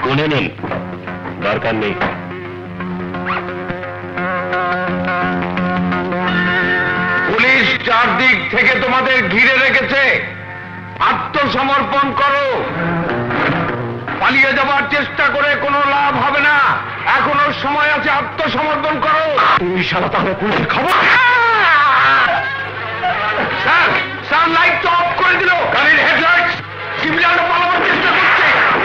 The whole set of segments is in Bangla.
গুনে নিন, দরকার নেই। পুলিশ চারদিক থেকে তোমাদের ঘিরে রেখেছে, আত্মসমর্পণ করো। পালিয়ে যাবার চেষ্টা করে কোনো লাভ হবে না, এখনো সময় আছে, আত্মসমর্পণ করো। তুই শালা তাহলে পুলিশের খবর। স্যার, স্যার লাইট তো অফ করে দিল, গাড়ির হেডলাইট সিভিলিয়ানরা পালাবার চেষ্টা করছে।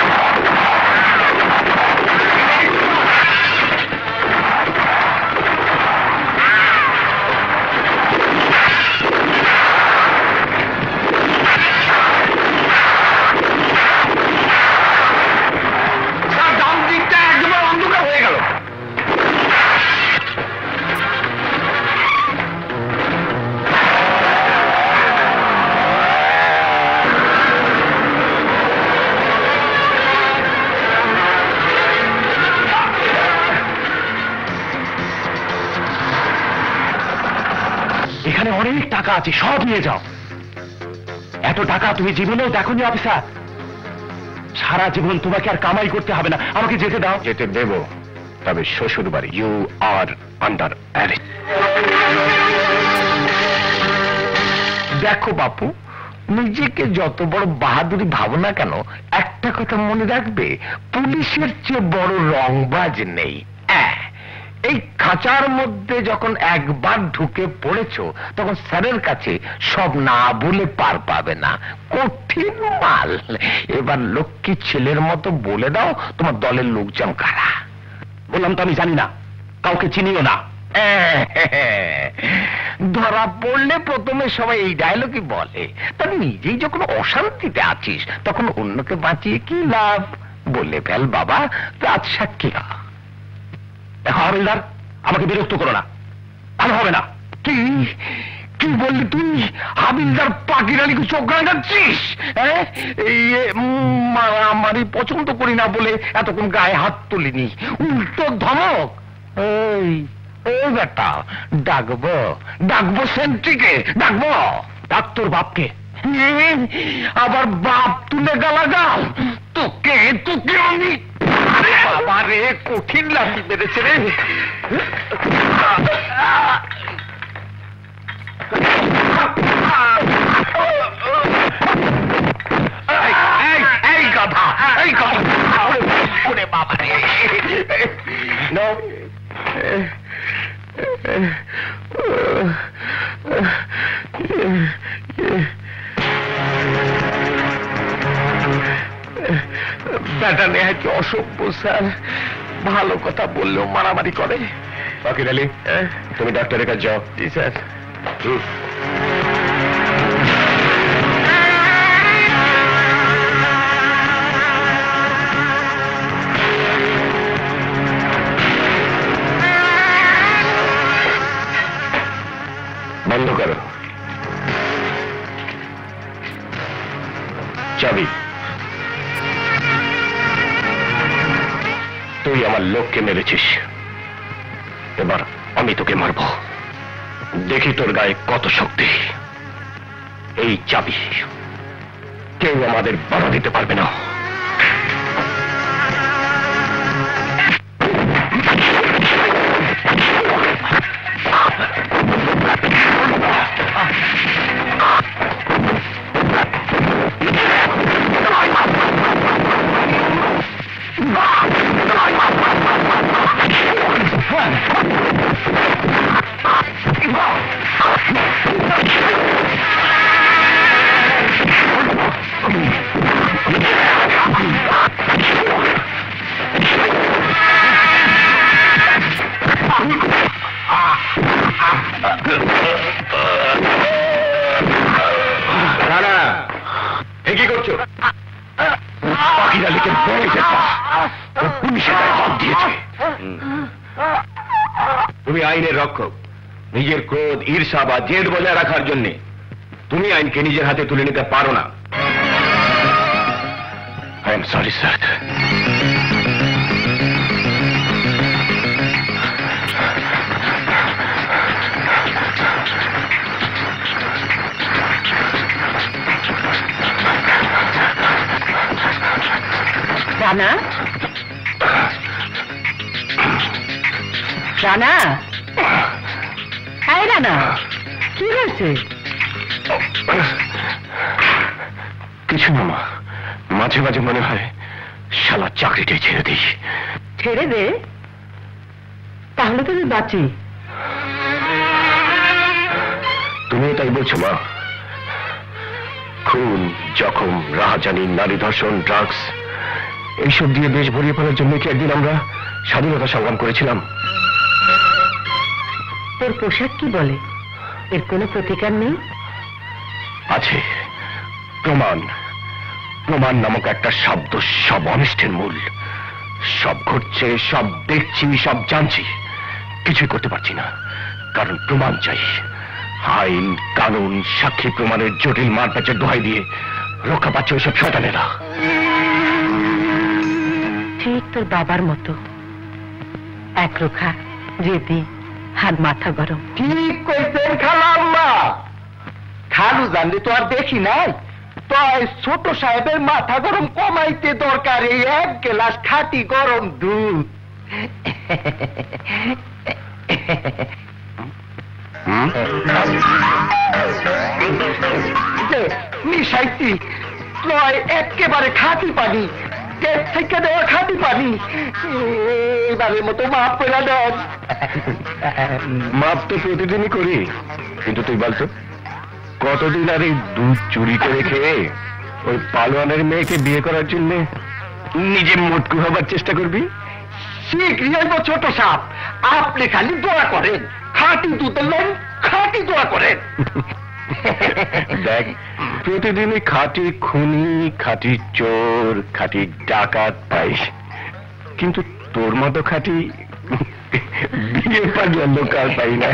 স্যার, ডান দিকটা একদম অন্ধকার হয়ে গেল। এখানে অনেক টাকা আছে, সব নিয়ে যাও। এত টাকা তুমি জীবনেও দেখোনি অফিসার। সারা জীবন তোমাকে আর কামাই করতে হবে না, আমাকে যেতে দাও। যেতে দেব, তবে শ্বশুর বাড়ি। You are under arrest. দেখো বাপু, নিজেকে যত বড় বাহাদুরি ভাবো না কেন, একটা কথা মনে রাখবে, পুলিশের চেয়ে বড় রংবাজ নেই। এই খাঁচার মধ্যে যখন একবার ঢুকে পড়েছো, তখন স্যারের কাছে সব না বলে পার পাবে না। কঠিন মাল। এবার লক্ষ্মী ছেলের মতো বলে দাও, তোমার দলের লোকজন কারা। বললাম তো আমি জানি না, কাউকে চিনিও না। ধরা পড়লে প্রথমে সবাই এই ডায়লগই বলে, তা নিজেই যখন অশান্তিতে আছিস, তখন অন্যকে বাঁচিয়ে কি লাভ? বলে ফেল বাবা, রাজ সাক্ষী। দেখো হাবিলদার, আমাকে বিরক্ত করো না, ভালো হবে না। কি কি বললি তুই? হাবিলদার পাখির আলীকে চোখ রাঙাচ্ছিস? মারামারি পছন্দ করি না বলে এতক্ষণ গায়ে হাত তুলিনি, উল্টো ধমক। এই বেটা, ডাকবো ডাকবো সেন্ট্রিকে, ডাকবো। ডাক্তার বাপকে। আবার বাপ তুলে গালাগাল। তোকে তোকে আমি বাবা রে, কঠিন লাঠি মেরেছে রে। এই কথা, এই কথা ওরে বাবা রে। ব্যাটা নেহায় কি অসভ্য স্যার, ভালো কথা বললেও মারামারি করে। পাখির আলী, তুমি ডাক্তারের কাছে যাও। জি স্যার। বন্ধ করো। চাবি। তুই আমার লোককে মেরেছিস, এবার আমি তোকে মারব। দেখি তোর গায়ে কত শক্তি। এই চাবি কেউ আমাদের বাধা দিতে পারবে না। কি করছো? পাখির আলীকে বড় পুলিশের গায়ে হাত দিয়েছে। তুমি আইনের রক্ষক, নিজের ক্রোধ, ঈর্ষা বা জেদ বজায় রাখার জন্য তুমি আইনকে নিজের হাতে তুলে নিতে পারো না। I am sorry sir. Rana, Rana, হ্যাঁ রানা, কি হয়েছে? কিছু না মা, মাঝে মাঝে মনে হয় শালা চাকরিটাই ছেড়ে দিই। ছেড়ে দে, তাহলে তো আমি বাঁচি। তুমিও তাই বলছো মা? খুন, জখম, রাহাজানি, নারী ধর্ষণ, ড্রাগস এইসব দিয়ে দেশ ভরিয়ে ফেলার জন্য কি একদিন আমরা স্বাধীনতা সংগ্রাম করেছিলাম? তোর পোশাক কি বলে? এর কোনো প্রতিকার নেই? আছে, প্রমাণ। প্রমাণ নামক একটা শব্দ সব অনিষ্টের মূল। সব ঘটছে, সব দেখছি, সব জানছি, কিছুই করতে পারছি না, কারণ প্রমাণ চাই। আইন, কানুন, সাক্ষী প্রমাণের জটিল মারপ্যাচের দোহাই দিয়ে রক্ষা পাচ্ছে ওইসব শয়তানেরা। ঠিক তোর বাবার মতো, একরোখা, জেদি, হাত মাথা গরম। ঠিক কইছেন খালাম্মা। খালু জানলে তো আর দেখি নাই, তাই ছোট সাহেবের মাথা গরম কমাইতে দরকার এই 1 গ্লাস খাঁটি গরম দুধ। মিশাইছি নয়, একেবারে খাঁটি পানি, টেপ থেকে দেওয়া খাঁটি পানি। এবারের মতো মাফ করে দেন। মাপ তো প্রতিদিনই করি, কিন্তু তুই বলতো কতদিন আর এই দুধ চুরি করে খেয়ে ওই পালোয়ানের মেয়েকে বিয়ে করার জন্য নিজে মোটকু হবার চেষ্টা করবি? শীঘ্রই তো ছোট সাপ, আপনি খালি দোয়া করেন, খাঁটি দুধ নেন, খাঁটি দোয়া করেন। দেখ, প্রতিদিনই খাঁটি খুনি, খাঁটি চোর, খাঁটি ডাকাত পাইস, কিন্তু তোর মতো খাঁটি বিয়ে পাগলা লোক আর পাই না।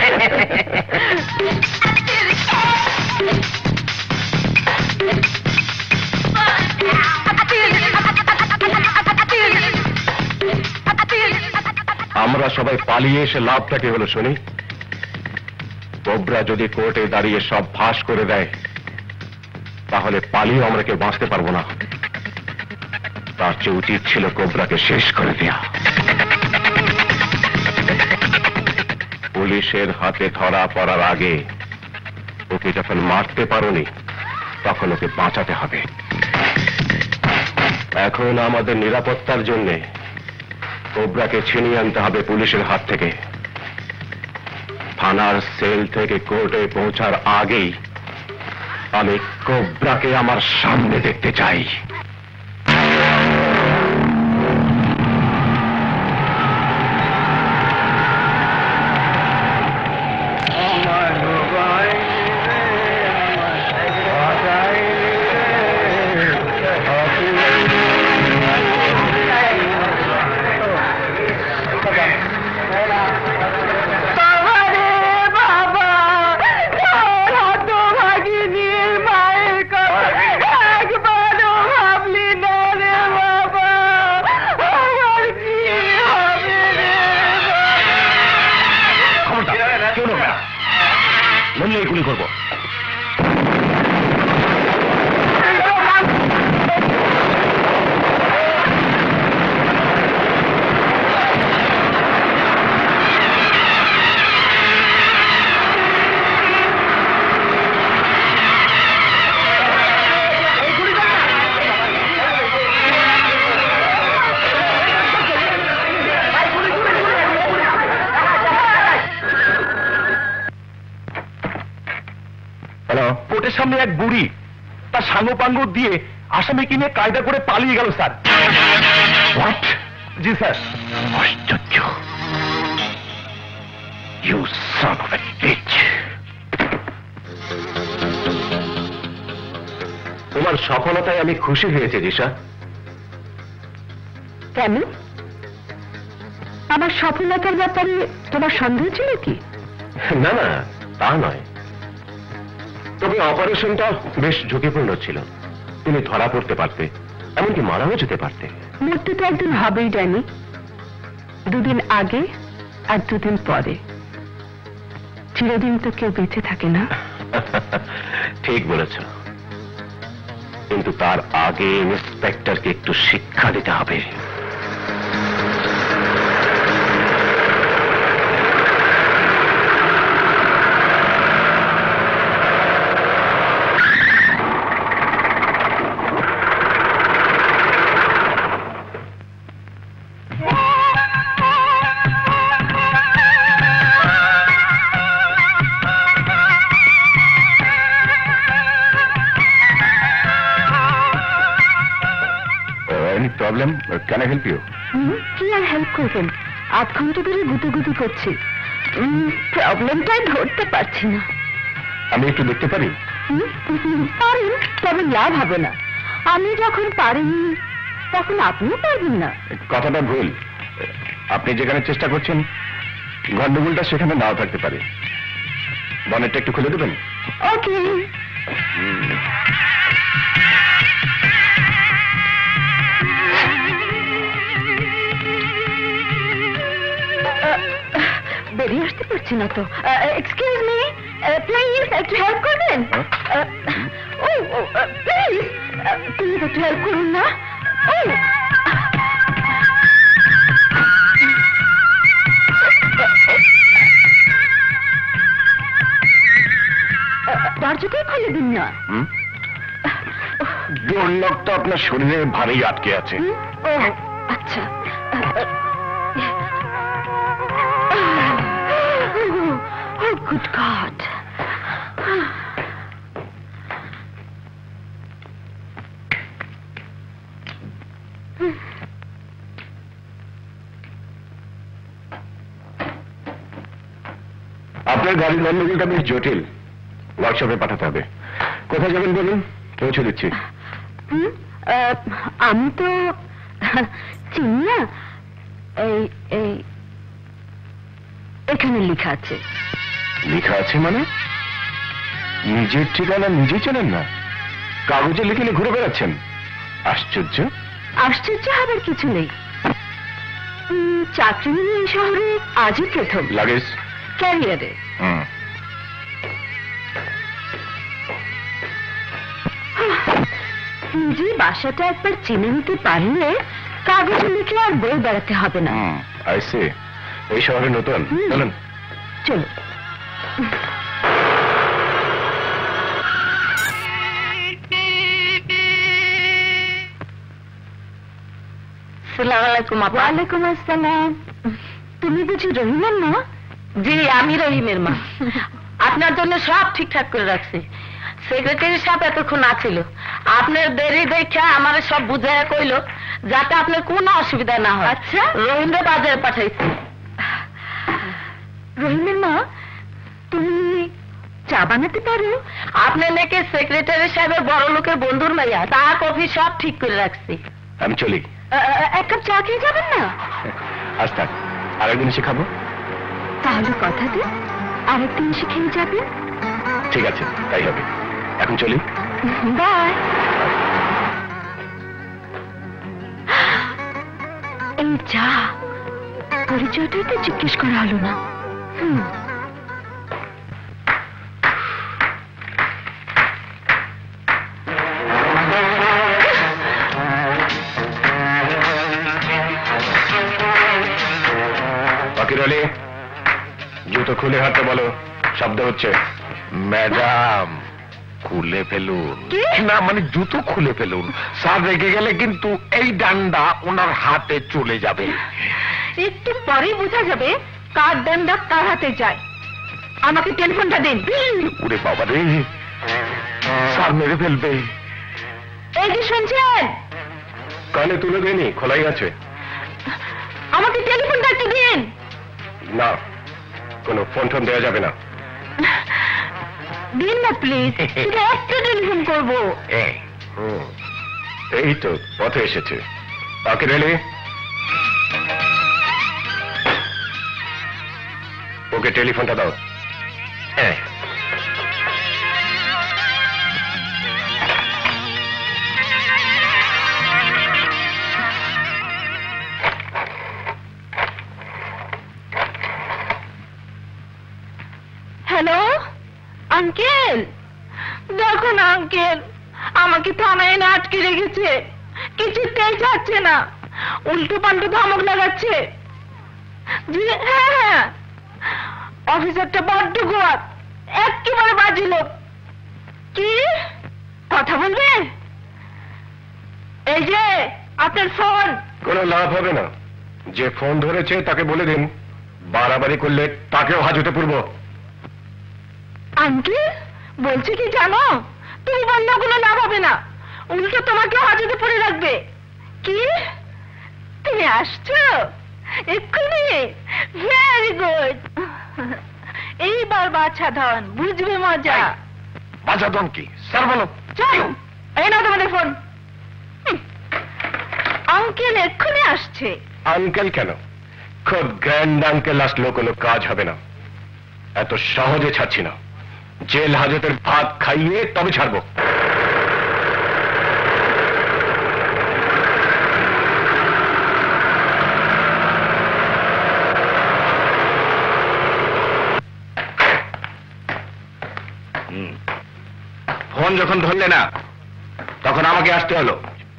আমরা সবাই পালিয়ে এসে লাভটা কি হলো শুনি? কোবরা যদি কোর্টে দাঁড়িয়ে সব ফাঁস করে দেয়, তাহলে পালিয়ে আমরা কেউ বাঁচতে পারবো না। তার চেয়ে উচিত ছিল কোবরাকে শেষ করে দেয়া। পুলিশের হাতে ধরা পড়ার আগে ওকে যখন মারতে পারোনি, তখন ওকে বাঁচাতে হবে। এখন আমাদের নিরাপত্তার জন্যে কোবরাকে ছিনিয়ে আনতে হবে পুলিশের হাত থেকে। থানার সেল থেকে কোর্টে পৌঁছার আগেই আমি কোবরাকে আমার সামনে দেখতে চাই। বললেই গুলি করবো। কোর্টের সামনে এক বুড়ি তার সাঙ্গপাঙ্গ দিয়ে আসামি কিনে কায়দা করে পালিয়ে গেল স্যার। হোয়াট? জি স্যার। আশ্চর্য! You son of a bitch! তোমার সফলতায় আমি খুশি হয়েছি রিশা। কেন? আমার সফলতার ব্যাপারে তোমার সন্দেহ ছিল কি? না না, তা নয়, তবে অপারেশনটা বেশ ঝুঁকিপূর্ণ ছিল। তুমি ধরা পড়তে পারতে, এমনকি মারাও যেতে পারতে। মরতে তো একদিন হবেই জানি, 2 দিন আগে আর 2 দিন পরে। চিরদিন তো কেউ বেঁচে থাকে না। ঠিক বলেছ, কিন্তু তার আগে ইন্সপেক্টরকে একটু শিক্ষা দিতে হবে। Problem? Can I help you? কি আর হেল্প করবেন? 8 ঘন্টা ধরে গুতুগুতু করছি, প্রবলেমটাই ধরতে পারছি না। আমি একটু দেখতে পারি? পারেন, তবে লাভ হবে না। আমি যখন পারিনি তখন আপনিও পারবেন না। কথাটা ভুল। আপনি যেখানে চেষ্টা করছেন গন্ডগোলটা সেখানে নাও থাকতে পারে। বনেটটা একটু খুলে দেবেন? ওকে। বেরিয়ে আসতে পারছি না তো। এক্সকিউজ মি, প্লিজ একটু হেল্প করবেন? প্লিজ প্লিজ একটু হেল্প করুন না। দরজাটাই খুলে দিন না। ডোরলকটা আপনার শরীরে ভারী আটকে আছে। ও আচ্ছা। Good God. আপনার গাড়ির গন্ডগোলটা বেশ জটিল, ওয়ার্কশপে পাঠাতে হবে। কোথায় যাবেন বলুন, পৌঁছে দিচ্ছি। আমি তো চিনি না। এই এই এখানে লেখা আছে। লেখা আছে মানে? নিজের ঠিকানা নিজেই চেনেন না? কাগজে লিখে ঘুরে বেড়াচ্ছেন? আশ্চর্য। আশ্চর্য হবার কিছু নেই। চাকরি নিয়ে এই শহরে আজই প্রথম। লাগেজ? ক্যারিয়ারে। নিজের বাসাটা একবার চিনে নিতে পারলে কাগজে লিখে আর বই বেড়াতে হবে না। আইসে, এই শহরে নতুন। চলুন। চলো। ওয়ালাইকুম আসসালাম। তুমি বুঝি রহিমের মা? জি, আমি রহিমের মা। আপনার জন্য সব ঠিকঠাক করে রাখছি। সেক্রেটারি সাহেব এতক্ষণ আছিল, আপনার দেরি দেখে আমার সব বুঝাইয়া কইল যাতে আপনার কোনো অসুবিধা না হয়। আচ্ছা, রহিমরে বাজারে পাঠাইছি। রহিমের মা, তুমি চা বানাতে পারো? আপনার নাকি সেক্রেটারি সাহেবের বড় লোকের বন্ধুর মাইয়া, চা কফি সব ঠিক করে রাখছি। আমি চলি। এক কাপ চা খেয়ে যাবেন না? আজ থাক, আরেকদিন এসে খাবো। তাহলে কথা দিন আরেকদিন এসে খেয়ে যাবেন। ঠিক আছে, তাই হবে। এখন চলি। বাই। এই চা পরিচয়টাই তো জিজ্ঞেস করা হলো না। ফকির আলী, জুতো খুলে হাঁটতে বলো, শব্দ হচ্ছে। ম্যাডাম, খুলে ফেলুন। না মানে জুতো খুলে ফেলুন। স্যার রেগে গেলে কিন্তু এই ডান্ডা ওনার হাতে চলে যাবে। একটু পরেই বোঝা যাবে কার ডান্ডা কার হাতে যায়। আমাকে টেলিফোনটা দিন। ওরে বাবা রে, স্যার মেরে ফেলবে। এই যে শুনছেন? কানে তুলে দেয়নি, খোলাই আছে। আমাকে টেলিফোনটা একটু দিন। না, কোনো ফোন টোন দেওয়া যাবে না। দিন না প্লিজ, শুধু একটা টেলিফোন করবো। এই তো পথে এসেছে। ফকির আলী, ওকে টেলিফোনটা দাও। হ্যালো আঙ্কেল, দেখো না আঙ্কেল, আমাকে থানায় এনে আটকে রেখেছে। কিছুতেই যাচ্ছে না, উল্টো পাল্টো ধমক লাগাচ্ছে। জি হ্যাঁ হ্যাঁ, অফিসারটা বড্ড গোয়ার, একেবারে বাজে লোক। কি কথা বলবে? এই যে আপনার ফোন। কোনো লাভ হবে না। যে ফোন ধরেছে তাকে বলে দিন, বাড়াবাড়ি করলে তাকেও হাজতে পূর্ব। আঙ্কেল বলছে কি জানো, তুমি বললে কোনো লাভ হবে না, উল্টো তোমাকে হাজতে পড়ে রাখবে। কি তুমি আসছো এক্ষুনি? Very good. এইবার বাছা ধন বুঝবে মজা। বাছা ধন কি স্যার? বলো। চলো এই নাও তোমাদের ফোন। আঙ্কেল এক্ষুনি আসছে। আঙ্কেল কেন? খুব গ্র্যান্ড আঙ্কেল আসলো কোনো কাজ হবে না। এত সহজে ছাড়ছি না। জেল হাজতের ভাত খাইয়ে তবে ছাড়বো। ফোন যখন ধরলে না তখন আমাকে আসতে হলো।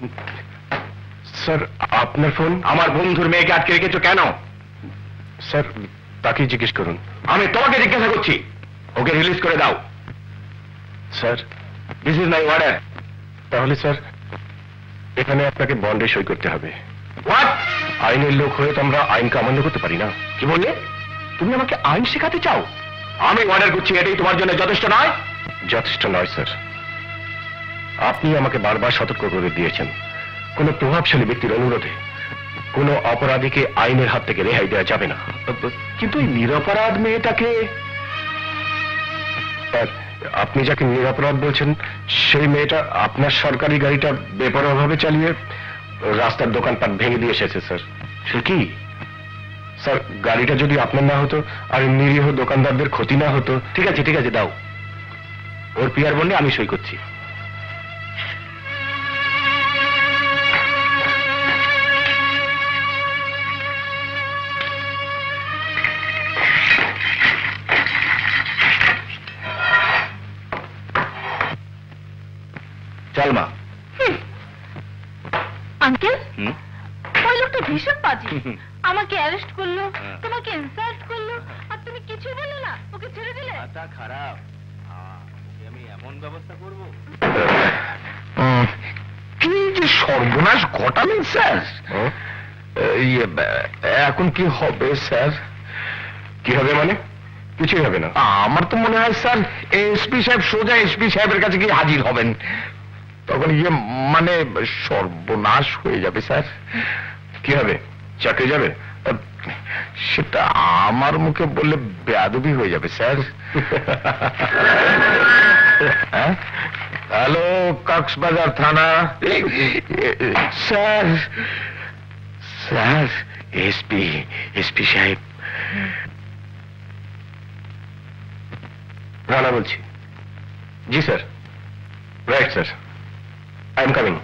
স্যার আপনার ফোন? আমার বন্ধুর মেয়েকে আটকে রেখেছো কেন? স্যার তাকে জিজ্ঞেস করুন। আমি তোমাকে জিজ্ঞাসা করছি। ওকে রিলিজ করে দাও। Sir this is my order. তাহলে স্যার এখানে আপনাকে বন্ডে সই করতে হবে। হোয়াট? আইনের লোক হয়ে তো আমরা আইনকে অমান্য করতে পারি না। কি বললে? তুমি আমাকে আইন শেখাতে চাও? আমি অর্ডার করছি, এটাই তোমার জন্য যথেষ্ট নয়? যথেষ্ট নয় স্যার। আপনি আমাকে বারবার সতর্ক করে দিয়েছেন কোন প্রভাবশালী ব্যক্তির অনুরোধে কোন অপরাধীকে আইনের হাত থেকে রেহাই দেওয়া যাবে না। কিন্তু এই নিরপরাধ মেয়েটাকে, আপনি যাকে নিরপরাধ বলছেন সেই মেয়েটা আপনার সরকারি গাড়িটা বেপরোয়াভাবে চালিয়ে রাস্তার দোকানপাট ভেঙে দিয়ে এসেছে স্যার। সে কি? স্যার গাড়িটা যদি আপনার না হতো আর নিরীহ দোকানদারদের ক্ষতি না হতো। ঠিক আছে ঠিক আছে, দাও। ওর পিয়ার বন্ডে আমি সই করছি। চল মা। আঙ্কেল ওই লোকটা ভীষণ বাজে। আমাকে অ্যারেস্ট করলো, তোমাকে ইনসাল্ট করলো, আর তুমি কিছু বললে না, ওকে ছেড়ে দিলে। তা খারাপ, আমি এমন ব্যবস্থা করব। কি যে সর্বনাশ ঘটালেন স্যার। এখন কি হবে স্যার? কি হবে মানে? কিছুই হবে না। আমার তো মনে হয় স্যার এসপি সাহেব সোজা এসপি সাহেবের কাছে গিয়ে হাজির হবেন। তখন মানে সর্বনাশ হয়ে যাবে স্যার। কি হবে? চাকরি যাবে? সেটা আমার মুখে বললে বেয়াদবি হয়ে যাবে স্যার। হ্যালো কক্সবাজার থানা। স্যার স্যার এসপি সাহেব। রানা বলছি। জি sir. Right sir, I am coming.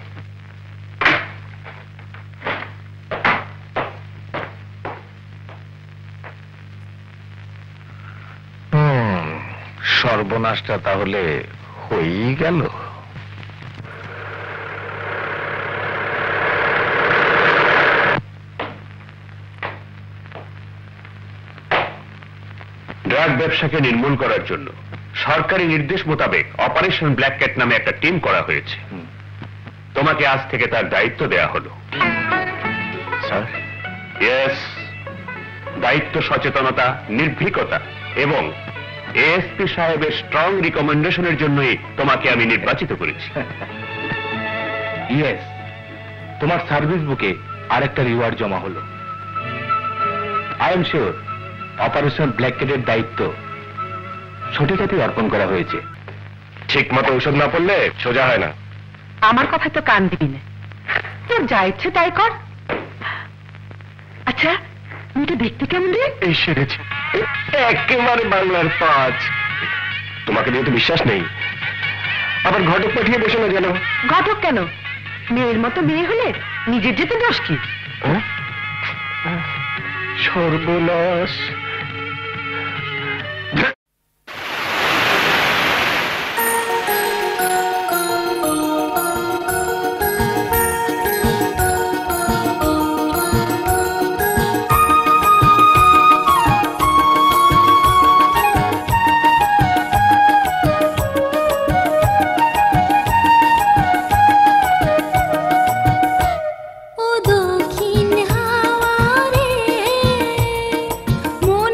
সর্বনাশটা তাহলে হয়েই গেল। ড্রাগ ব্যবসাকে নির্মূল করার জন্য সরকারি নির্দেশ মোতাবেক অপারেশন ব্ল্যাক ক্যাট নামে একটা টিম করা হয়েছে। তোমাকে আজ থেকে তার দায়িত্ব দেয়া হলো। স্যার? ইয়েস, দায়িত্ব, সচেতনতা, নির্ভীকতা এবং এএসপি সাহেবের স্ট্রং রিকমেন্ডেশনের জন্যই তোমাকে আমি নির্বাচিত করেছি। ইয়েস, তোমার সার্ভিস বুকে আরেকটা রিওয়ার্ড জমা হলো। I am sure operation black ক্যাটের দায়িত্ব সঠিক হাতে অর্পণ করা হয়েছে। ঠিক মতো ঔষধ না পড়লে সোজা হয় না। আমার কথা তো কান দিবি না, তোর যা ইচ্ছে তাই কর। আচ্ছা মেয়েটা দেখতে কেমন রে? এই সেরেছে, একেবারে বাংলার পাঁচ। তোমাকে দিয়ে তো বিশ্বাস নেই, আবার ঘটক পাঠিয়ে বসে না যেন। ঘটক কেন? মেয়ের মতো মেয়ে হলে নিজের যেতে দোষ কি? সর্বনাশ। ও দক্ষিণ হাওয়া রে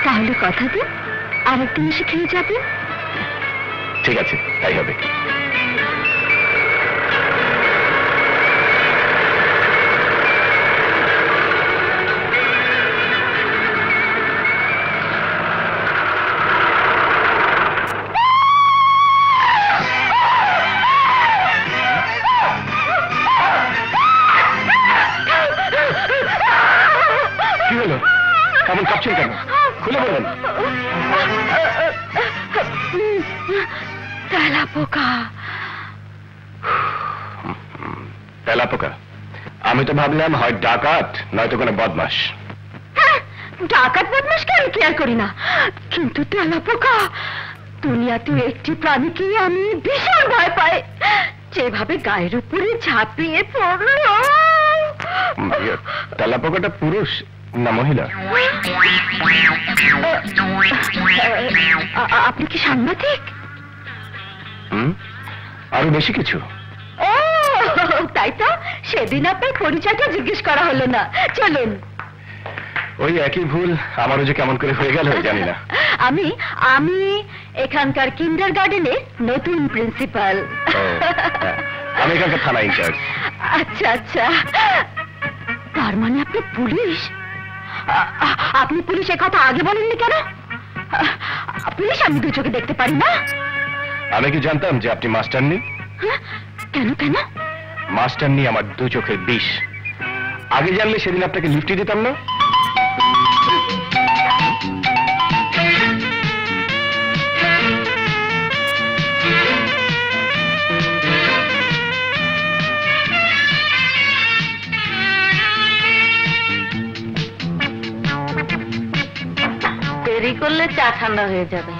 তাহলে কথা দিন আরেকদিন এসে খেয়ে যাবেন। ঠিক আছে, তাই হবে। কি হলো? এমন কাঁপছেন কেন? খুলে বলবেন। তেলাপোকা। তেলাপোকা? আমি তো ভাবলাম হয় ডাকাত নয়তো কোনো বদমাস। ডাকাত বদমাসকে আমি কেয়ার করি না, কিন্তু তেলাপোকা দুনিয়াতে একটি প্রাণীকে আমি ভীষণ ভয় পাই, যেভাবে গায়ের উপরে ঝাঁপিয়ে পড়লো। তেলাপোকাটা পুরুষ না মহিলা? আপনি কি সাংবাদিক? আরো বেশি কিছু। ও তাই তো, সেদিন আপনার পরিচয়টা জিজ্ঞেস করা হলো না। চলুন। ওই একই ভুল আমারও যে কেমন করে হয়ে গেল জানি না। আমি আমি এখানকার কিন্ডার গার্ডেনের নতুন প্রিন্সিপাল। আমি এখানকার থানা ইনচার্জ। আচ্ছা আচ্ছা, তার মানে আপনি পুলিশ? আপনি পুলিশের কথা আগে বলেননি কেন? পুলিশ আমি দু চোখে দেখতে পারি না। আমি কি জানতাম যে আপনি মাস্টারনি? কেন কেন? মাস্টারনি আমার দু চোখের বিষ। আগে জানলে সেদিন আপনাকে লিফটই দিতাম না। দেরি করলে চা ঠান্ডা হয়ে যাবে।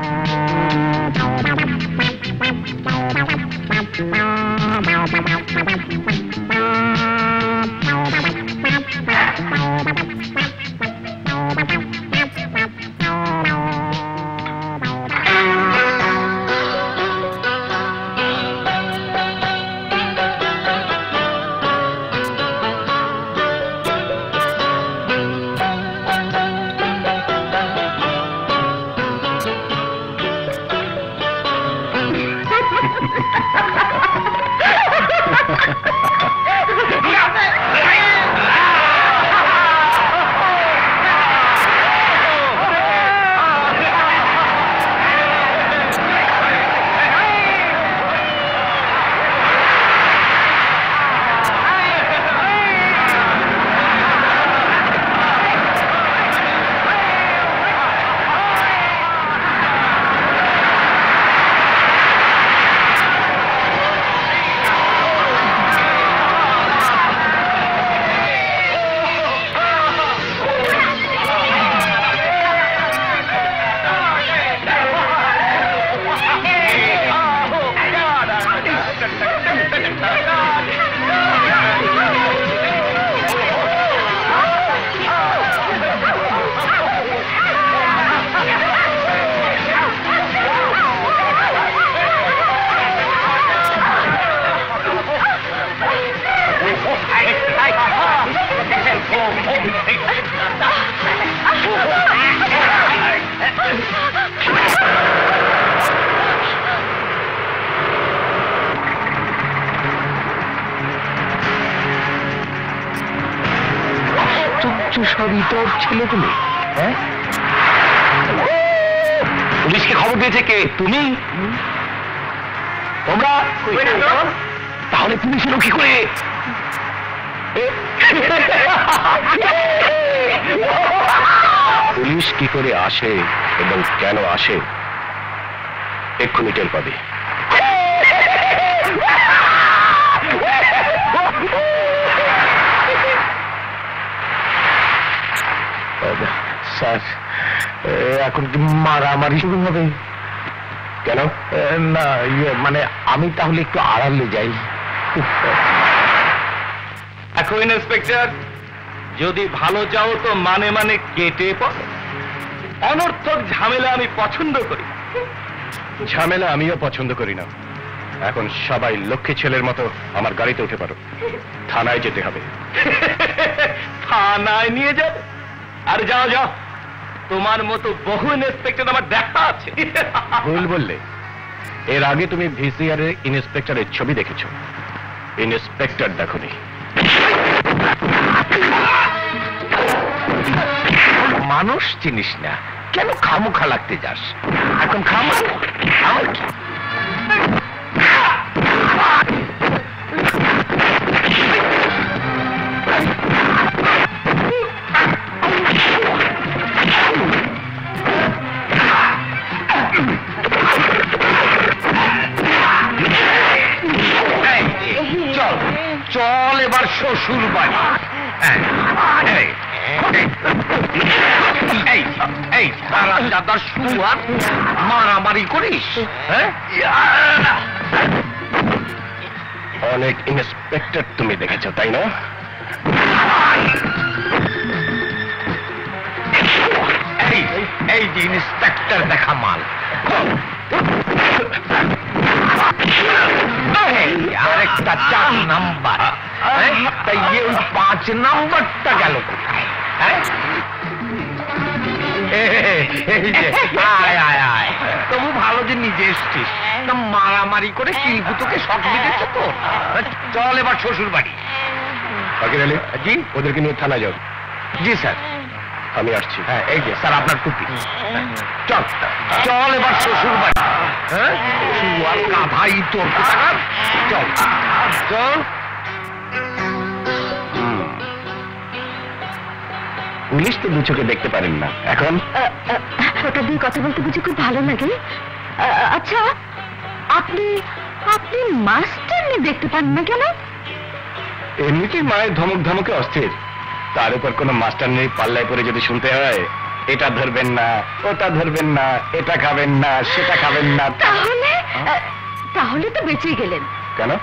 সবই তোর ছেলেগুলো। হ্যাঁ, পুলিশকে খবর দিয়েছে কে? তুমি? তোমরা? তাহলে পুলিশ এলো কি করে? পুলিশ কি করে আসে এবং কেন আসে এক্ষুনি টের পাবে। স্যার, এখন কি মারামারি শুরু হবে? কেন? না, মানে আমি তাহলে একটু আড়ালে যাই। এখন ইন্সপেক্টর, যদি ভালো চাও তো মানে মানে কেটে পড়ো। অনর্থক ঝামেলা আমি পছন্দ করি। ঝামেলা আমিও পছন্দ করি না। এখন সবাই লক্ষ্মী ছেলের মতো আমার গাড়িতে উঠে পারো। থানায় যেতে হবে। থানায় নিয়ে যাবে? আর যাও যাও, তোমার মতো বহু ইন্সপেক্টর আমার দেখা আছে। ভুল বললে। এর আগে তুমি ভিসিআর এর ইন্সপেক্টরের ছবি দেখেছো, ইন্সপেক্টর দেখোনি। মানুষ চিনিস না, কেন খামোখা লাগতে যাস? এখন খামো আমার কি? চল চল এবার শ্বশুর বাড়ি। এই দাদা শুয়ার মারামারি করিস? অনেক ইন্সপেক্টর তুমি দেখেছো, তাই না? এই যে ইন্সপেক্টর দেখা মাল। আরেকটা 4 নাম্বার, তাই এই 5 নাম্বারটা গেল কোথায়? তবু ভালো যে নিজে এসছিস, মারামারি করে কিলভূতকে শখ দিতেছ তো। চল এবার শ্বশুর বাড়ি। বাকির আলী, জি ওদেরকে নিয়ে থানা যাও। জি স্যার। আমি আসছি। হ্যাঁ এই যে স্যার আপনার টুপি। চল চল এবার শ্বশুর বাড়ি। হ্যাঁ শুয়ার গাধাই তোর কোথাকার। চল চল। পুলিশ তো দু চোখে দেখতে পারেন না। এখন ওটা দিয়ে কথা বলতে বুঝি খুব ভালো লাগে। আচ্ছা, আপনি আপনি মাস্টার নিয়ে দেখতে পান না কেন? এমনিতেই মায়ের ধমক ধমকে অস্থির, তার উপর কোনো মাস্টার নেই পাল্লায় পরে যদি শুনতে হয় এটা ধরবেন না, ওটা ধরবেন না, এটা খাবেন না, সেটা খাবেন না। তাহলে তাহলে তো বেঁচে গেলেন। কেন?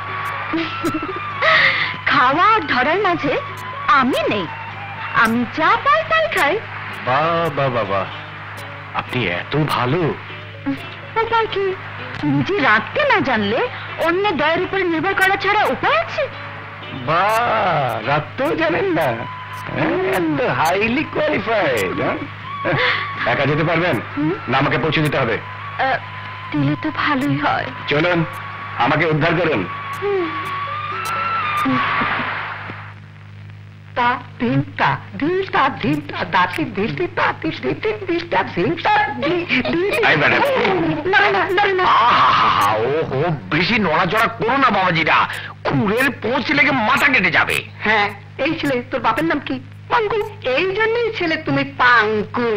খাওয়া আর ধরার মাঝে আমি নেই, আমি যা পাই তাই খাই। বাবা বাবা, আপনি এত ভালো। উপায় কি? নিজে রাখতে না জানলে অন্য দয়ের উপরে নির্ভর করা ছাড়া উপায় আছে? বা রাখতেও জানেন না, এত হাইলি কোয়ালিফাইড। একা যেতে পারবেন না আমাকে পৌঁছে দিতে হবে? দিলে তো ভালোই হয়। চলুন, আমাকে উদ্ধার করুন। ওহো, বেশি নড়াচড়া করো না বাবাজিরা, খুরের পোঁচ লেগে মাথা কেটে যাবে। হ্যাঁ, এই ছেলে তোর বাপের নাম কি? পাঙ্কু। এই জন্যই ছেলে তুমি পাঙ্কু।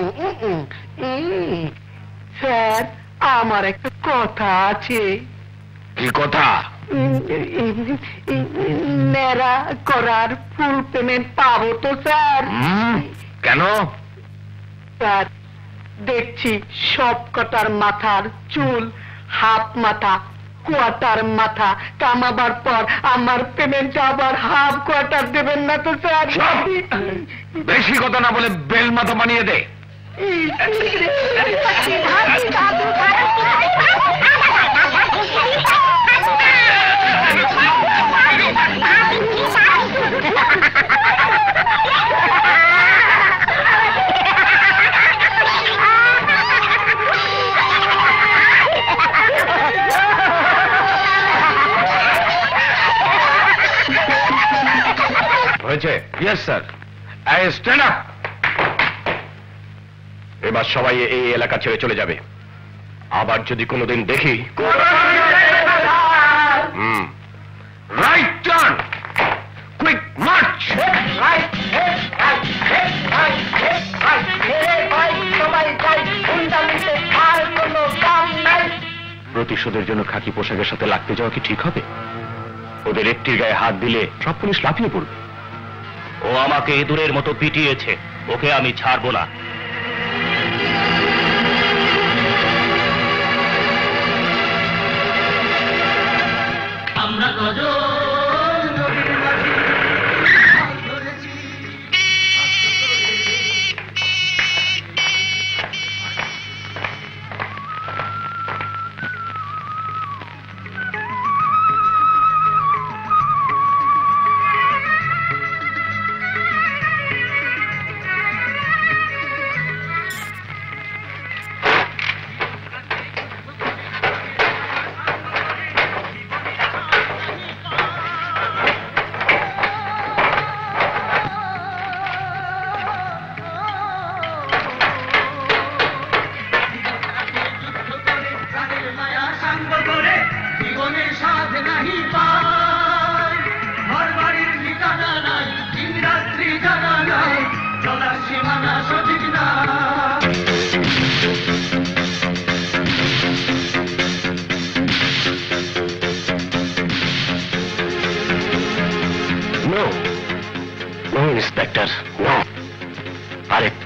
স্যার, আমার একটা কথা আছে। কি কথা? নেড়া করার ফুল পেমেন্ট পাবো তো স্যার? কেন? স্যার, দেখছি সব কটার মাথার চুল হাফ মাথা, কোয়ার্টার মাথা কামাবার পর আমার পেমেন্ট আবার হাফ কোয়ার্টার দেবেন না তো স্যার? বেশি কথা না বলে বেল মাথা বানিয়ে দে। হয়েছে? Yes sir. Stand up. এবার সবাই এই এলাকা ছেড়ে চলে যাবে। আবার যদি কোনোদিন দেখি রাইট টার্ন, কুইক মার্চ। প্রতিশোধের জন্য খাকি পোশাকের সাথে লাগতে যাওয়া কি ঠিক হবে? ওদের একটির গায়ে হাত দিলে সব পুলিশ লাফিয়ে পড়বে। ও আমাকে ইঁদুরের মতো পিটিয়েছে, ওকে আমি ছাড়বো না।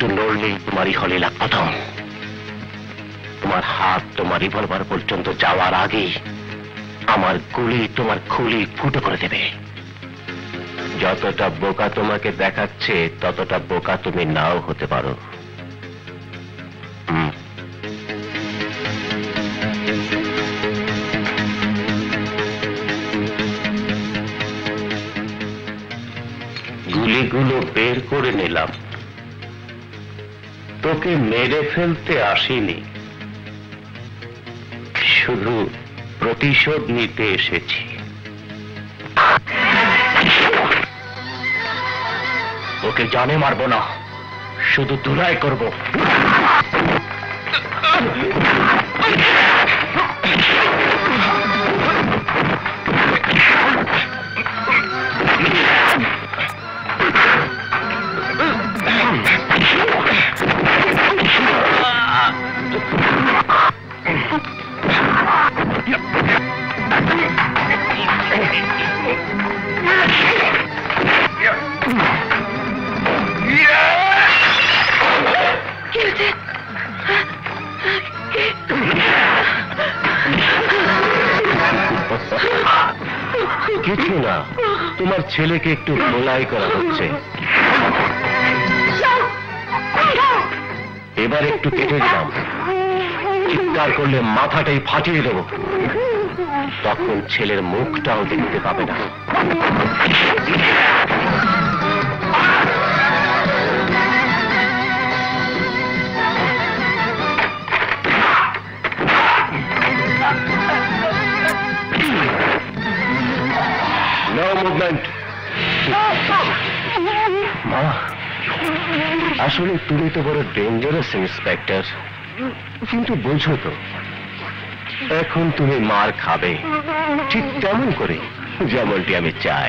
একটু নড়লেই তোমারই হলিলা খতম। তোমার হাত তোমার রিভলভার পর্যন্ত যাওয়ার আগেই আমার গুলি তোমার খুলি ফুটো করে দেবে। যতটা বোকা তোমাকে দেখাচ্ছে ততটা বোকা তুমি নাও হতে পারো। গুলিগুলো বের করে নিলাম, তোকে মেরে ফেলতে আসিনি, শুধু প্রতিশোধ নিতে এসেছি। ওকে জানে মারবো না, শুধু ধুলাই করব। কিছু না, তোমার ছেলেকে একটু গোলাই করা হচ্ছে। এবার একটু কেটে দিলাম, চিৎকার করলে মাথাটাই ফাটিয়ে দেব, তখন ছেলের মুখটাও দেখতে পাবে না। No movement. মা, আসলে তুমি তো বড় ডেঞ্জারাস ইন্সপেক্টর, কিন্তু বোঝো তো এখন তুমি মার খাবে ঠিক তেমন করে যেমনটি আমি চাই।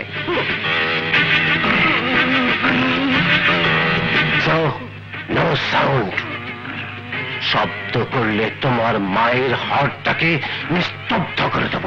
No sound. শব্দ করলে তোমার মায়ের হাড়টাকে নিস্তব্ধ করে দেব।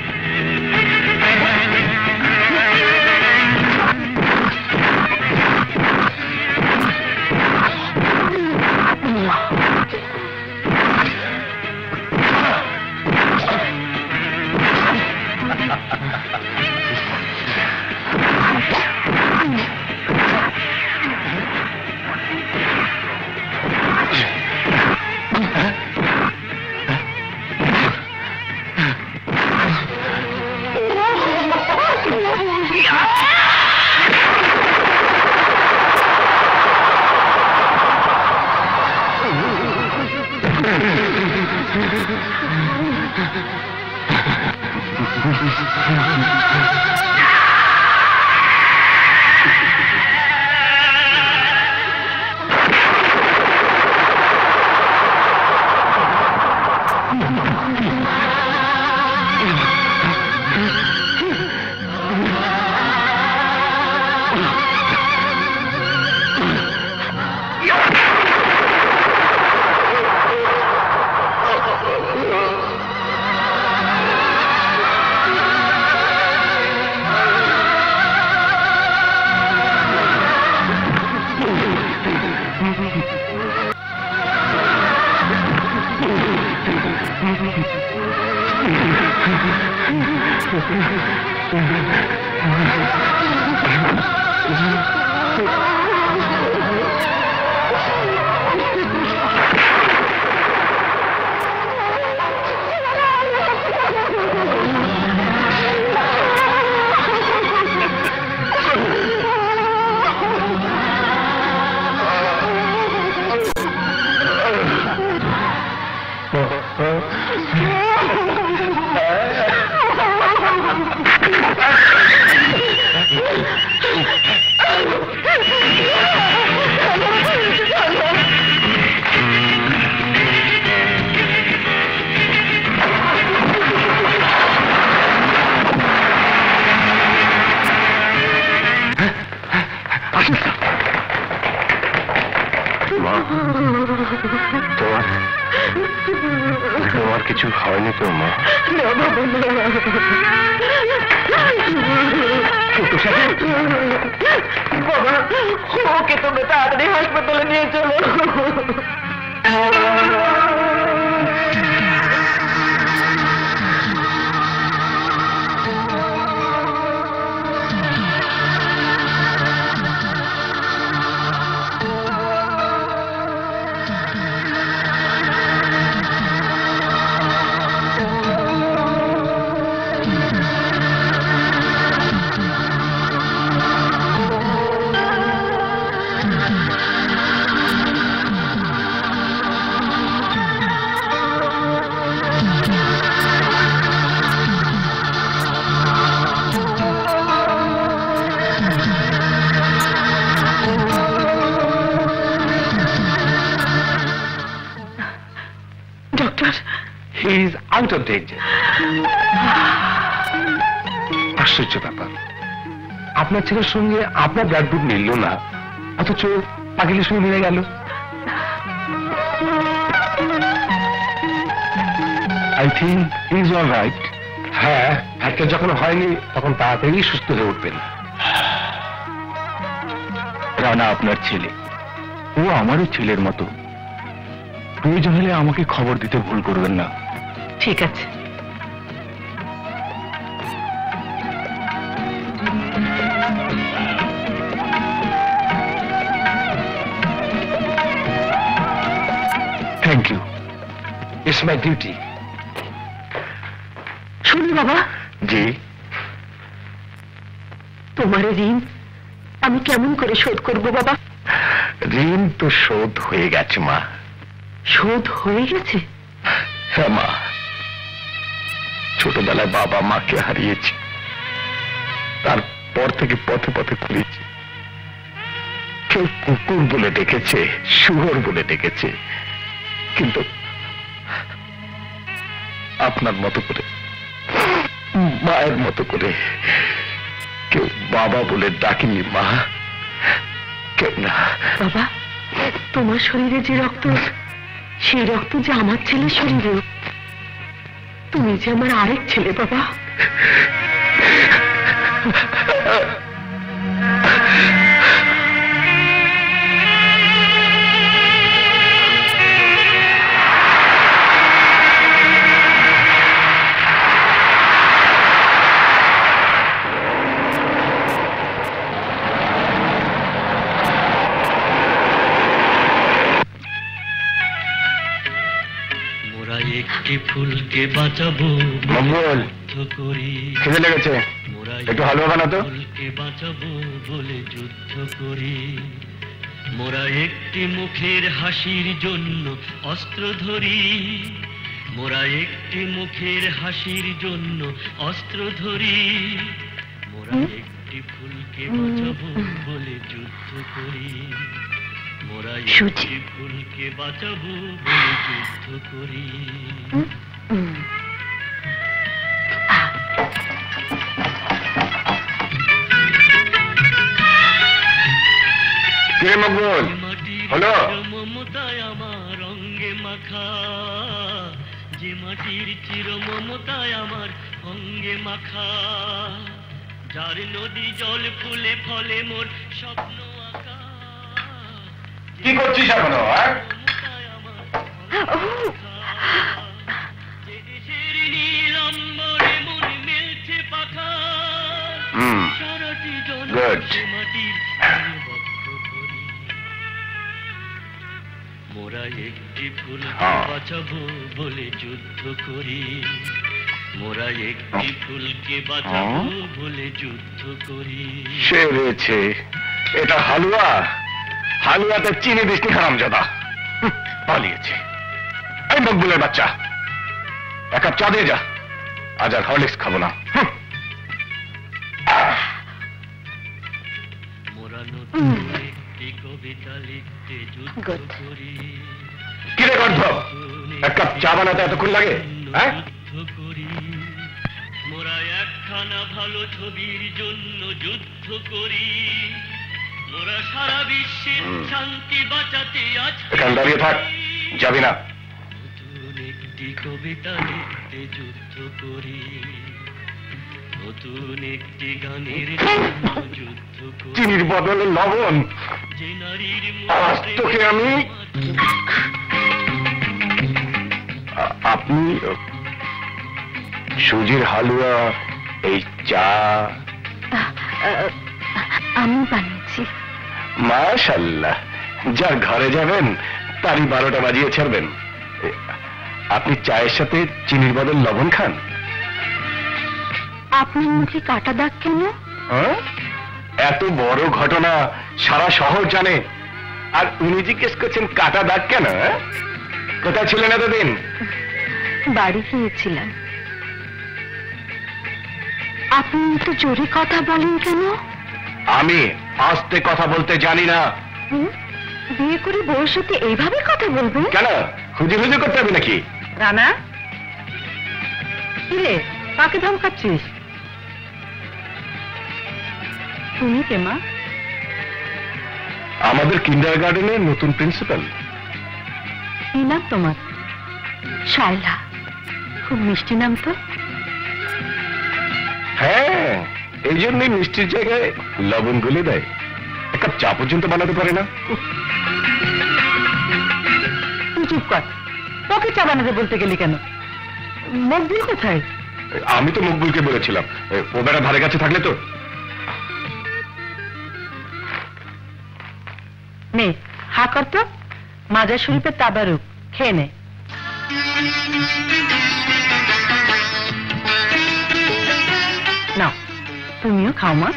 তোমার কিছু হয়নি তো মা? ছোট সাহেব, বাবা, ওকে তোমরা তাড়াতাড়ি হাসপাতালে নিয়ে চলো। He is out of danger. আশ্চর্য ব্যাপার, আপনার ছেলের সঙ্গে আপনার ব্লাড গ্রুপ মিলল না, অথচ পাগিলের সঙ্গে মিলে গেল। I think he is all right. হ্যাঁ, একটা যখন হয়নি তখন তাড়াতাড়ি সুস্থ হয়ে উঠবেন। রানা আপনার ছেলে, ও আমারও ছেলের মতো। প্রয়োজন হলে আমাকে খবর দিতে ভুল করবেন না। ঠিক আছে। Thank you, it's my duty. শুনি বাবা, জি, তোমার ঋণ আমি কেমন করে শোধ করব বাবা? ঋণ তো শোধ হয়ে গেছে মা। শোধ হয়ে গেছে? হ্যাঁ মা, ছোটবেলায় বাবা মাকে হারিয়েছি, তারপর থেকে পথে পথে ঘুরেছি। কেউ কুকুর বলে ডেকেছে, শুয়োর বলে ডেকেছে, কিন্তু আপনার মতো করে, মায়ের মতো করে কেউ বাবা বলে ডাকিনি মা, কেউ না। বাবা, তোমার শরীরে যে রক্ত, সেই রক্ত যে আমার ছেলের শরীরে। তুমি যে আমার আরেক ছেলে বাবা। একটি ফুলকে বাঁচাবো মঙ্গল, করি, খিদে লেগেছে, একটু হালুয়া বানাতো। ফুলকে বাঁচাবো বলে যুদ্ধ করি, মোরা একটি মুখের হাসির জন্য অস্ত্র ধরি, মোরা একটি মুখের হাসির জন্য অস্ত্র ধরি, মোরা একটি ফুলকে বাঁচাবো বলে যুদ্ধ করি, মোরা একটি ফুলকে বাঁচাবো বলে যুদ্ধ করি। কে মঙ্গল? হলো? মমতায় আমার অঙ্গে মাখা, যে মাটির চির মমতায় আমার অঙ্গে মাখা, যার নদী জল ফুলে ফলে মোর স্বপ্ন আঁকা। কি করছিস এখনো? মমতায় আমার যে দেশের নীল অম্বরে মন মেলছে পাখা, সারাটি জন মাটির মোরা একটি ফুলকে বাঁচাবো বলে যুদ্ধ করি, মোরা একটি ফুলকে বাঁচাবো বলে যুদ্ধ করি। সে রয়েছে, এটা হালুয়া, হালুয়াতে চিনি দিসনি হারামজাদা। পালিয়েছে। এই মকবুলের বাচ্চা, এক কাপ চা দিয়ে যা, আজ আর হরলিক্স খাবো না। মোরা নতুন একটি কবিতা লিখতে যুদ্ধ করি, কি রে গর্ধব, এক কাপ চা বানাতে এতক্ষণ লাগে? যুদ্ধ করি, মোরা একখানা ভালো ছবির জন্য যুদ্ধ করি, মোরা সারা বিশ্বের শান্তি বাঁচাতে আজ এখানে দাঁড়িয়ে থাক, যাবি না। নতুন একটি কবিতা লিখতে যুদ্ধ করি, নতুন একটি গানের জন্য যুদ্ধ করে চিনির বদলে লবণ, যে নারীর আজ মুখে তোকে আমি। আপনি সুজির হালুয়া, এই চা? আমি বানিয়েছি। মাশাআল্লাহ, যার ঘরে যাবেন তারই 12টা বাজিয়ে ছাড়বেন। আপনি চায়ের সাথে চিনির বদল লবণ খান? আপনার মুখে কাটা দাগ কেন? হ্যাঁ? এত বড় ঘটনা সারা শহর জানে, আর উনি জিজ্ঞেস করছেন কাটা দাগ কেন? কোথায় ছিলেন এতদিন? বাড়ি গিয়েছিলাম। আপনি একটু জোরে কথা বলেন কেন? আমি আস্তে কথা বলতে জানি না। বিয়ে করে বউয়ের সাথে এইভাবে কথা বলবেন? কেন খুঁজে খুঁজে করতে হবে নাকি? রানা, কিরে কাকে ধমকাচ্ছিস? তুমি কে মা? আমাদের কিন্ডারগার্টেনের নতুন প্রিন্সিপাল। কি নাম তোমার? শায়লা। খুব মিষ্টি নাম তো। হ্যাঁ, এই জন্যই মিষ্টির জায়গায় লবণ গুলে দেয়। এক কাপ চা পর্যন্ত বানাতে পারে না। তুই চুপ কর। তোকে চা বানাতে বলতে গেলি কেন? মকবুল কোথায়? আমি তো মকবুলকে বলেছিলাম, ও বেড়া ধারে কাছে থাকলে তো। নে হা কর তো। মাজার শরীফের তাবারুক খেয়ে নে। নাও তুমিও খাও মা।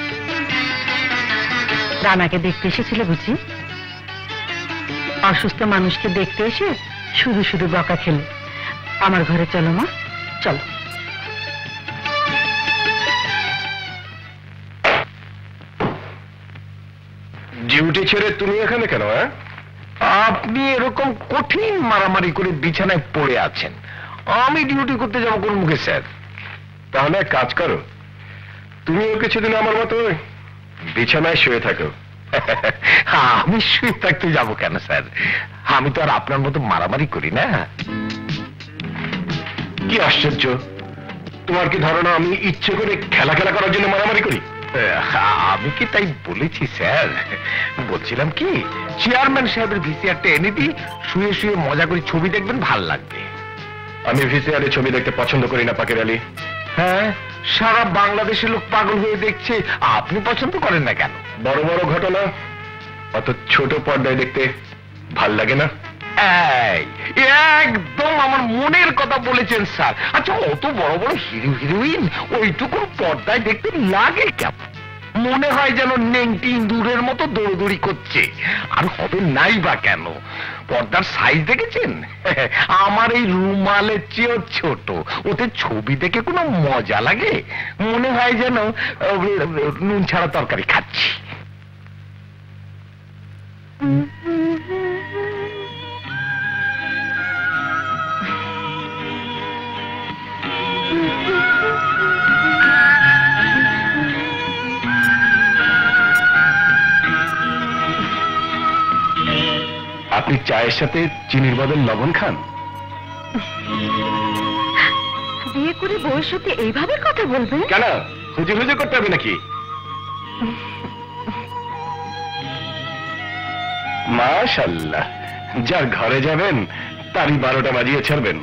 রানাকে দেখতে এসেছিলে বুঝি? অসুস্থ মানুষকে দেখতে এসে শুধু শুধু বকা খেলে। আমার ঘরে চলো মা, চলো। ডিউটি ছেড়ে তুমি এখানে কেন? আপনি এরকম কঠিন মারামারি করে বিছানায় পড়ে আছেন, আমি ডিউটি করতে যাবো কোন মুখে স্যার? তাহলে এক কাজ করো, তুমিও কিছুদিন আমার মতো বিছানায় শুয়ে থাকো। আমি শুয়ে থাকতে যাব কেন স্যার? আমি তো আর আপনার মতো মারামারি করি না। কি আশ্চর্য, তোমার কি ধারণা আমি ইচ্ছে করে খেলা খেলা করার জন্য মারামারি করি? আমি কি তাই বলেছি স্যার? বলছিলাম কি, চেয়ারম্যান সাহেবের ভিসিআরটা এনে দিই, শুয়ে শুয়ে মজা করে ছবি দেখবেন, ভাল লাগবে। আমি ভিসিআরে ছবি দেখতে পছন্দ করি না পাকের আলী। হ্যাঁ, সারা বাংলাদেশের লোক পাগল হয়ে দেখছে, আপনি পছন্দ করেন না কেন? বড় বড় ঘটনা অত ছোট পর্দায় দেখতে ভাল লাগে না। একদম আমার মনের কথা বলেছেন স্যার। আচ্ছা, অত বড় বড় হিরো হিরোইন ওইটুকু পর্দায় দেখতে লাগে কেমন? মনে হয় যেন নেংটি ইঁদুরের মতো দৌড়দৌড়ি করছে। আর হবে নাই বা কেন? পর্দার সাইজ দেখেছেন? আমার এই রুমালের চেয়েও ছোট। ওতে ছবি দেখে কোনো মজা লাগে? মনে হয় যেন নুন ছাড়া তরকারি খাচ্ছি। আপনি চায়ের সাথে চিনির বদল লবণ খান? বিয়ে করে বউয়ের সাথে এইভাবে কথা বলবেন? কেন খুঁজে খুঁজে করতে হবে নাকি? মাশাআল্লাহ, যার ঘরে যাবেন তারই 12টা বাজিয়ে ছাড়বেন।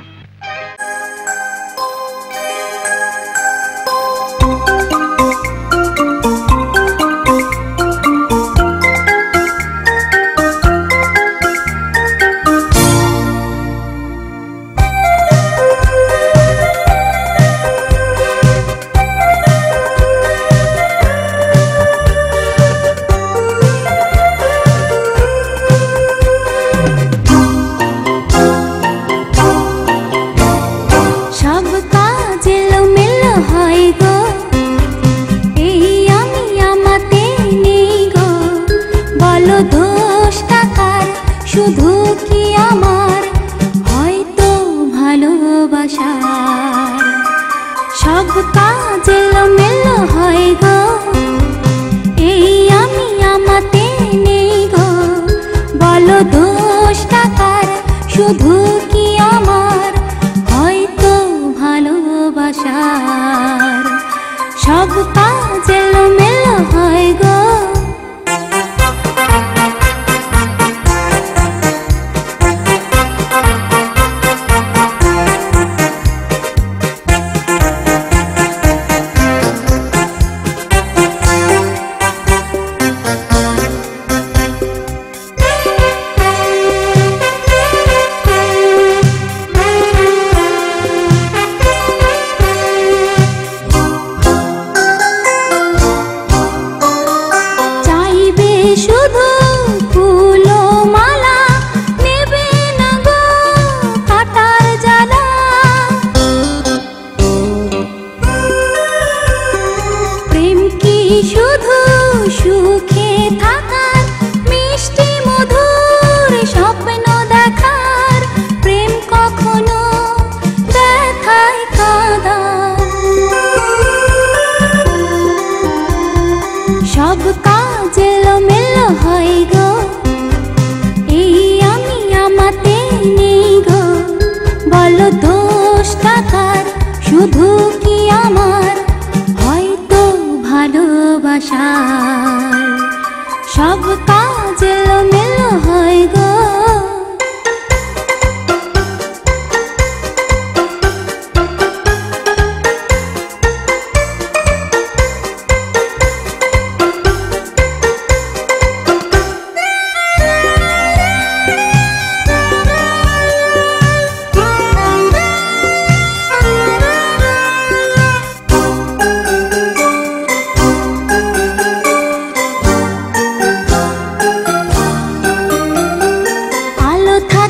শুধু কি আমার হয়তো ভালোবাসার সব কাজ এলোমেলো হয় গো, এই আমি আমাতে নেই গো। বলো দোষটা কার? শুধু কি আমার হয়তো ভালোবাসার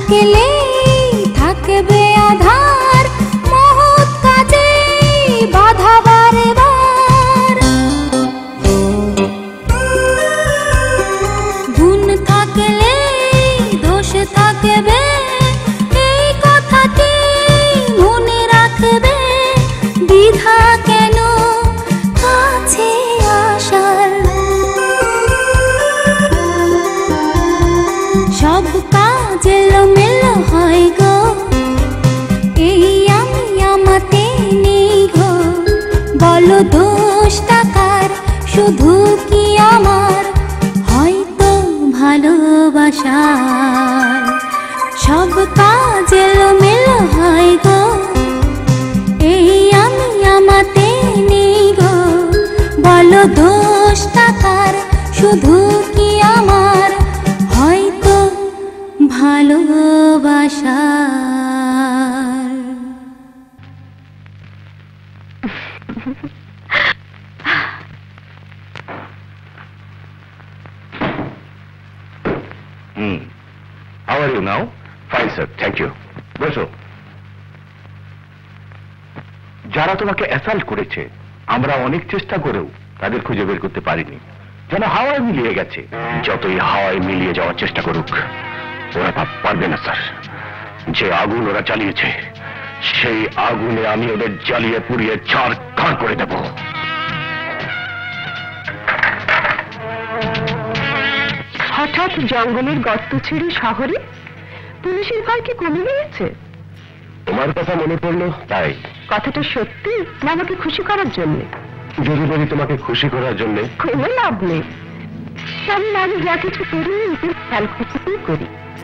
থাকলে থাকবে আধার, মহৎ কাজে বাধা বারবার। গুণ থাকলে দোষ থাকবে, এই কথাটি মনে রাখবে। দ্বিধা কেন কাছে আসার, সব কাজ এলোমেলো হয় গো, এই আমি আমাতে নেই গো। বলো দোষটা কার, শুধু কি আমার? হয়তো ভালোবাসার। সব কাজ এলোমেলো হয় গো, এই আমি আমাতে নেই গো। বলো দোষটা কার, শুধু কি আমার? হয়তো ভালোবাসার। How are you now? Fine, sir. Thank you. বসো। যারা তোমাকে অ্যাসাল্ট করেছে, আমরা অনেক চেষ্টা করেও তাদের খুঁজে বের করতে পারিনি, যেন হাওয়ায় মিলিয়ে গেছে। যতই হাওয়ায় মিলিয়ে যাওয়ার চেষ্টা করুক, ওরা তা পারবে না স্যার। যে আগুন ওরা চালিয়েছে, সেই আগুনে আমি ওদের জ্বালিয়ে পুড়িয়ে ছারখার করে দেব। হঠাৎ জঙ্গলের গর্ত ছেড়ে শহরে, পুলিশের ভয় কি কমে গিয়েছে? তোমার কথা মনে পড়লো তাই। কথাটা সত্যি না আমাকে খুশি করার জন্য? যদি বলি তোমাকে খুশি করার জন্য, কোনো লাভ নেই। আমি আগে যা কিছু করি খেয়াল করি।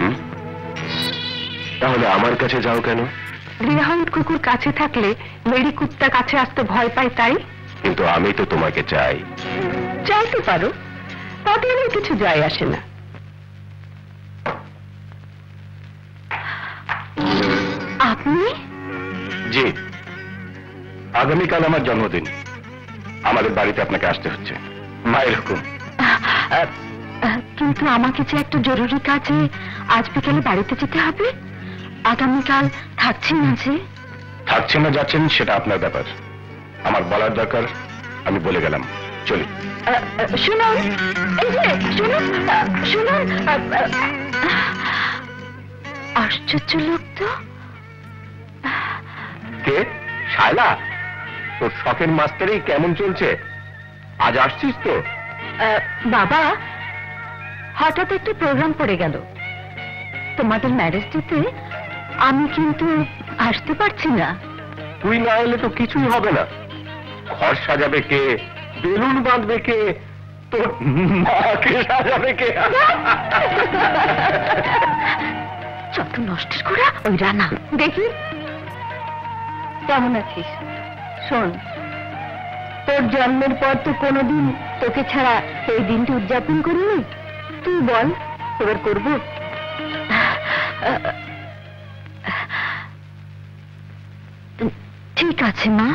তাহলে আমার কাছে যাও কেন? গ্রেহাউন্ড কুকুর কাছে থাকলে লেডি কুত্তা কাছে আসতে ভয় পায়, তাই? কিন্তু আমি তো তোমাকে চাই। চাইতে পারো, তাতে আমার কিছু যায় আসে না। আপনি? জি, আগামীকাল আমার জন্মদিন। আমাদের বাড়িতে আপনাকে আসতে হচ্ছে, মায়ের হুকুম। কিন্তু আমাকে যে একটা জরুরি কাজে আজ বিকেলে বাড়িতে যেতে হবে। আগামীকাল থাকছেন না যে? থাকছেন না যাচ্ছেন সেটা আপনার ব্যাপার, আমার বলার দরকার আমি বলে গেলাম। চলি। শুনুন, এই যে শুনুন, শুনুন। আশ্চর্য লোক তো। কে? শায়লা? তোর শখের মাস্টারেই কেমন চলছে? আজ আসছিস তো? বাবা, হঠাৎ একটা প্রোগ্রাম পড়ে গেল তোমাদের ম্যারেজ ডেতে। আমি কিন্তু আসতে পারছি না। তুই না এলে তো কিছুই হবে না। ঘর সাজাবে কে, বেলুন বাঁধবে কে, তোর মাকে সাজাবে কে? যত নষ্টের করা ওই রানা। দেখি কেমন আছিস? শোন, তোর জন্মের পর তো কোনোদিন তোকে ছাড়া এই দিনটি উদযাপন করিনি। তুই বল, এবার করবো? ঠিক আছে মা।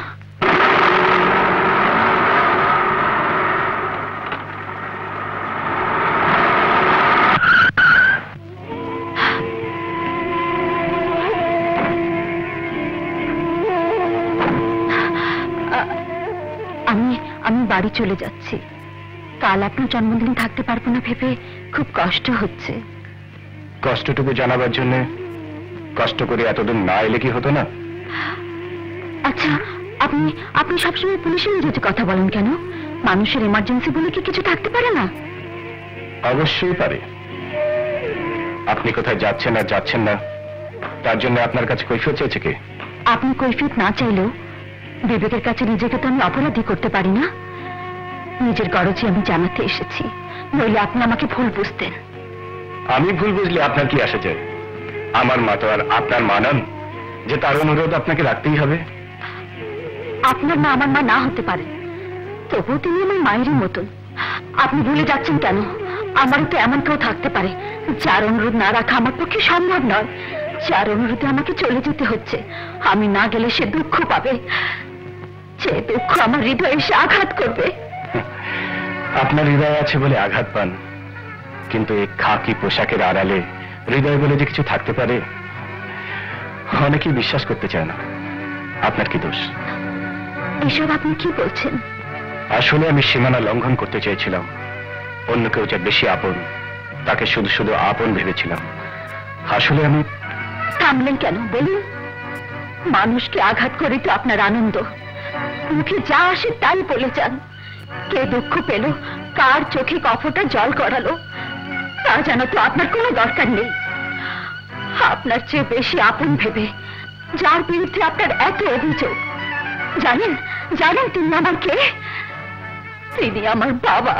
আমি বাড়ি চলে যাচ্ছি। কাল আপনার জন্মদিন থাকতে পারবো না ভেবে খুব কষ্ট হচ্ছে। কষ্টটুকু জানাবার জন্য কষ্ট করে এতদিন না এলে কি হতো না? আচ্ছা, আপনি আপনি সবসময় পুলিশের বিরুদ্ধে কথা বলেন কেন? মানুষের এমার্জেন্সি বলে কি কিছু থাকতে পারে না? অবশ্যই পারে। আপনি কোথায় যাচ্ছেন আর যাচ্ছেন না তার জন্য আপনার কাছে কৈফিয়ত চেয়েছে কে? আপনি কৈফিয়ত না চাইলেও বিবেকের কাছে নিজেকে তো আমি অপরাধী করতে পারি না। নিজের গরজে আমি জানাতে এসেছি, নইলে আপনি আমাকে ভুল বুঝতেন। আমি ভুল বুঝলে আপনার কি আসে যায়? আমার মা তো আর আপনার মা নন যে তার অনুরোধ আপনাকে রাখতেই হবে। আপনার মা আমার মা না হতে পারে, তবুও তিনি আমার মায়েরই মতন। আপনি ভুলে যাচ্ছেন কেন? আমারও তো এমন কেউ থাকতে পারে যার অনুরোধ না রাখা আমার পক্ষে সম্ভব নয়, যার অনুরোধে আমাকে চলে যেতে হচ্ছে। আমি না গেলে সে দুঃখ পাবে, যে দুঃখ আমার হৃদয়ে এসে আঘাত করবে। আপনার হৃদয় আছে বলে আঘাত পান, কিন্তু এই খাকি পোশাকের আড়ালে হৃদয় বলে যে কিছু থাকতে পারে অনেকেই বিশ্বাস করতে চায় না। আপনার কি দোষ? এসব আপনি কি বলছেন? আসলে আমি সীমানা লঙ্ঘন করতে চেয়েছিলাম। অন্য কেউ যা বেশি আপন তাকে শুধু শুধু আপন ভেবেছিলাম। আসলে আমি। থামলেন কেন বলুন? মানুষকে আঘাত করে তো আপনার আনন্দ। মুখে যা আসে তাই বলে যান। কে দুঃখ পেল, কার চোখে কফটা জল গড়ালো তা জানা তো আপনার কোনো দরকার নেই। আপনার চেয়ে বেশি আপন ভেবে যার বিরুদ্ধে আপনার এত অভিযোগ, জানেন জানেন তিনি আমার কে? তিনি আমার বাবা।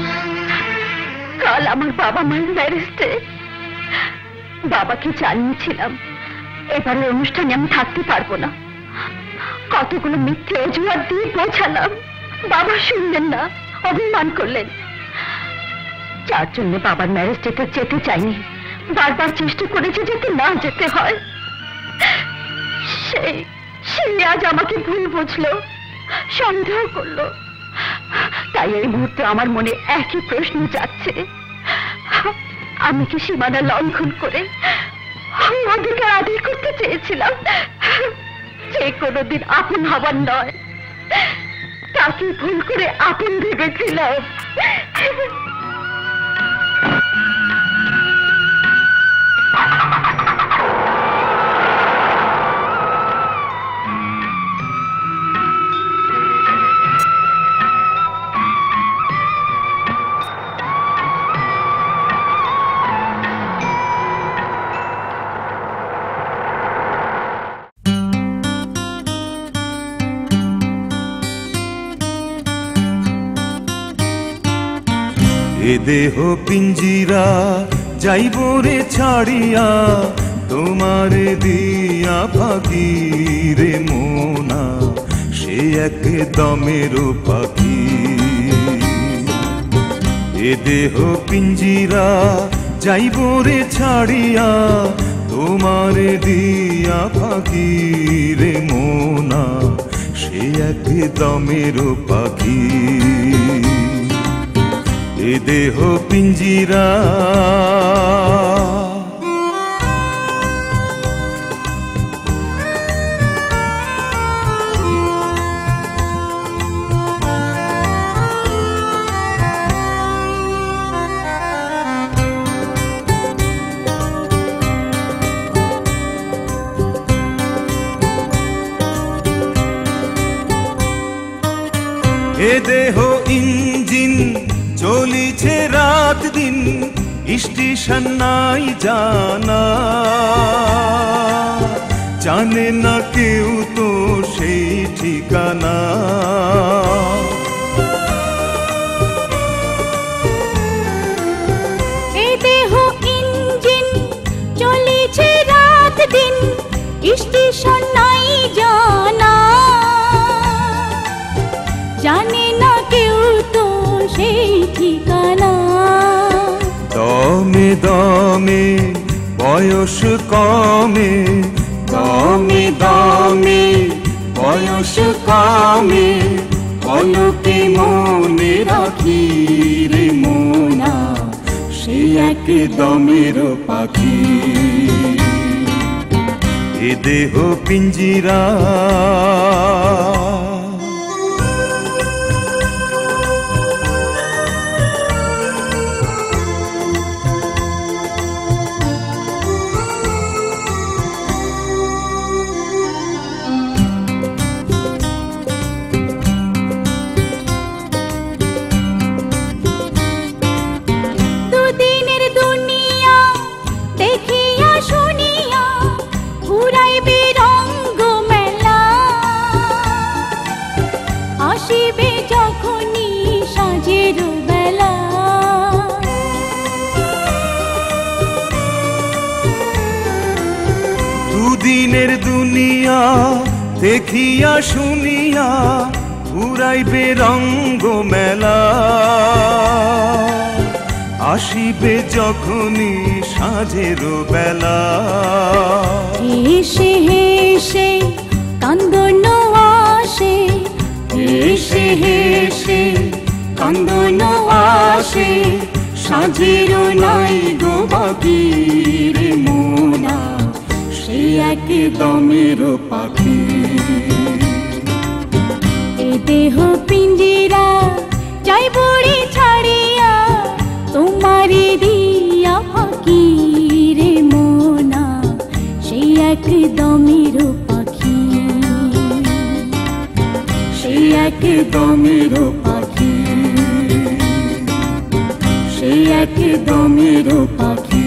কাল আমার বাবা মায়ের ম্যারেজ ডে। বাবাকে জানিয়েছিলাম এবারে অনুষ্ঠানে আমি থাকতে পারবো না। কতগুলো মিথ্যে অজুহাত দিয়ে বোঝালাম, বাবা শুনলেন না, অভিমান করলেন। যার জন্য বাবার ম্যারেজ ডেতে যেতে চাইনি, বারবার চেষ্টা করেছে যাতে না যেতে হয়। সেই আজ আমাকে ভুল বুঝলো, সন্দেহ করলো। তাই এই মুহূর্তে আমার মনে একই প্রশ্ন যাচ্ছে, আমি কি সীমানা লঙ্ঘন করে অধিকার আদায় করতে চেয়েছিলাম? যে কোনোদিন আপন হবার নয়, তাকে ভুল করে আপন ভেবেছিলাম। এ দেহ পিঞ্জিরা যাইব রে ছাড়িয়া, তোমারে দিয়া ফাঁকি রে মোনা, সে এক দমের পাখি। এ দেহ পিঞ্জিরা যাইব রে ছাড়িয়া, তোমারে দিয়া ফাঁকি রে মোনা, সে এক দমের পাখি। এ দেহ পিঞ্জিরা এ দেহ ইঞ্জিন চলিছে রাত দিন, স্টেশন নাই জানা, জানে না কেউ তো সেই ঠিকানা। এ দেহ ইঞ্জিন চলিছে রাত দিন, স্টেশন নাই জানা, জানে না কেউ তো সেই ঠিকানা। দমে দমে বয়স কমে, দমে দমে বয়স কমে, পলকে মনে রাখি রে মোনা, সে এক দমের পাখি। এ দেহ পিঞ্জিরা দিনের দুনিয়া দেখিয়া শুনিয়া, ঘুরাইবে রঙ্গ মেলা, আসিবে যখনই সাঁঝের বেলা। হেসে হেসে কান্দন আসে, হেসে হেসে কান্দন আসে, সাজেরও নাই গো বাকি রে মোনা, সে এক দমের পাখি। এ দেহ পিঞ্জিরা যাইব রে ছাড়িয়া, তোমারে দিয়া ফাঁকি রে মোনা, সে এক দমের পাখি, সে এক দমের পাখি, সে এক দমের পাখি।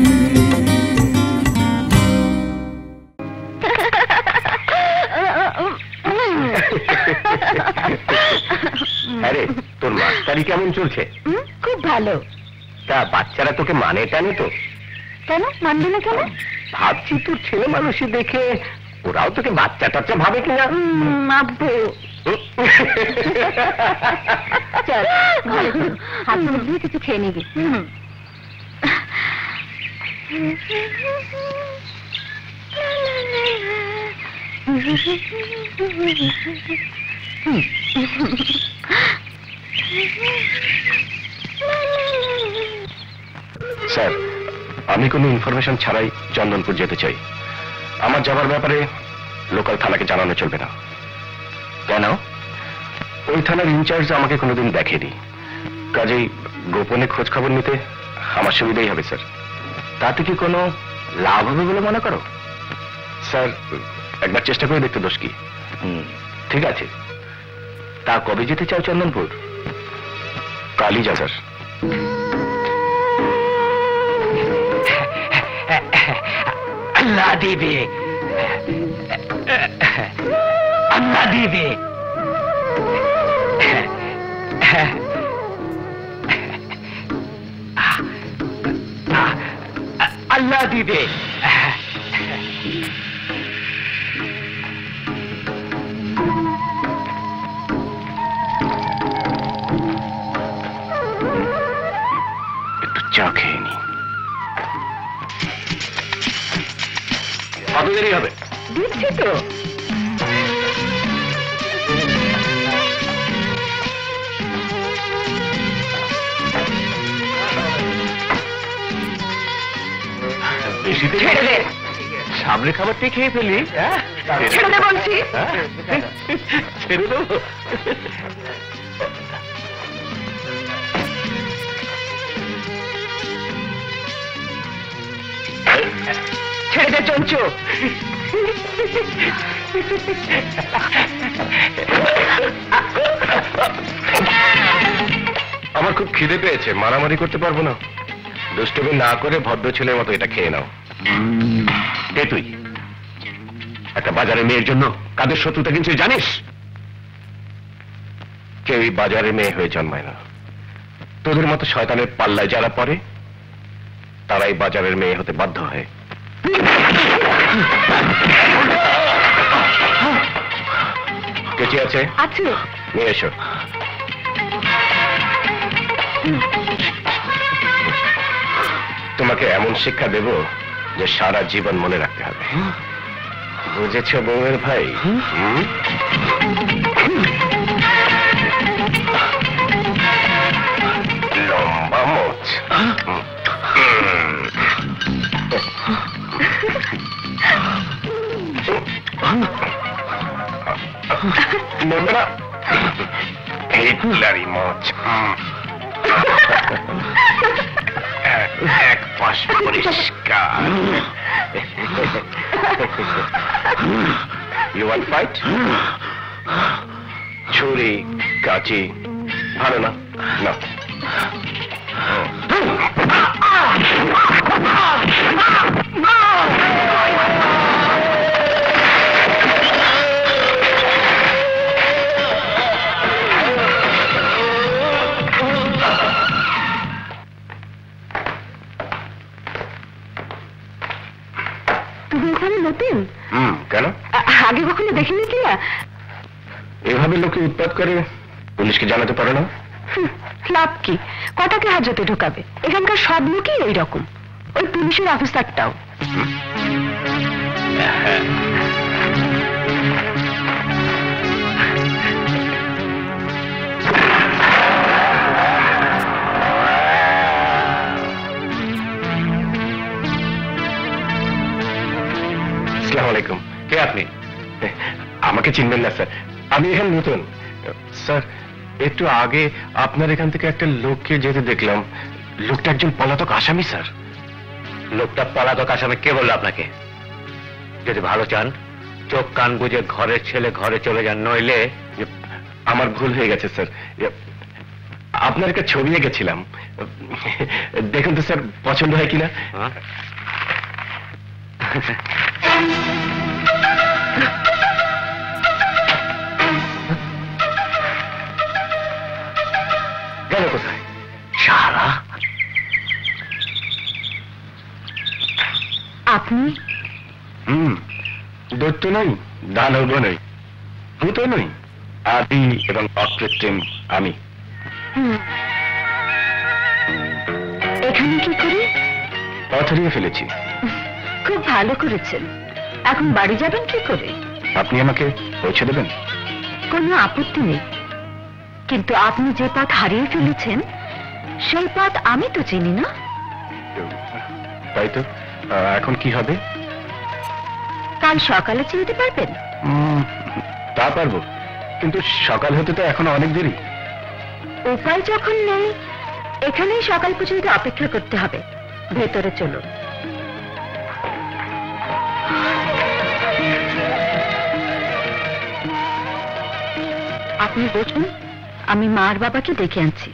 আরে তোর মাস্টারি কেমন চলছে? খুব ভালো। তা বাচ্চারা তোকে মানে টানে তো? কেন মানবে না কেন? ভাবছি তোর ছেলে মানুষই দেখে ওরাও তোকে বাচ্চা টাচ্চা ভাবে কিনা। আব্বু চল ঘরে চল, হাত মুখ ধুয়ে কিছু খেয়ে নিবি। স্যার, আমি কোনো ইনফরমেশন ছাড়াই চন্দনপুর যেতে চাই। আমার যাবার ব্যাপারে লোকাল থানাকে জানানো চলবে না। কেন? ওই থানার ইনচার্জ আমাকে কোনোদিন দেখেনি, কাজেই গোপনে খোঁজ খবর নিতে আমার সুবিধাই হবে স্যার। তাতে কি কোনো লাভ হবে বলে মনে করো? স্যার, একবার চেষ্টা করে দেখতে দোষ কি? ঠিক আছে, তা কবে যেতে চাও চন্দনপুর? কালই যা স্যার। আল্লাহ দিবে, আল্লাহ দিবে, আল্লাহ দিবে। একটু চা খেয়ে নি। কত দেরি হবে? দিচ্ছি তো। বেশি দেরি ছেড়ে দে, সামনে খাবারটাই খেয়ে ফেলি। ছেড়ে দে বলছি। ছেড়ে দেবো? ছেড়ে দে চঞ্চু। আমার খুব খিদে পেয়েছে, মারামারি করতে পারবো না। দুষ্টুমি না করে ভদ্র ছেলের মতো এটা খেয়ে নাও। দে তুই। একটা বাজারের মেয়ের জন্য কাদের শত্রুতা কিন্তু জানিস? কেউই বাজারে মেয়ে হয়ে জন্মায় না। তোদের মতো শয়তানের পাল্লায় যারা পড়ে তারাই বাজারের মেয়ে হতে বাধ্য হয়। কেচি আছে? আছে। নিয়ে এসো। তোমাকে এমন শিক্ষা দেব যে সারা জীবন মনে রাখতে হবে। বুঝেছ বউয়ের ভাই? লম্বা মোচ। নেবে না? হিটলারি মোচ। এক পাশ পরিষ্কার। You want fight? ছুরি কাঁচি ভালো না? না। তুমি ওখানে নতুন? কেন? আগে কখনো দেখিনি কিনা? এভাবে লোকে উৎপাত করে, পুলিশকে জানাতে পারে না? লাভ কি? কটাকে হাজতে ঢোকাবে? এখানকার সব লোকই ওই রকম। ওই পুলিশের অফিসারটাও। আসসালামু আলাইকুম। কে আপনি? আমাকে চিনবেন না স্যার, আমি এখানে নতুন। স্যার, একটু আগে আপনার এখান থেকে একটা লোককে যেতে দেখলাম। লোকটা একজন পলাতক আসামি স্যার। লোকটা পলাতক আসামি কে বললো আপনাকে? যদি ভালো চান চোখ কান বুঝে ঘরের ছেলে ঘরে চলে যান, নইলে। আমার ভুল হয়ে গেছে স্যার, আপনার একটা ছবি এঁকেছিলাম, দেখুন তো স্যার পছন্দ হয় কিনা। গেল কোথায় শালা? আপনি? দৈত্য নই, দানব নই, ভূত নই, আদি এবং অকৃত্রিম আমি। এখানে কি করে? পথ হারিয়ে ফেলেছি। খুব ভালো করেছেন। এখন বাড়ি যাবেন কি করে? আপনি আমাকে পৌঁছে দেবেন? কোনো আপত্তি নেই, কিন্তু আপনি যে পথ হারিয়ে ফেলেছেন সেই পথ আমি তো চিনি না। তাই তো, এখন কি হবে? কাল সকালে চিনতে পারবেন? তা পারবো, কিন্তু সকাল হতে তো এখনো অনেক দেরি। উপায় যখন নেই, এখানেই সকাল পর্যন্ত অপেক্ষা করতে হবে। ভেতরে চলুন। আপনি বসুন, আমি মার বাবাকে ডেকে আনছি।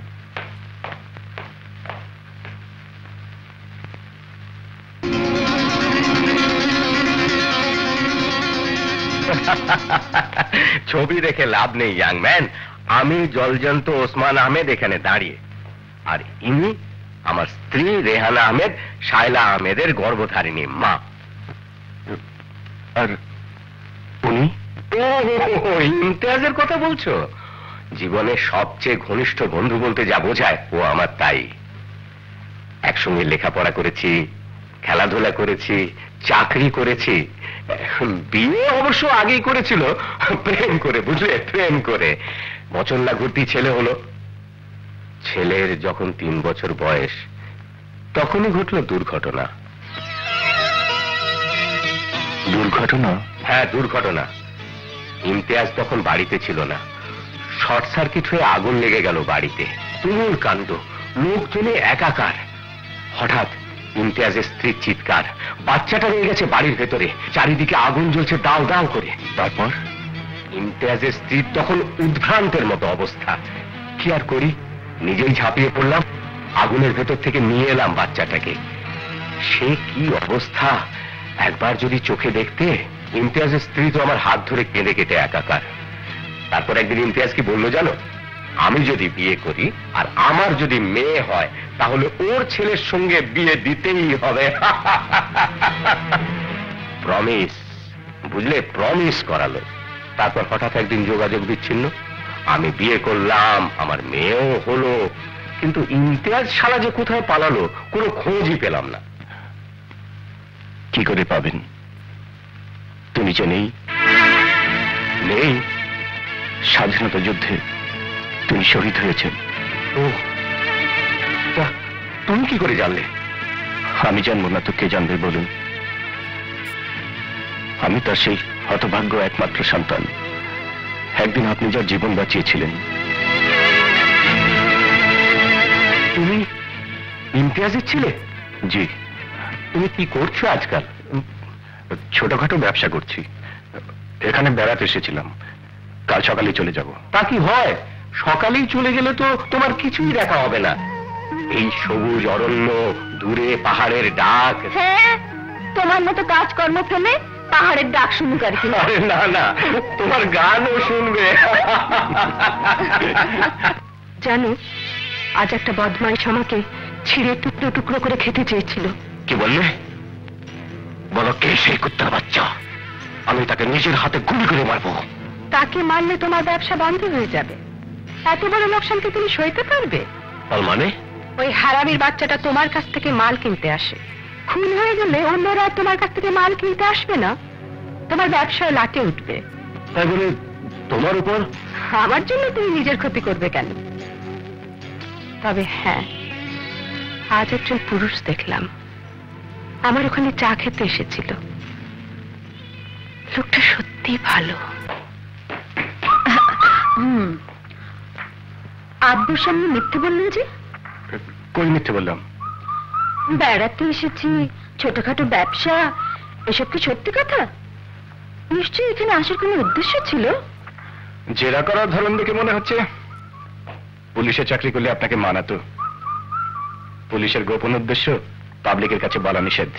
ছবি দেখে লাভ নেই ইয়াং ম্যান। আমি জলজন্ত ওসমান আহমেদ এখানে দাঁড়িয়ে, আর ইনি আমার স্ত্রী রেহানা আহমেদ, শায়লা আহমেদের গর্ভধারিণী মা। আর উনি? ইমতিয়াজের কথা বলছো? জীবনের সবচেয়ে ঘনিষ্ঠ বন্ধু বলতে যা বোঝায় ও আমার তাই। একসঙ্গে লেখাপড়া করেছি, খেলাধুলা করেছি, চাকরি করেছি। বিয়ে অবশ্য আগেই করেছিল, প্রেম করে, বুঝলে, প্রেম করে। বচনলা ঘুরতি ছেলে হলো। ছেলের যখন 3 বছর বয়স তখনই ঘটলো দুর্ঘটনা। দুর্ঘটনা? হ্যাঁ, দুর্ঘটনা। ইমতিয়াজ তখন বাড়িতে ছিল না। শর্ট সার্কিট হয়ে আগুন লেগে গেল বাড়িতে। তুমুল কাণ্ড, লোকজনে একাকার। হঠাৎ ইমতিয়াজের স্ত্রীর চিৎকার, বাচ্চাটা রয়ে গেছে বাড়ির ভেতরে, চারিদিকে আগুন জ্বলছে দাও দাও করে। তারপর ইমতিয়াজের স্ত্রীর তখন উদ্ভ্রান্তের মতো অবস্থা। কি আর করি, নিজেই ঝাঁপিয়ে পড়লাম, আগুনের ভেতর থেকে নিয়ে এলাম বাচ্চাটাকে। সে কি অবস্থা একবার যদি চোখে দেখতে। ইমতিয়াজের স্ত্রী তো আমার হাত ধরে কেঁদে কেটে একাকার। তারপর একদিন ইমতিয়াজ কি বললো জানো? আমি যদি বিয়ে করি আর আমার যদি মেয়ে হয় তাহলে ওর ছেলের সঙ্গে বিয়ে দিতেই হবে। প্রমিস, বুঝলে, প্রমিস করালো। তারপর হঠাৎ একদিন যোগাযোগ বিচ্ছিন্ন। আমি বিয়ে করলাম, আমার মেয়েও হলো, কিন্তু ইমতিয়াজ শালা যে কোথায় পালালো কোনো খোঁজই পেলাম না। কি করে পাবেন? তুমি যে নেই। নেই? স্বাধীনতা যুদ্ধে তিনি শহীদ হয়েছেন। ও, তুমি কি করে জানলে? আমি জানবো না তো কে জানবে বলুন? আমি তার সেই হতভাগ্য একমাত্র সন্তান। একদিন আপনি যার জীবন বাঁচিয়েছিলেন। তুমি ইমতিয়াজের ছেলে? জি। তুমি কি করছো আজকাল? ছোটখাটো ব্যবসা করছি। এখানে বেড়াতে এসেছিলাম, কাল সকালে চলে যাব। তা কি হয়? সকালেই চলে গেলে তো তোমার কিছুই দেখা হবে না। এই সবুজ অরণ্য, দূরে পাহাড়ের ডাক। হ্যাঁ, তোমার মতো কাজকর্ম ফেলে পাহাড়ের ডাক শুনুক আর কি। আরে না না, তোমার গানও শুনবে। জানো, আজ একটা বদমাইশ আমাকে ছিঁড়ে টুকরো টুকরো করে খেতে চেয়েছিল। কি বললে? বলো কে সেই কুত্তার বাচ্চা? আমি তাকে নিজের হাতে গুলি করে মারবো। তাকে মারলে তোমার ব্যবসা বন্ধ হয়ে যাবে। এত বড় লোকসানকে তুমি সইতে পারবে? তার মানে? ওই হারামির বাচ্চাটা তোমার কাছ থেকে মাল কিনতে আসে। খুন হয়ে গেলে অন্যরা তোমার কাছ থেকে মাল কিনতে আসবে না, তোমার ব্যবসায় লাটে উঠবে। তাই বলে তোমার উপর? আমার জন্য তুমি নিজের ক্ষতি করবে কেন? তবে হ্যাঁ, আজ একজন পুরুষ দেখলাম আমার ওখানে চা খেতে এসেছিল। লোকটা সত্যি ভালো। আব্বুর সামনে মিথ্যে বললেন যে? কই মিথ্যে বললাম? বেড়াতে এসেছি, ছোটখাটো ব্যবসা, এসব কি সত্যি কথা? নিশ্চয়ই এখানে আসার কোনো উদ্দেশ্য ছিল। জেরা করার ধরন দেখে মনে হচ্ছে পুলিশে চাকরি করলে আপনাকে মানাতো। পুলিশের গোপন উদ্দেশ্য পাবলিকের কাছে বলা নিষেধ।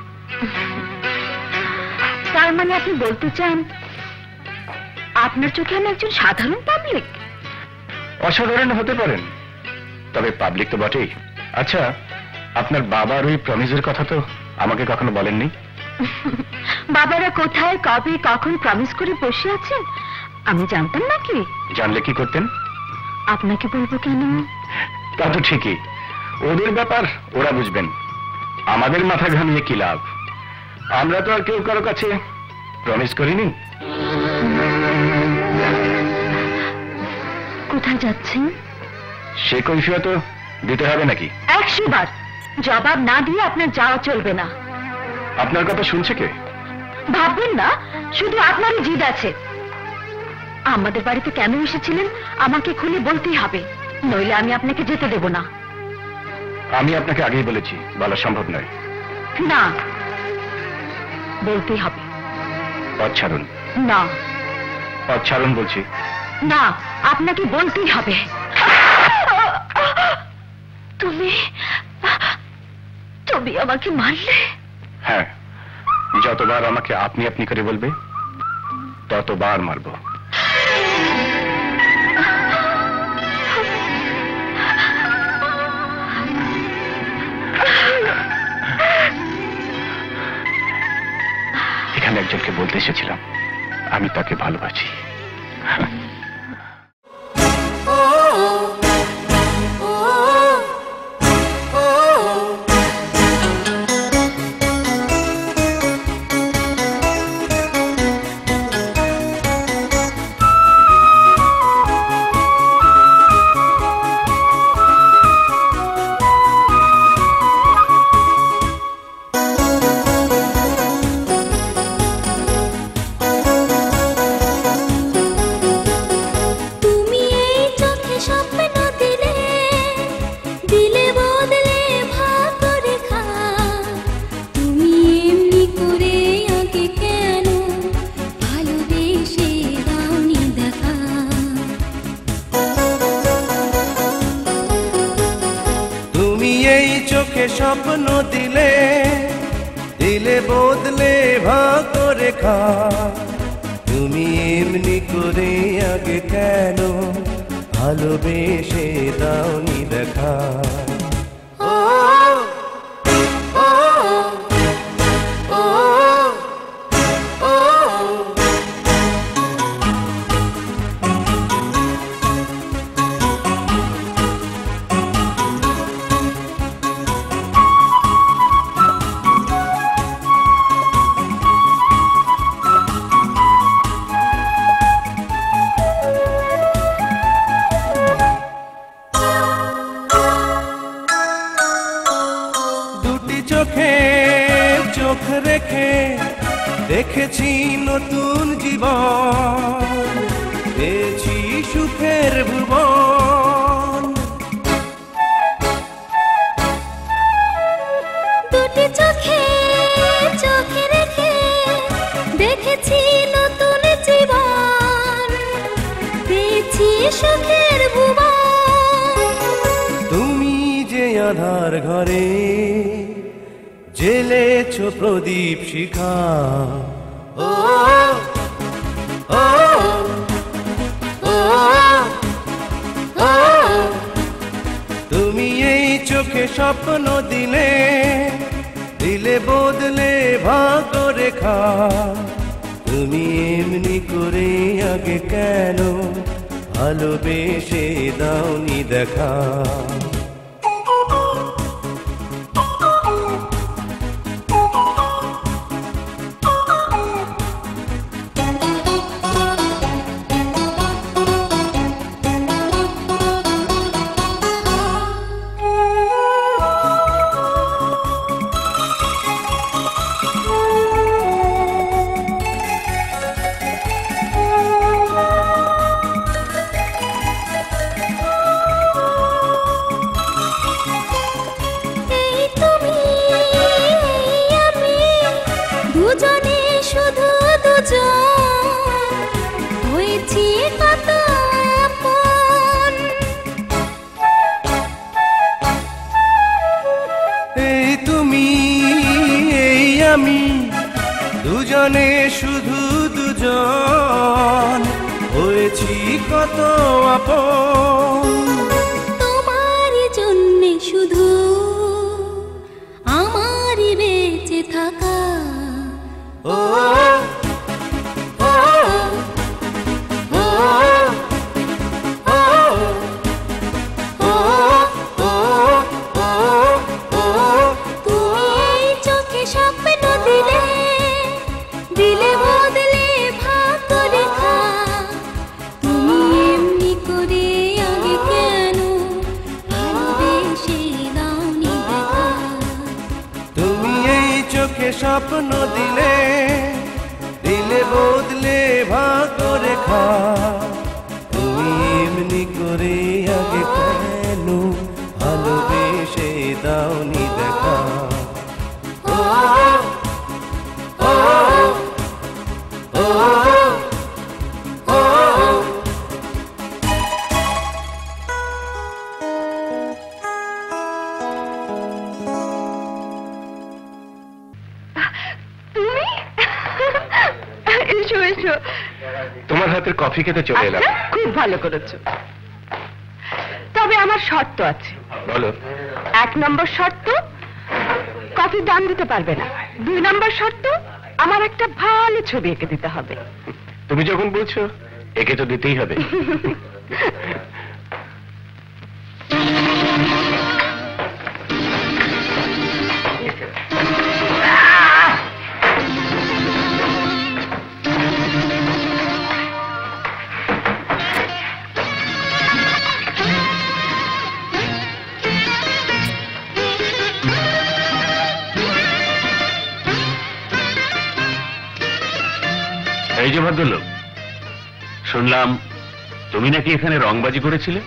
তার মানে আপনি বলতে চান আপনার চোখে আমি একজন সাধারণ পাবলিক? অসাধারণ হতে পারেন, তবে পাবলিক তো বটেই। আচ্ছা, আপনার বাবার ওই প্রমিসের কথা তো আমাকে কখনো বলেননি। বাবারা কোথায়, কবে, কখন প্রমিস করে বসে আছেন আমি জানতাম নাকি? জানলে কি করতেন? আপনাকে বলবো কেন? তা তো ঠিকই, ওদের ব্যাপার ওরা বুঝবেন, আমাদের মাথা ঘামিয়ে কি লাভ? আমরা তো আর কেউ কারো কাছে প্রমিস করিনি। কোথায় যাচ্ছেন? সে কৈফিয়ত দিতে হবে নাকি? 100 বার জবাব না দিয়ে আপনার যাওয়া চলবে না। আপনার কথা শুনছে কে? ভাববেন না শুধু আপনারই জিদ আছে। আমাদের বাড়িতে কেন এসেছিলেন আমাকে খুলে বলতেই হবে, নইলে আমি আপনাকে যেতে দেব না। আমি আপনাকে আগেই বলেছি বলা সম্ভব নয়। না, বলতেই হবে। পথ ছাড়ুন। না। পথ ছাড়ুন বলছি। না, আপনাকে বলতেই হবে। তুমি তুমি আমাকে মারলে? হ্যাঁ, যতবার আমাকে আপনি আপনি করে বলবে ততবার মারব। এখানে একজনকে বলতে এসেছিলাম আমি তাকে ভালোবাসি। স্বপ্ন দিলে দিলে বদলে ভাগ করে খা, তুমি এমনি করে আগে কেন ভালোবেসে দাওনি দেখা। চোখ রেখে দেখেছি নতুন জীবন, পেয়েছি সুখের ভুবন। দুটি চোখে চোখ রেখে দেখেছি নতুন জীবন, পেয়েছি সুখের ভুবন। তুমি যে আধার ঘরে জেলেছ প্রদীপ শিখা, ও ও ও তুমি এই চোখে স্বপ্ন দিলে দিলে বদলে ভাগ রেখা, তুমি এমনি করে আগে কেন ভালোবেসে দাওনি দেখা। দুজনে শুধু দুজন হয়েছি কত আপন। এই তুমি এই আমি দুজনে শুধু দুজন হয়েছি কত আপন। তোমার জন্যে শুধু আমারই বেঁচে থাকা। ও ও ও ও ও ও তুমি চোখে স্বপ্ন দিলে দিলে বদলে ভাগ্য রেখা। তুমি এমনি করে আগে কেন ভালোবেসে দাওনি দেখা। তুমি এই চোখে স্বপ্ন দিলে দিলে বদলে ভাগ্য রেখা। তুমি এমনি করে আগে কেন ভালোবেসে দাওনি দেখা। ও ও ও ও তুমি এসো এসো। তোমার হাতের কফি খেতে চলে এলাম। আচ্ছা, খুব ভালো করেছো। তবে আমার শর্ত আছে। বলো। 1 নম্বর শর্ত, কফির দাম দিতে পারবে না। 2 নম্বর শর্ত, আমার একটা ভালো ছবি এঁকে দিতে হবে। তুমি যখন বলছো একে তো দিতেই হবে। এই যে ভদ্রলোক, শুনলাম তুমি নাকি এখানে রংবাজি করেছিলে?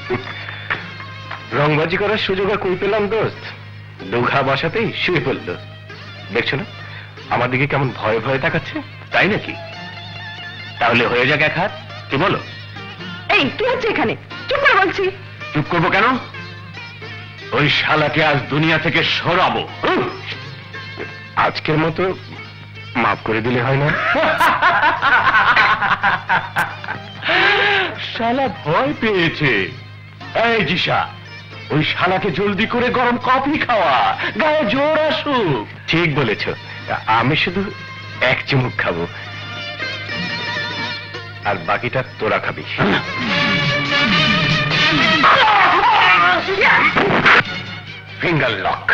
রংবাজি করার সুযোগ আর কই পেলাম দোস্ত? দুঘা বসাতেই শুয়ে পড়ল। দেখছো না আমার দিকে কেমন ভয়ে ভয়ে তাকাচ্ছে? তাই নাকি? তাহলে হয়ে যাক এক হাত, কি বলো? এই কি হচ্ছে এখানে? চুপ করে বলছি। চুপ করবো কেন? ওই শালাকে আজ দুনিয়া থেকে সরাবো। আজকের মতো মাফ করে দিলে হয় না? শালা ভয় পেয়েছে। এই জিসা, ওই শালাকে জলদি করে গরম কফি খাওয়া, গায়ে জোর আসুক। ঠিক বলেছ, আমি শুধু এক চুমুক খাবো, আর বাকিটা তোরা খাবি। Finger lock.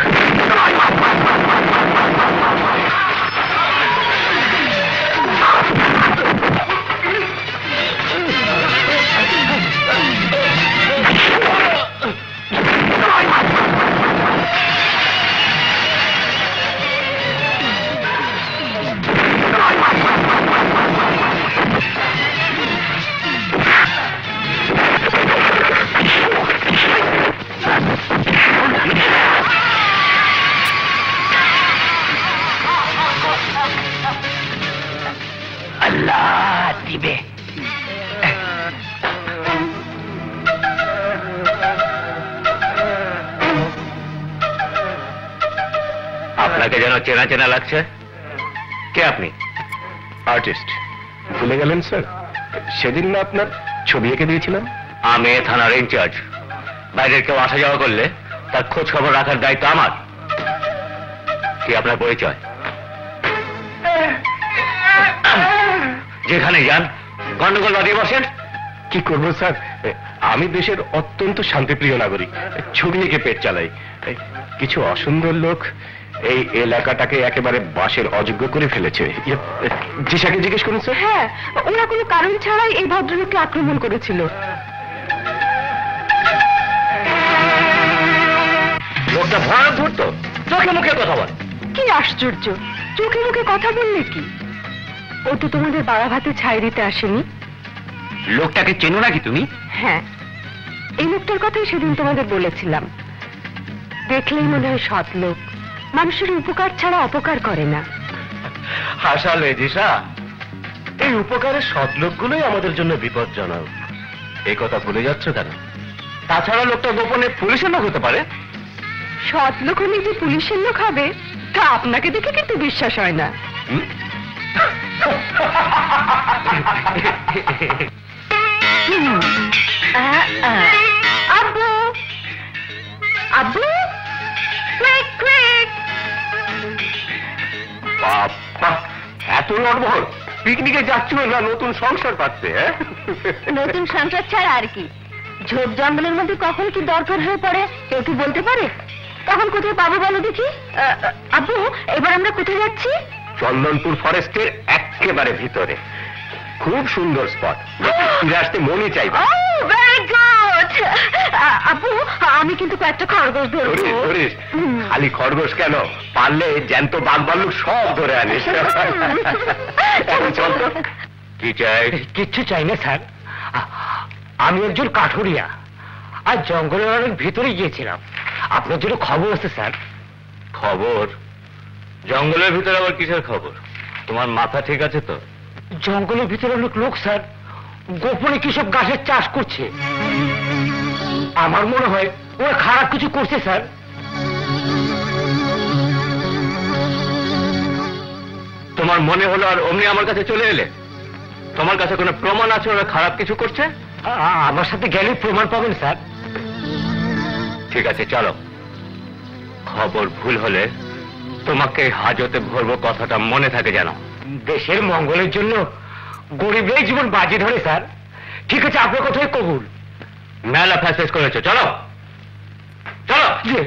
আল্লাহ দিবে। আপনাকে যেন চেনা চেনা লাগছে। কে আপনি? আর্টিস্ট। ভুলে গেলেন স্যার? সেদিন না আপনার ছবি এঁকে দিয়েছিলাম। আমি থানার ইনচার্জ। বাইরের কেউ আসা যাওয়া করলে তার খোঁজ খবর রাখার দায়িত্ব আমার। কি আপনার পরিচয়? যেখানে যান গন্ডগোল বাঁধিয়ে বসেন। কি করবো স্যার, আমি দেশের অত্যন্ত শান্তিপ্রিয় নাগরিক, ছবি এঁকে পেট চালাই। কিছু অসুন্দর লোক এই এলাকাটাকে একেবারে বাসের অযোগ্য করে ফেলেছে। জিসাকে জিজ্ঞেস করুন স্যার। হ্যাঁ, ওরা কোনো কারণ ছাড়াই এই ভদ্রলোককে আক্রমণ করেছিল। লোকটা ভয়ানক ধরতো, চোখে মুখে কথা বল। কি আশ্চর্য, চোখে মুখে কথা বললে কি? ও তো তোমাদের বাড়া ভাতে ছাই দিতে আসেনি। লোকটাকে চেনো নাকি তুমি? হ্যাঁ, এই লোকটার কথাই সেদিন তোমাদের বলেছিলাম। দেখলেই মনে হয় সৎ লোক, মানুষের উপকার ছাড়া অপকার করে না। হাসালে জিসা, এই উপকারের সৎ লোকগুলোই আমাদের জন্য বিপজ্জনক। এই কথা ভুলে যাচ্ছ কেন? তাছাড়া লোকটা গোপনে পুলিশের লোক হতে পারে। সৎ লোক হলে যে পুলিশের লোক হবে তা আপনাকে দেখে কিন্তু বিশ্বাস হয় না। আব্বু, আব্বু, কুইক কুইক। বাবা, এত নড়বড়! পিকনিকে যাচ্ছিল না নতুন সংসার পাচ্ছে? নতুন সংসার ছাড়া আর কি? ঝোপ জঙ্গলের মধ্যে কখন কি দরকার হয়ে পড়ে কেউ কি বলতে পারে? তখন কোথায় পাবো বলো দেখি? আব্বু, এবার আমরা কোথায় যাচ্ছি? চন্দনপুর ফরেস্টের একেবারে ভিতরে খুব সুন্দর স্পট। ফিরে আসতে মনই চাইবে। Very good. আব্বু, আমি কিন্তু কয়েকটা খরগোশ ধরবো। ধরিস? খালি খরগোশ কেন, পারলে জ্যান্ত বাঘ ভাল্লুক সব ধরে আনিস। এখন চল তো। কি চাই? কিচ্ছু চাই না স্যার, আমি একজন কাঠুরিয়া আর জঙ্গলের অনেক ভিতরে গিয়েছিলাম। আপনার জন্য খবর আছে স্যার। খবর? জঙ্গলের ভিতরে আবার কিসের খবর? তোমার মাথা ঠিক আছে তো? জঙ্গলের ভিতরে অনেক লোক স্যার গোপনে কিসব গাছের চাষ করছে। আমার মনে হয় ওরা খারাপ কিছু করছে স্যার। তোমার মনে হলো আর অমনি আমার কাছে চলে এলে? তোমার কাছে কোনো প্রমাণ আছে ওরা খারাপ কিছু করছে? আমার সাথে গেলে প্রমাণ পাবেন স্যার। ঠিক আছে, চলো। খবর ভুল হলে তোমাকে হাজতে ভরবো, কথাটা মনে থাকে যেন। দেশের মঙ্গলের জন্য গরিবরাই জীবন বাজি ধরে স্যার। ঠিক আছে, আপনার কথাই কবুল। মেলা ফ্যাসেস করেছো, চলো চলো।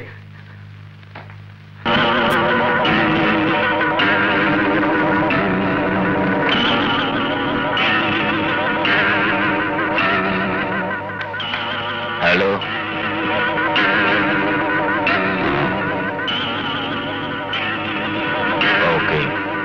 Hello, okay.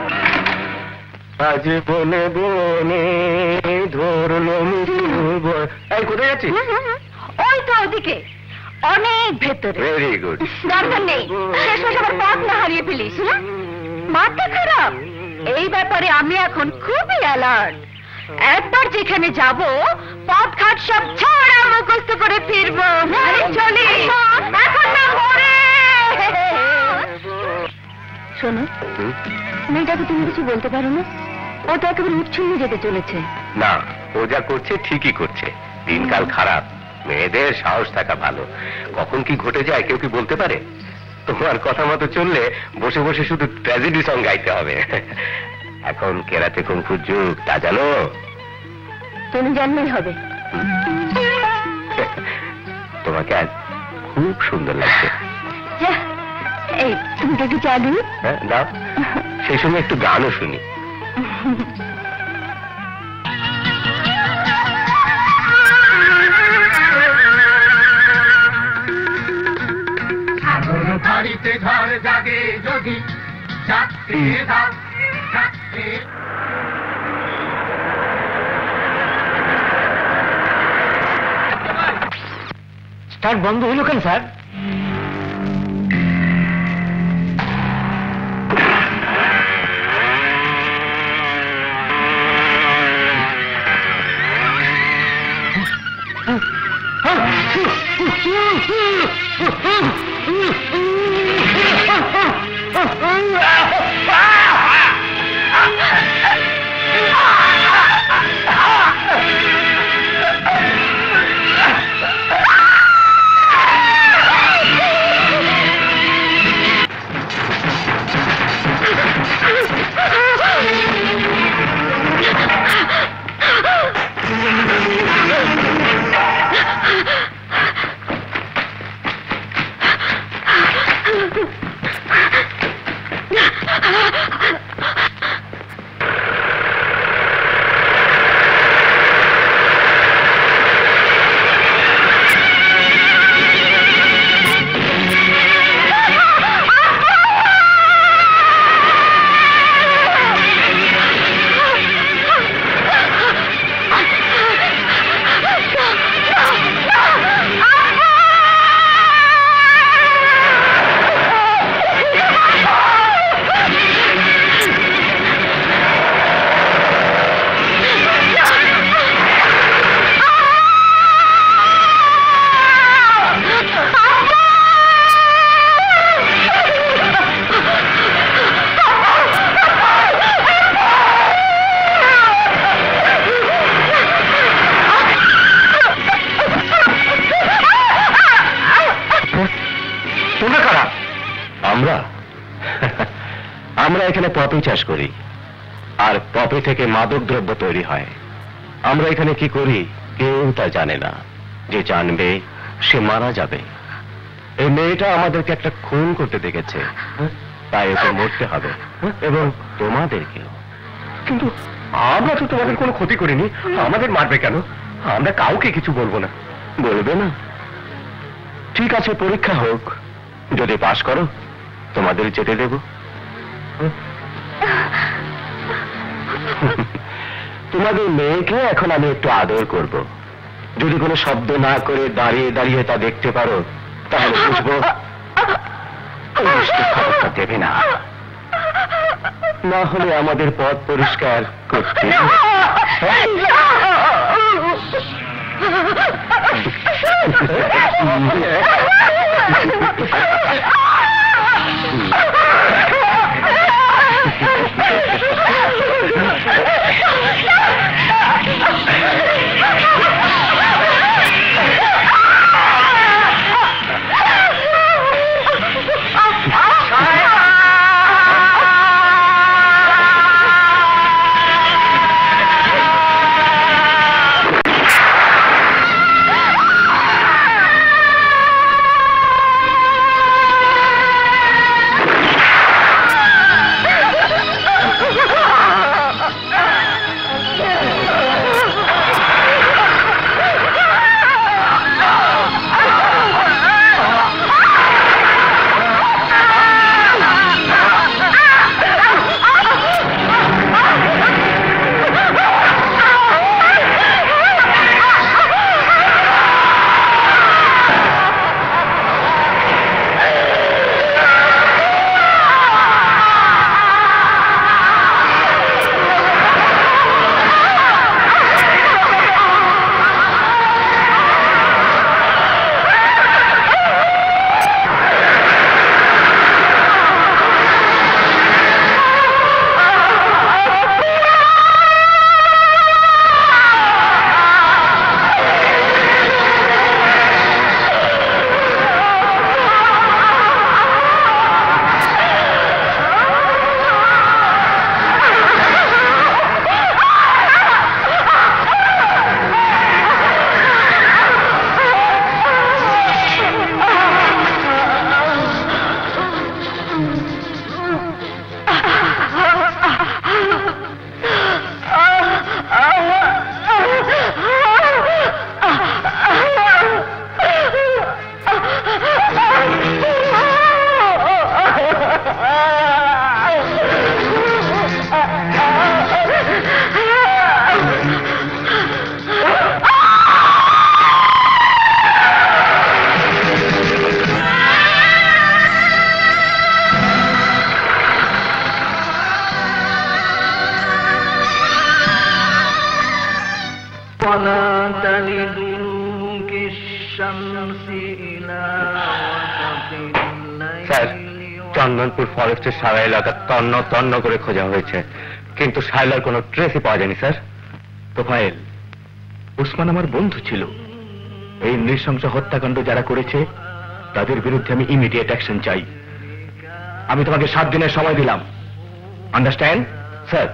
আজ বনে বনে ধরলো মুকুল। এই কোথায় যাচ্ছিস? ওই তো ওদিকে, অনেক ভেতরে। Very good. দরকার নেই, শেষ হয়ে আবার পথ না হারিয়ে ফেলিস। মাথা খারাপ? এই ব্যাপারে আমি এখন খুবই অ্যালার্ট। একবার যেখানে যাব পথ ঘাট সব ছড়া মুখস্থ করে ফিরবো। চলি এখন না মরে। শোনো, মেয়েটাকে তুমি কিছু বলতে পারো না? ও তো একেবারে উচ্ছন্নে যেতে চলেছে। না, ও যা করছে ঠিকই করছে। দিনকাল খারাপ, মেয়েদের সাহস থাকা ভালো। কখন কি ঘটে যায় কেউ কি বলতে পারে? তোমার কথা মতো চললে বসে বসে শুধু ট্র্যাজেডি সং গাইতে হবে। এখন কেরাতে কুংফুর যুগ, তা জানো? তুমি জানলেই হবে। তোমাকে আজ খুব সুন্দর লাগছে। এই তুমি তো একটু চা দিই। হ্যাঁ দাও, সেই সময় একটু গানও শুনি। বাড়িতে ঝড় জাগে যদি চাকরি দাও, চাকরি। স্টার্ট বন্ধ হলো কেন স্যার? এখানে পপি চাষ করি, আর পপি থেকে মাদক দ্রব্য তৈরি হয়। আমরা এখানে কি করি কেউ তা জানে না, যে জানবে সে মারা যাবে। এই মেয়েটা আমাদেরকে একটা খুন করতে দেখেছে, তাই ওকে মরতে হবে, এবং তোমাদেরকেও। কিন্তু আমরা তো তোমাদের কোনো ক্ষতি করিনি, আমাদের মারবে কেন? আমরা কাউকে কিছু বলবো না। বলবে না? ঠিক আছে, পরীক্ষা হোক, যদি পাশ করো তোমাদের যেতে দেব। তোমাদের মেয়েকে এখন আমি একটু আদর করব। যদি কোনো শব্দ না করে দাঁড়িয়ে দাঁড়িয়ে তা দেখতে পারো, তাহলে বুঝবো খবরটা দেবে না, না হলে আমাদের পথ পরিষ্কার করতে। স্যার, চন্দনপুর ফরেস্টের সারা এলাকা তন্ন তন্ন করে খোঁজা হয়েছে, কিন্তু শায়লার কোনো ট্রেসই পাওয়া যায়নি স্যার। তোফায়েল, উসমান আমার বন্ধু ছিল। এই নৃশংস হত্যাকাণ্ড যারা করেছে তাদের বিরুদ্ধে আমি ইমিডিয়েট অ্যাকশন চাই। আমি তোমাকে 7 দিনের সময় দিলাম, আন্ডারস্ট্যান্ড? স্যার।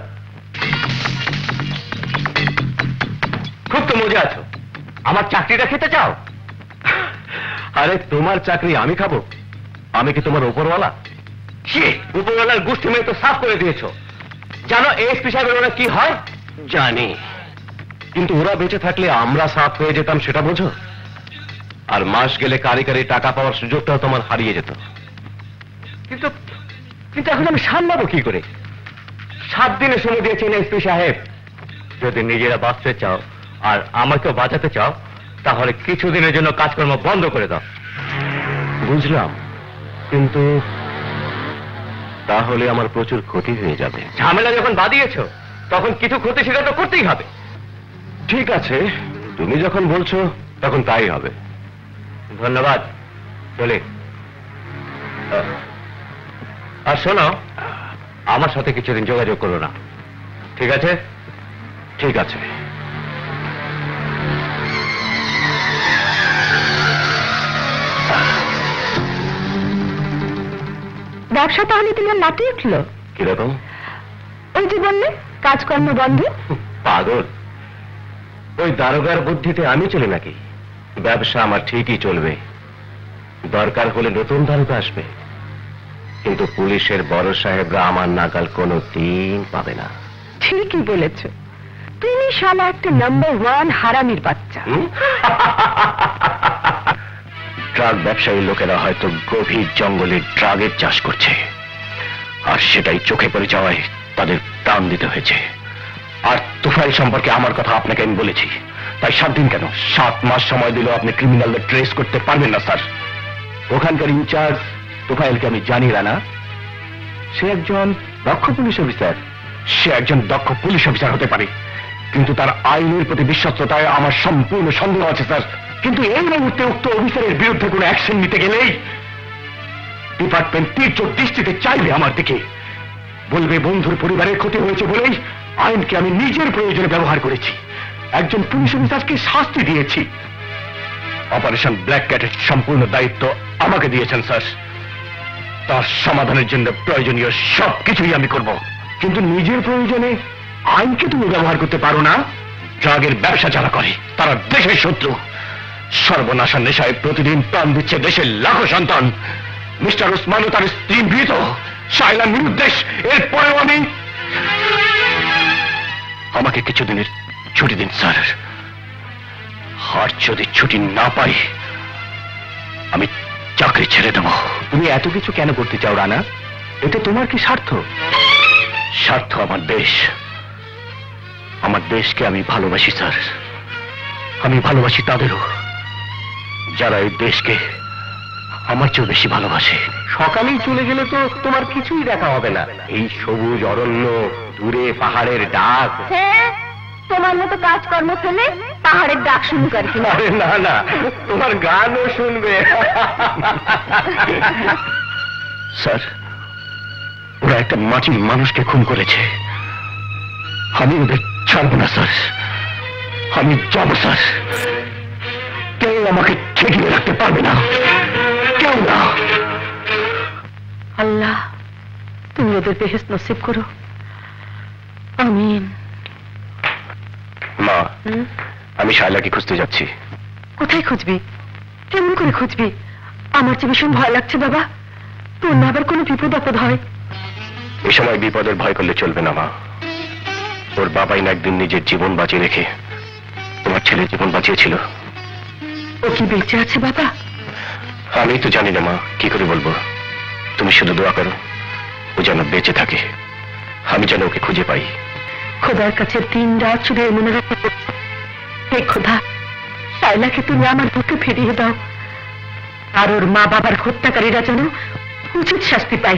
খুব তো মজা আছো, আমার চাকরিটা খেতে চাও? আরে তোমার চাকরি আমি খাবো? আমি কি তোমার উপরওয়ালা? উপরওয়ালার গোষ্ঠী মেয়ে তো সাফ করে দিয়েছো। জানো এসপি সাহেবের ওরা কি হয়? জানি, কিন্তু ওরা বেঁচে থাকলে আমরা সাফ হয়ে যেতাম, সেটা বোঝো? আর মাস গেলে কারি কারি টাকা পাওয়ার সুযোগটাও তোমার হারিয়ে যেত। কিন্তু কিন্তু এখন আমি সামলাবো কি করে? 7 দিনের সময় দিয়েছেন এসপি সাহেব। যদি নিজেরা বাঁচতে চাও আর আমাকেও বাঁচাতে চাও, তাহলে কিছুদিনের জন্য কাজকর্ম বন্ধ করে দাও। বুঝলাম, কিন্তু তাহলে আমার প্রচুর ক্ষতি হয়ে যাবে। ঝামেলা যখন বাদিয়েছ তখন কিছু ক্ষতি স্বীকার তো করতেই হবে। ঠিক আছে, তুমি যখন বলছো তখন তাই হবে। ধন্যবাদ, চলে। আর শোনো, আমার সাথে কিছুদিন যোগাযোগ করো না, ঠিক আছে? ঠিক আছে। ব্যবসা তাহলে তোমার নাটি উঠলো? কিরকম? ওই যে বললে কাজকর্ম বন্ধ। পাগল, ওই দারোগার বুদ্ধিতে আমি চলি নাকি? ব্যবসা আমার ঠিকই চলবে, দরকার হলে নতুন দারোগা আসবে, কিন্তু পুলিশের বড় সাহেবরা আমার নাগাল কোনো দিন পাবে না। ঠিকই বলেছ, তুমি শালা একটা নাম্বার 1 হারামির বাচ্চা। ড্রাগ ব্যবসায়ী লোকেরা হয়তো গভীর জঙ্গলে ড্রাগের চাষ করছে, আর সেটাই চোখে পড়ে যাওয়ায় তাদের প্রাণ দিতে হয়েছে। আর তুফাইল সম্পর্কে আমার কথা আপনাকে আমি বলেছি, তাই 7 দিন কেন 7 মাস সময় দিলেও আপনি ক্রিমিনালদের ট্রেস করতে পারবেন না স্যার। ওখানকার ইনচার্জ তুফাইলকে আমি জানি রানা, সে একজন দক্ষ পুলিশ অফিসার। সে একজন দক্ষ পুলিশ অফিসার হতে পারে, কিন্তু তার আইনের প্রতি বিশ্বস্ততায় আমার সম্পূর্ণ সন্দেহ আছে স্যার। কিন্তু এই মুহূর্তে উক্ত অফিসারের বিরুদ্ধে কোনো অ্যাকশন নিতে গেলেই ডিপার্টমেন্ট তীর্যক দৃষ্টিতে চাইবে আমার দিকে, বলবে বন্ধুর পরিবারের ক্ষতি হয়েছে বলেই আইনকে আমি নিজের প্রয়োজনে ব্যবহার করেছি, একজন পুলিশ অফিসারকে শাস্তি দিয়েছি। অপারেশন ব্ল্যাক ক্যাটের সম্পূর্ণ দায়িত্ব আমাকে দিয়েছেন স্যার, তার সমাধানের জন্য প্রয়োজনীয় সবকিছুই আমি করব, কিন্তু নিজের প্রয়োজনে আইনকে তুমি ব্যবহার করতে পারো না। ড্রাগের ব্যবসা যারা করে তারা দেশের শত্রু, সর্বনাশা নেশায় প্রতিদিন প্রাণ দিচ্ছে দেশের লাখো সন্তান। মিস্টার ওসমান ও তার স্ত্রী মৃত, শায়লা নিরুদ্দেশ। এরপরেও আমাকে কিছুদিনের ছুটি দিন স্যার, আর যদি ছুটি না পাই আমি চাকরি ছেড়ে দেব। তুমি এত কিছু কেন করতে চাও রানা? এতে তোমার কি স্বার্থ? স্বার্থ আমার দেশ, আমার দেশকে আমি ভালোবাসি স্যার। আমি ভালোবাসি তাদেরও যারা এই দেশকে আমার চেয়ে বেশি ভালোবাসে। সকালেই চলে গেলে তো তোমার কিছুই দেখা হবে না, এই সবুজ অরণ্য, দূরে পাহাড়ের ডাক। হ্যাঁ, তোমার মতো কাজকর্ম ফেলে পাহাড়ের ডাক শুনুক আর কি। আরে না না, তোমার গানও শুনবে। স্যার, ওরা একটা মাটির মানুষকে খুন করেছে, আমি ওদের ছাড়ব না স্যার। আমি যাব স্যার, কেউ আমাকে ঠেকিয়ে রাখতে পারবে না, কেউ না। আল্লাহ, তুমি ওদের বেহেশত নসিব করো, আমিন। মা, আমি শায়লাকে খুঁজতে যাচ্ছি। কোথায় খুঁজবি? কেমন করে খুঁজবি? আমার যে ভীষণ ভয় লাগছে বাবা, তোর না আবার কোনো বিপদ আপদ হয়। এ সময় বিপদের ভয় করলে চলবে না মা। ওর বাবাই না একদিন নিজের জীবন বাঁচিয়ে রেখে তোমার ছেলের জীবন বাঁচিয়েছিল। ও কি বেঁচে আছে বাবা? আমি তো জানি না মা, কি করে বলবো। তুমি শুধু দোয়া করো ও যেন বেঁচে থাকে, আমি যেন ওকে খুঁজে পাই। খোদার কাছে 3 রাত শুধু এই মনে রাখো, হে খোদা, শায়লাকে তুমি আমার বুকে ফিরিয়ে দাও, আর ওর মা বাবার হত্যাকারীরা যেন উচিত শাস্তি পায়।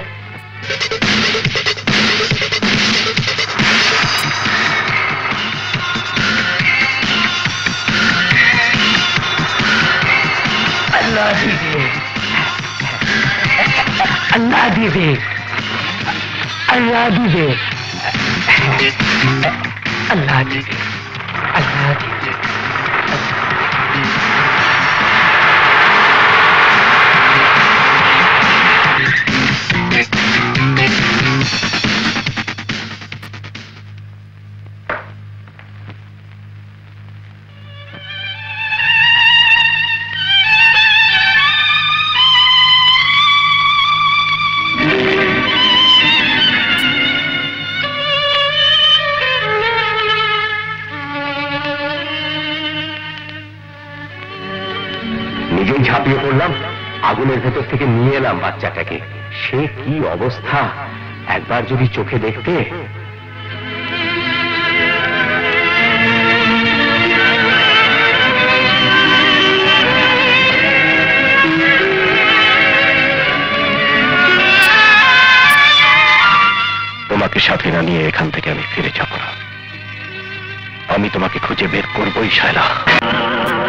আল্লাহ দিবে, আল্লাহ দিবে, আল্লাহ দিবে, আল্লাহ দিবে, আল্লাহ দিবে। নিজেই ঝাঁপিয়ে পড়লাম, আগুনের ভেতর থেকে নিয়ে এলাম বাচ্চাটাকে। সে কি অবস্থা একবার যদি চোখে দেখতে। তোমাকে সাথে না নিয়ে এখান থেকে আমি ফিরে যাব না। আমি তোমাকে খুঁজে বের করবই শায়লা।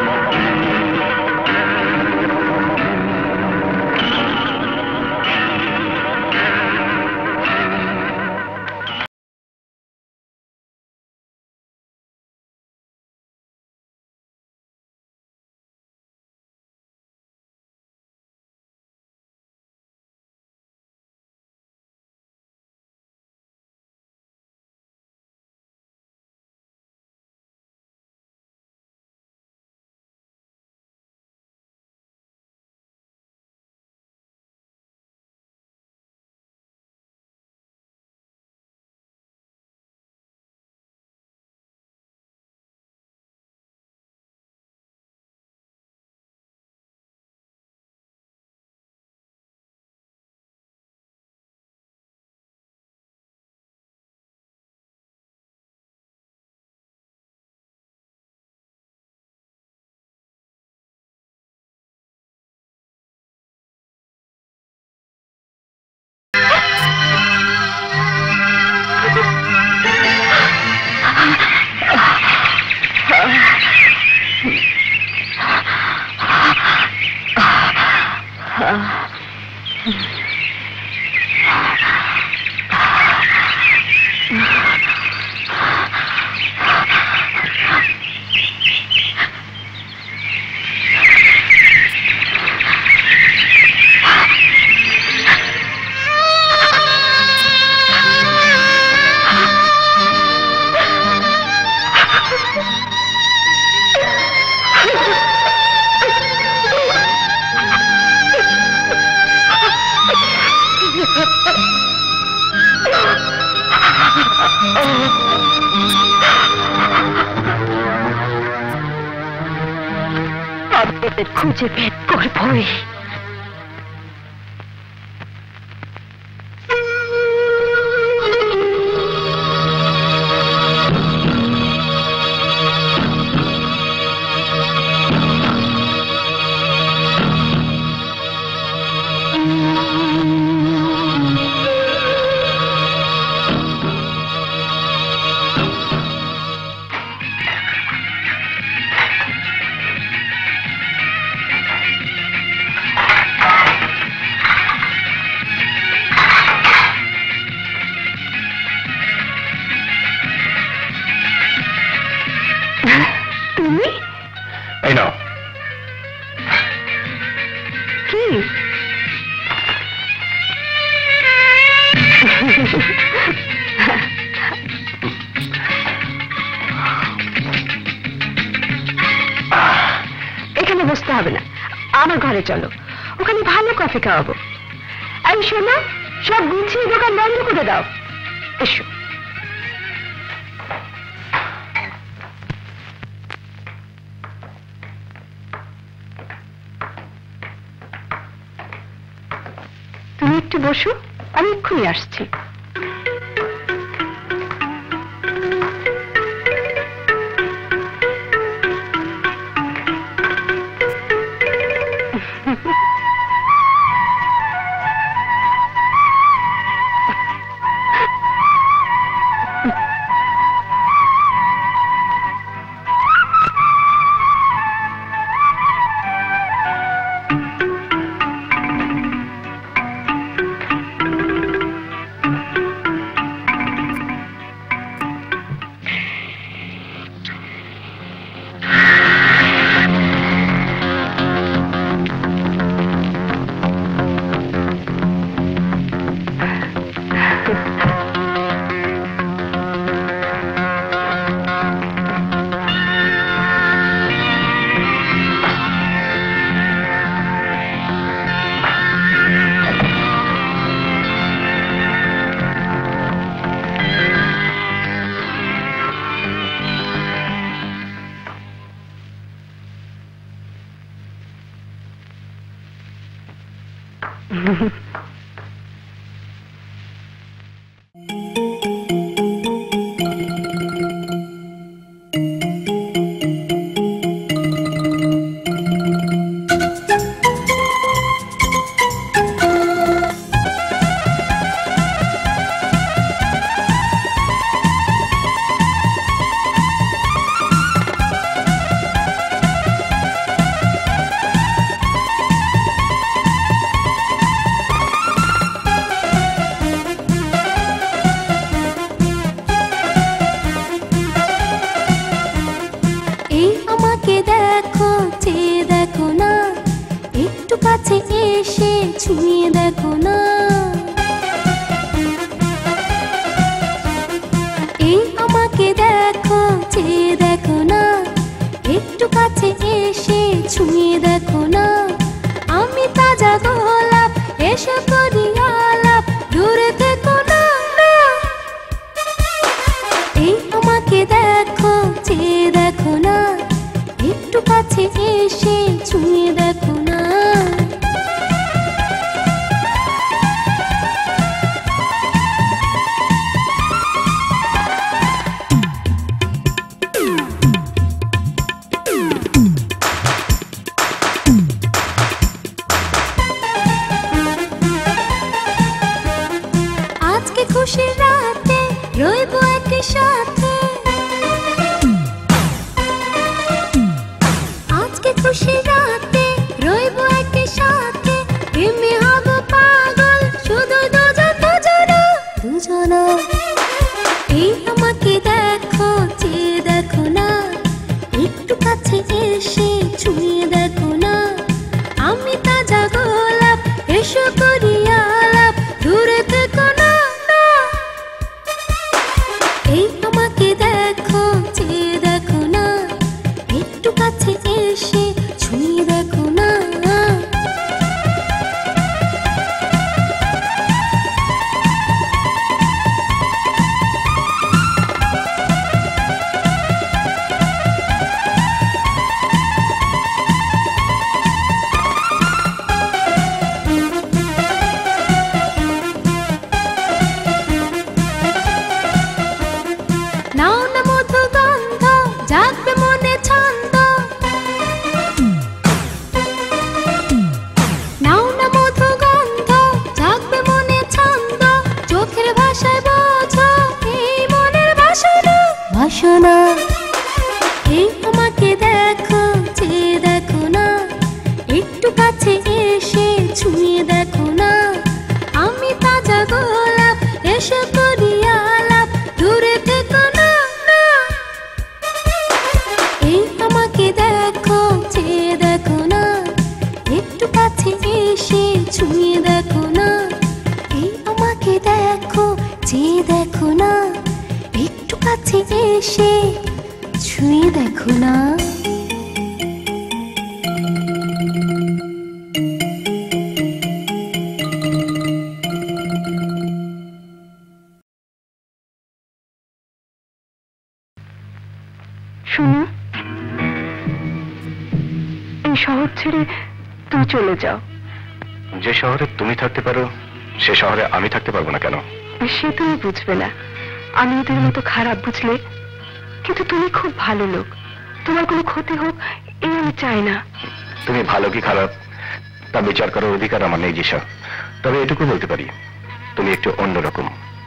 তাদের খুঁজে বের করবই। এই নাও। কি এখানে বসতে হবে না, আমার ঘরে চলো, ওখানে ভালো কফি খাওয়াবো। এই শোনো, সব গুছিয়ে দোকান বন্ধ করে দাও। এসো। তুমি একটু বসো, আমি এক্ষুনি আসছি। ছুঁয়ে বাসনা। এই আমাকে দেখো, চেয়ে দেখো না, একটু কাছে এসে ছুঁয়ে দেখো না। আমি তাজা গোলাপ, এসে করি আলাপ, দূরে থেকো না। এই আমাকে দেখো, চেয়ে দেখো না, একটু কাছে এসে ছুঁয়ে দেখো না। এই আমাকে দেখো, চেয়ে দেখো না, একটু কাছে এসে ছুঁয়ে দেখো না। শুনো, এই শহর ছেড়ে তুমি চলে যাও। যে শহরে তুমি থাকতে পারো সে শহরে আমি থাকতে পারবো না কেন? সে তুমি বুঝবে না, আমি ওদের মতো খারাপ, বুঝলে? কিন্তু তুমি খুব ভালো লোক, তোমার কোনো ক্ষতি হোক এই আমি চাই না। তুমি ভালো কি খারাপ তা বিচার করার অধিকার আমার নেই জিসা। তবে এটুকু বলতে পারি, তুমি একটু অন্যরকম।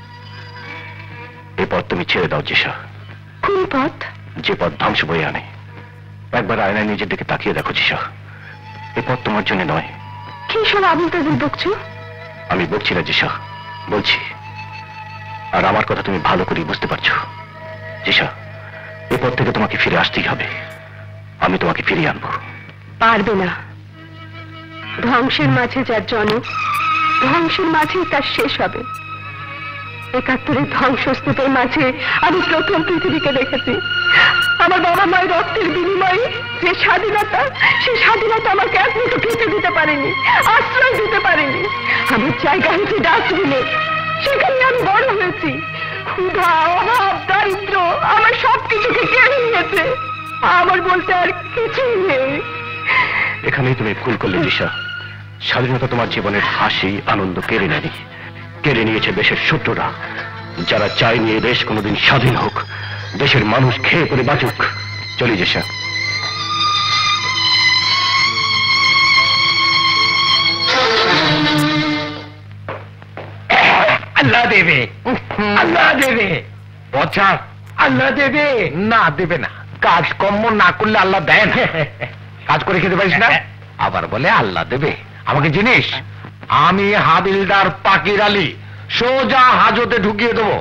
এই পথ তুমি ছেড়ে দাও জিসা। কোন পথ? যে পথ ধ্বংস বয়ে আনে। একবার আয়নায় নিজের দিকে তাকিয়ে দেখো জিসা, এই পথ তোমার জন্য নয়। কি সব আবুল তাবুল বকছো? আমি বকছি না জিসা, বলছি। আর আমার কথা তুমি ভালো করে বুঝতে পারছো জিসা। এই পথ থেকে তোমাকে ফিরে আসতেই হবে। আমি তোমাকে ফিরিয়ে আনবো। পারবে না। ধ্বংসের মাঝে যার জন্ম, ধ্বংসের মাঝেই তার শেষ হবে। ৭১-এর ধ্বংসস্তূপের মাঝে আমি প্রথম পৃথিবীকে দেখেছি। আমার বাবা মায়ের রক্তের বিনিময়ে যে স্বাধীনতা, সেই স্বাধীনতা আমাকে এক মুঠো খেতে দিতে পারেনি, আশ্রয় দিতে পারেনি। আমার জায়গা হয়েছে ডাস্টবিনে, সেখানে আমি বড় হয়েছি। ক্ষুধা, অভাব, দারিদ্র আমার সবকিছুকে কেড়ে নিয়েছে। আমার বলতে আর কিছুই নেই। এখানেই তুমি ভুল করলে জিসা। স্বাধীনতা তোমার জীবনের হাসি আনন্দ কেড়ে নেয়নি, কেড়ে নিয়েছে দেশের শত্রুরা, যারা চায়নি এ দেশ কোনোদিন স্বাধীন হোক, দেশের মানুষ খেয়ে করে বাঁচুক। চলি জিসা। আল্লাহ দেবে, আল্লাহ দেবে। পচা আল্লাহ দেবে না, দেবে না। কাজকর্ম না করলে আল্লাহ দেয় না। কাজ করে খেতে পারিস না, আবার বলে আল্লাহ দেবে। আমাকে জিনিস, আমি হাবিলদার পাকির আলী, সোজা হাজতে ঢুকিয়ে দেবো।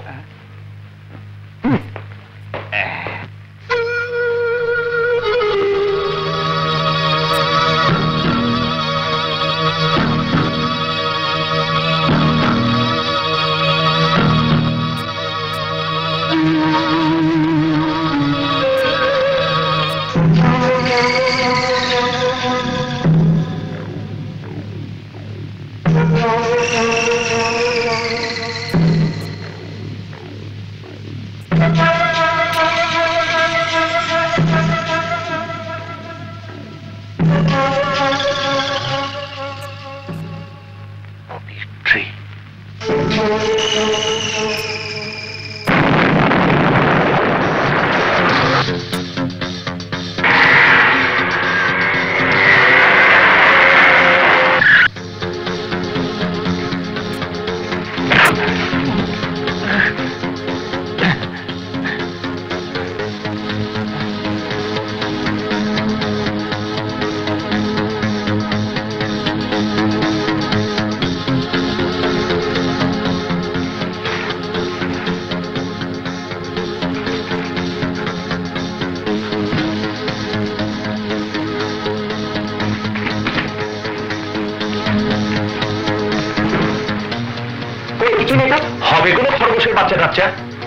হবে কোনো খরগোশের বাচ্চা কাচ্চা?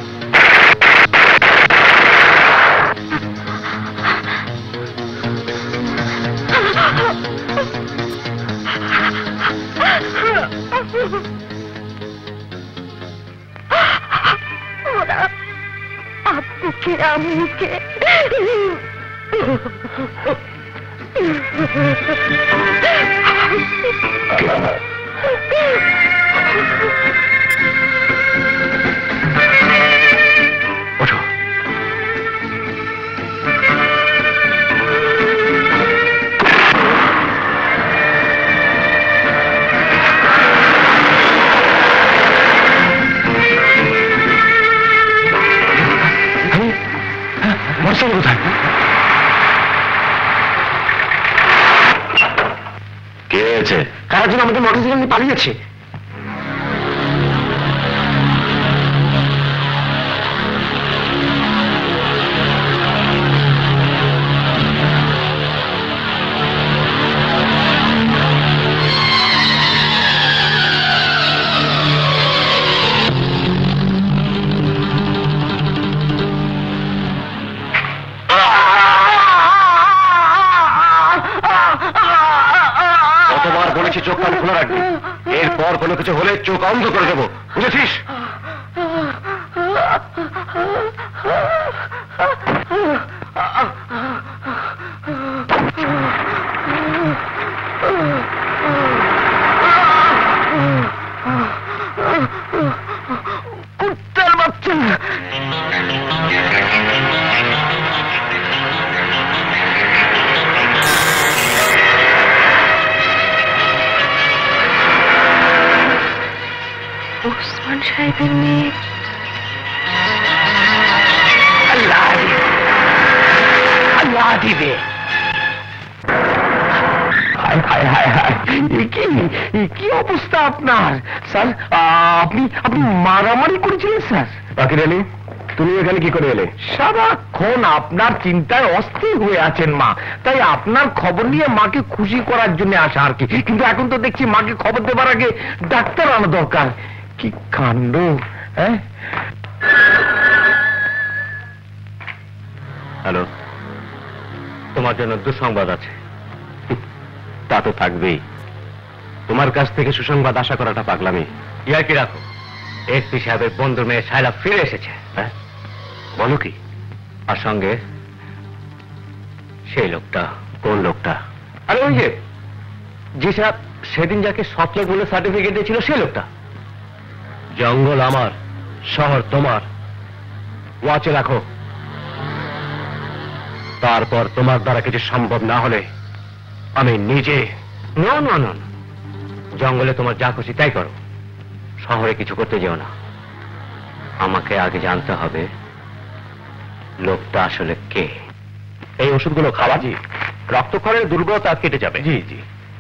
ওরা আব্বুকে আম্মুকে ওঠো। চলো কোথায়? কে হয়েছে? কারা যেন আমাদের মোটরসাইকেল নিয়ে পালিয়েছে। কতবার বলেছি চোখ কান খোলা রাখবি, এরপর কোনো কিছু হলে চোখ অন্ধ করে দেবো, বুঝেছিস? কুত্তার বাচ্চা! ওসমান সাহেবের মেয়ে। আল্লাহ দিবে। কি অবস্থা আপনার স্যার? আপনি মারামারি করেছিলেন স্যার? বাকির আলী, তুমি এখানে কি করে এলে? সারাক্ষণ আপনার চিন্তায় অস্থির হয়ে আছেন মা, তাই আপনার খবর নিয়ে মাকে খুশি করার জন্য আসা আর কি। কিন্তু এখন তো দেখছি মাকে খবর দেবার আগে ডাক্তার আনা দরকার। কি কাণ্ড! হ্যাঁ, হ্যালো, তোমার জন্য দুঃসংবাদ আছে। তা তো থাকবেই, তোমার কাছ থেকে সুসংবাদ আশা করাটা পাগলামি। ইয়ার্কি রাখো, এসপি সাহেবের বন্ধুর মেয়ে শায়লা ফিরে এসেছে। হ্যাঁ, বলো কি? আর সঙ্গে সেই লোকটা। কোন লোকটা? আরে ওই যে সাহেব সেদিন যাকে সৎলোক বলে সার্টিফিকেট দিয়েছিল সেই লোকটা। জঙ্গল আমার, শহর তোমার, ওয়াচে রাখো। তারপর তোমার দ্বারা কিছু সম্ভব না হলে আমি নিজে। না না না, জঙ্গলে তোমার যা খুশি তাই করো, শহরে কিছু করতে যেও না। আমাকে আগে জানতে হবে লোকটা আসলে কে। এই ওষুধগুলো খাওয়া জি, রক্তক্ষরণের দুর্বলতা কেটে যাবে। জি জি।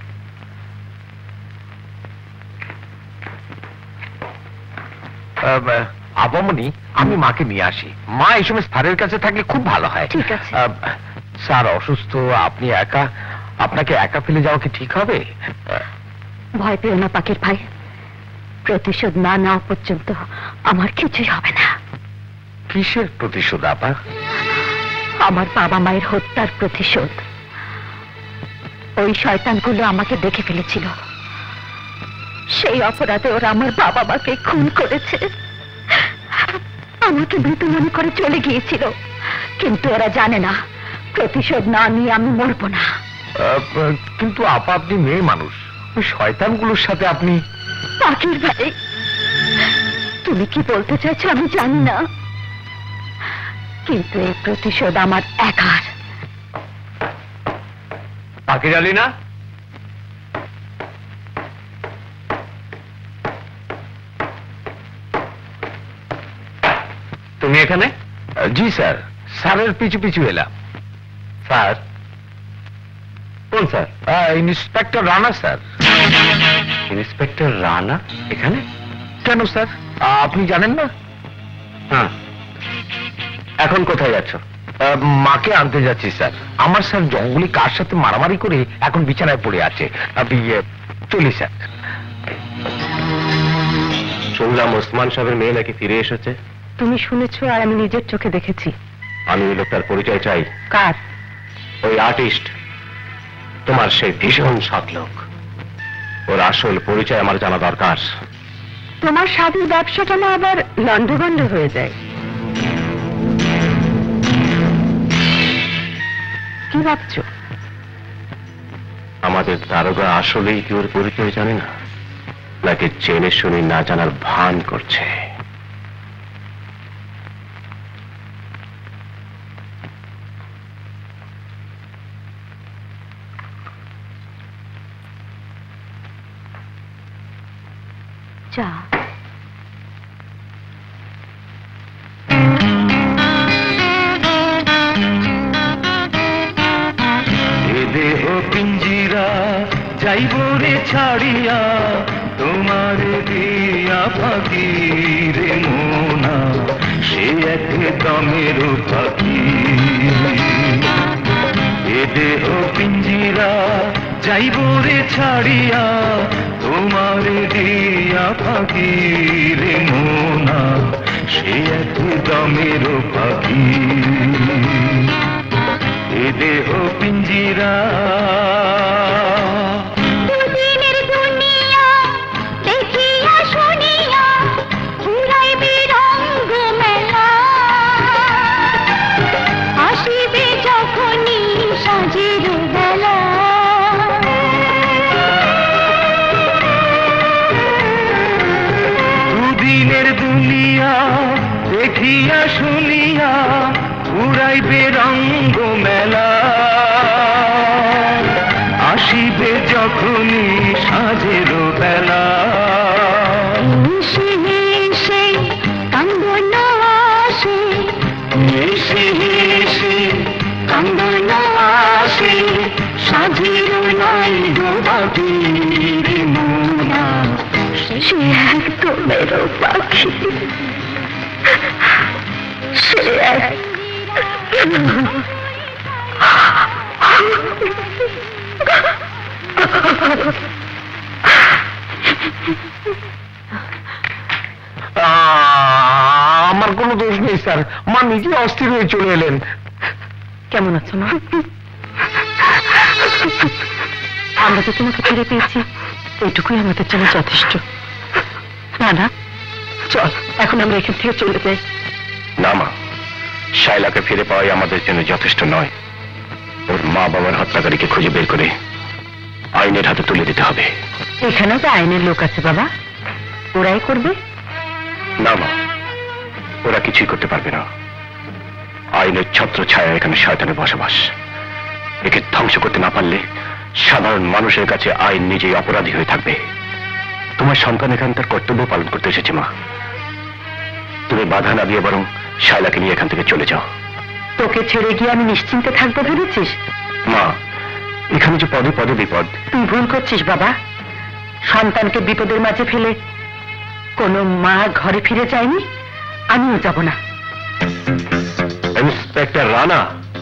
আবামনি, আমি মাকে নিয়ে আসি। মা এই সময় স্যারের কাছে থাকলে খুব ভালো হয়। ঠিক আছে। স্যার অসুস্থ, আপনি একা, আপনাকে একা ফেলে যাওয়া কি ঠিক হবে? ভয় পেও না পাখির ভাই, প্রতিশোধ না নেওয়া পর্যন্ত আমার কিছুই হবে না। কিসের প্রতিশোধ আপা? আমার বাবা মায়ের হত্যার প্রতিশোধ। ওই শয়তানগুলো আমাকে দেখে ফেলেছিল, সেই অপরাধে ওরা আমার বাবা মাকে খুন করেছে। আমাকে মৃত মনে করে চলে গিয়েছিল, কিন্তু ওরা জানে না প্রতিশোধ না নিয়ে আমি মরবো না। কিন্তু আপা, আপনি মেয়ে মানুষ, ওই শয়তানগুলোর সাথে আপনি। পাখির ভাই, তুমি কি বলতে চাইছো আমি জানি না, কিন্তু এই প্রতিশোধ আমার একার। পাখির আলী না? তুমি এখানে? জি স্যার, স্যারের পিছু পিছু এলাম। স্যার? কোন sir? Inspector Rana sir. Inspector Rana এখানে কেন স্যার, আপনি জানেন না? হ্যাঁ। এখন কোথায় যাচ্ছ? মাকে আনতে যাচ্ছি স্যার। আমার স্যার জঙ্গলি কার সাথে মারামারি করে এখন বিছানায় পড়ে আছে। আপনি চলি স্যার। শুনলাম ওসমান সাহেবের মেয়ে নাকি ফিরে এসেছে। তুমি শুনেছো আর আমি নিজের চোখে দেখেছি। আমি ওই লোকটার পরিচয় চাই। কার? ওই আর্টিস্ট, তোমার সেই ভীষণ সৎ লোক। ওর আসল পরিচয় আমার জানা দরকার। তোমার স্বাদের ব্যবসাটা না আবার লন্ডভন্ড হয়ে যায়। কি ভাবছো? আমাদের দারোগা আসলেই কি ওর পরিচয় জানে না, নাকি জেনে শুনে না জানার ভান করছে? যা। যাইব রে ছাড়িয়া তোমার দিয়া পাখি রে মোনা সে এক দমের পাখি এ দেহ পিঞ্জিরা যাইব রে ছাড়িয়া তোমার দিয়া পাখি রে মোনা সে এক দমের পাখি এ দেহ পিঞ্জিরা দেখিয়া শুনিয়া উড়াইবে রঙ্গ মেলা আসিবে যখনই সাজের বেলা সাজের নাই ডোবাবির মোনা সে একদম মেরো পাখি আমার কোনো দোষ নেই স্যার, মা নিজে অস্থির হয়ে চলে এলেন। কেমন আছো মা? আমরা তো তোমাকে ফিরে পেয়েছি, এইটুকুই আমাদের জন্য যথেষ্ট। না চল এখন আমরা এখান থেকে চলে যাই। না মা, শায়লাকে ফিরে পাওয়াই আমাদের জন্য যথেষ্ট নয়। ওর মা বাবার হত্যাকারীকে খুঁজে বের করে আইনের হাতে তুলে দিতে হবে। এখানেও তো আইনের লোক আছে বাবা, ওরাই করবে। না মা, ওরা কিছুই করতে পারবে না। আইনের ছত্র ছায়া এখানে শয়তানের বসবাস। একে ধ্বংস করতে না পারলে সাধারণ মানুষের কাছে আইন নিজেই অপরাধী হয়ে থাকবে। তোমার সন্তান এখানে তার কর্তব্য পালন করতে এসেছে মা, তুমি বাধা না দিয়ে বরং শায়লাকে নিয়ে এখান থেকে চলে যাও। তোকে ছেড়ে গিয়ে আমি নিশ্চিন্তে থাকবো ভেবেছিস? মা, এখানে যে পদে পদে বিপদ। তুই ভুল করছিস বাবা। সন্তানকে বিপদের মাঝে ফেলে কোনো মা ঘরে ফিরে যায়নি, আমিও যাব না। ইন্সপেক্টর রানা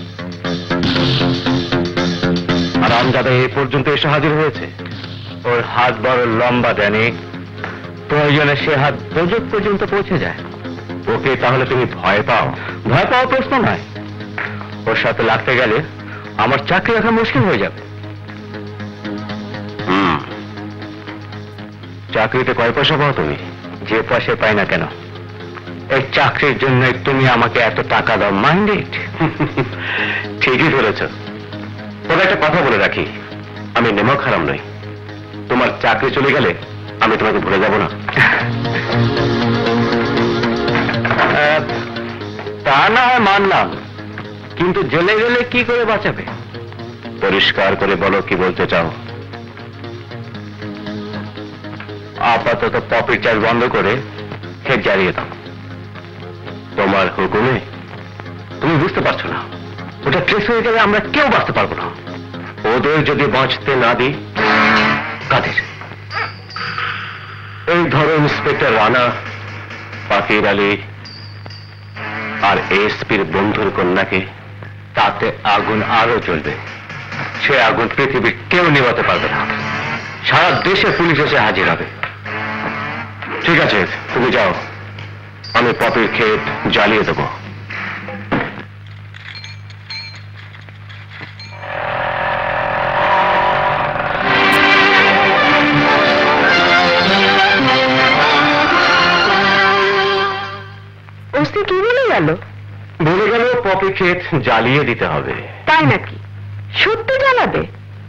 আর আমজাদা এ পর্যন্ত এসে হাজির হয়েছে। ওর হাত বড় লম্বা দেনি, প্রয়োজনে সে হাত দোজক পর্যন্ত পৌঁছে যায়। ওকে তাহলে তুমি ভয় পাও? ভয় পাওয়ার প্রশ্ন নয়, ওর সাথে লাগতে গেলে আমার চাকরি রাখা মুশকিল হয়ে যাবে। চাকরিতে কয় পয়সা পাও তুমি? যে পয়সা পাই না কেন, এই চাকরির জন্য তুমি আমাকে এত টাকা দাও মাইন্ডেড? ঠিকই ধরেছ। তবে একটা কথা বলে রাখি, আমি নেমক হারাম নই। তোমার চাকরি চলে গেলে আমি তোমাকে ভুলে যাব না। তা না হয় মানলাম, কিন্তু জেলে গেলে কি করে বাঁচাবে? পরিষ্কার করে বলো কি বলতে চাও। আপাতত পপির চাষ বন্ধ করে ক্ষেত জ্বালিয়ে দাও। তোমার হুকুমে? তুমি বুঝতে পারছো না, ওটা ট্রেস হয়ে গেলে আমরা কেউ বাঁচতে পারবো না। ওদের যদি বাঁচতে না দিই? কাদের? এই ধরো ইন্সপেক্টর রানা, পাকির আলী আর এসপির বন্ধুর কন্যাকে। তাতে আগুন আরো জ্বলবে। সে আগুন পৃথিবীর কেউ নিভাতে পারবে না। সারা দেশে পুলিশ এসে হাজির হবে। ঠিক আছে, তুমি যাও, আমি পপির ক্ষেত জ্বালিয়ে দেবো। ওসি কি বলে গেল? বলে গেল পপি ক্ষেত জ্বালিয়ে দিতে হবে। তাই নাকি? সত্যি জ্বালাবে?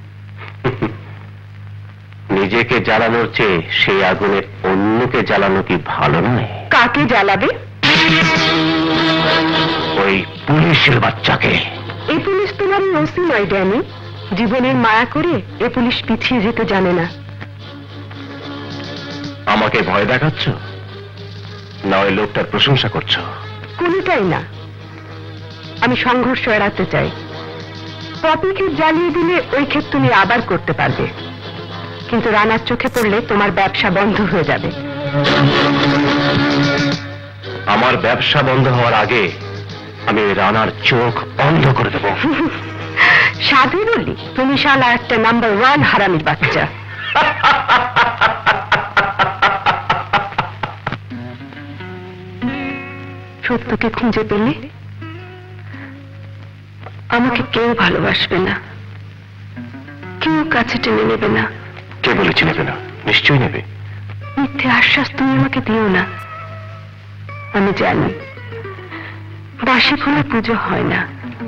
নিজেকে জ্বালানোর চেয়ে সেই আগুনে অন্যকে জ্বালানো কি ভালো নয়? কাকে জ্বালাবে? ওই পুলিশের বাচ্চাকে। এই পুলিশ তোমার ওসি নয় ড্যানি। জীবনের মায়া করে এ পুলিশ পিছিয়ে যেতে জানে না। আমাকে ভয় দেখাচ্ছ না ওই লোকটার প্রশংসা করছো? কোনটাই না। আমি সংঘর্ষ এড়াতে চাই। পপিকে জ্বালিয়ে দিলে ওই ক্ষেত তুমি আবার করতে পারবে। কিন্তু রানার চোখে পড়লে তোমার ব্যবসা বন্ধ হয়ে যাবে। আমার ব্যবসা বন্ধ হওয়ার আগে আমি রানার চোখ বন্ধ করে দেব। সাধু বললি তুমি শালা একটা নাম্বার 1 হারামির বাচ্চা। সত্যকে খুঁজে পেলে আমাকে কেউ ভালোবাসবে না, কেউ কাছে টেনে নেবে না। কে বলেছি নেবে না? নিশ্চয়ই নেবে। মিথ্যে আশ্বাস তুমি আমাকে দিও না। আমি জানি বাসি ফুলে পুজো হয় না।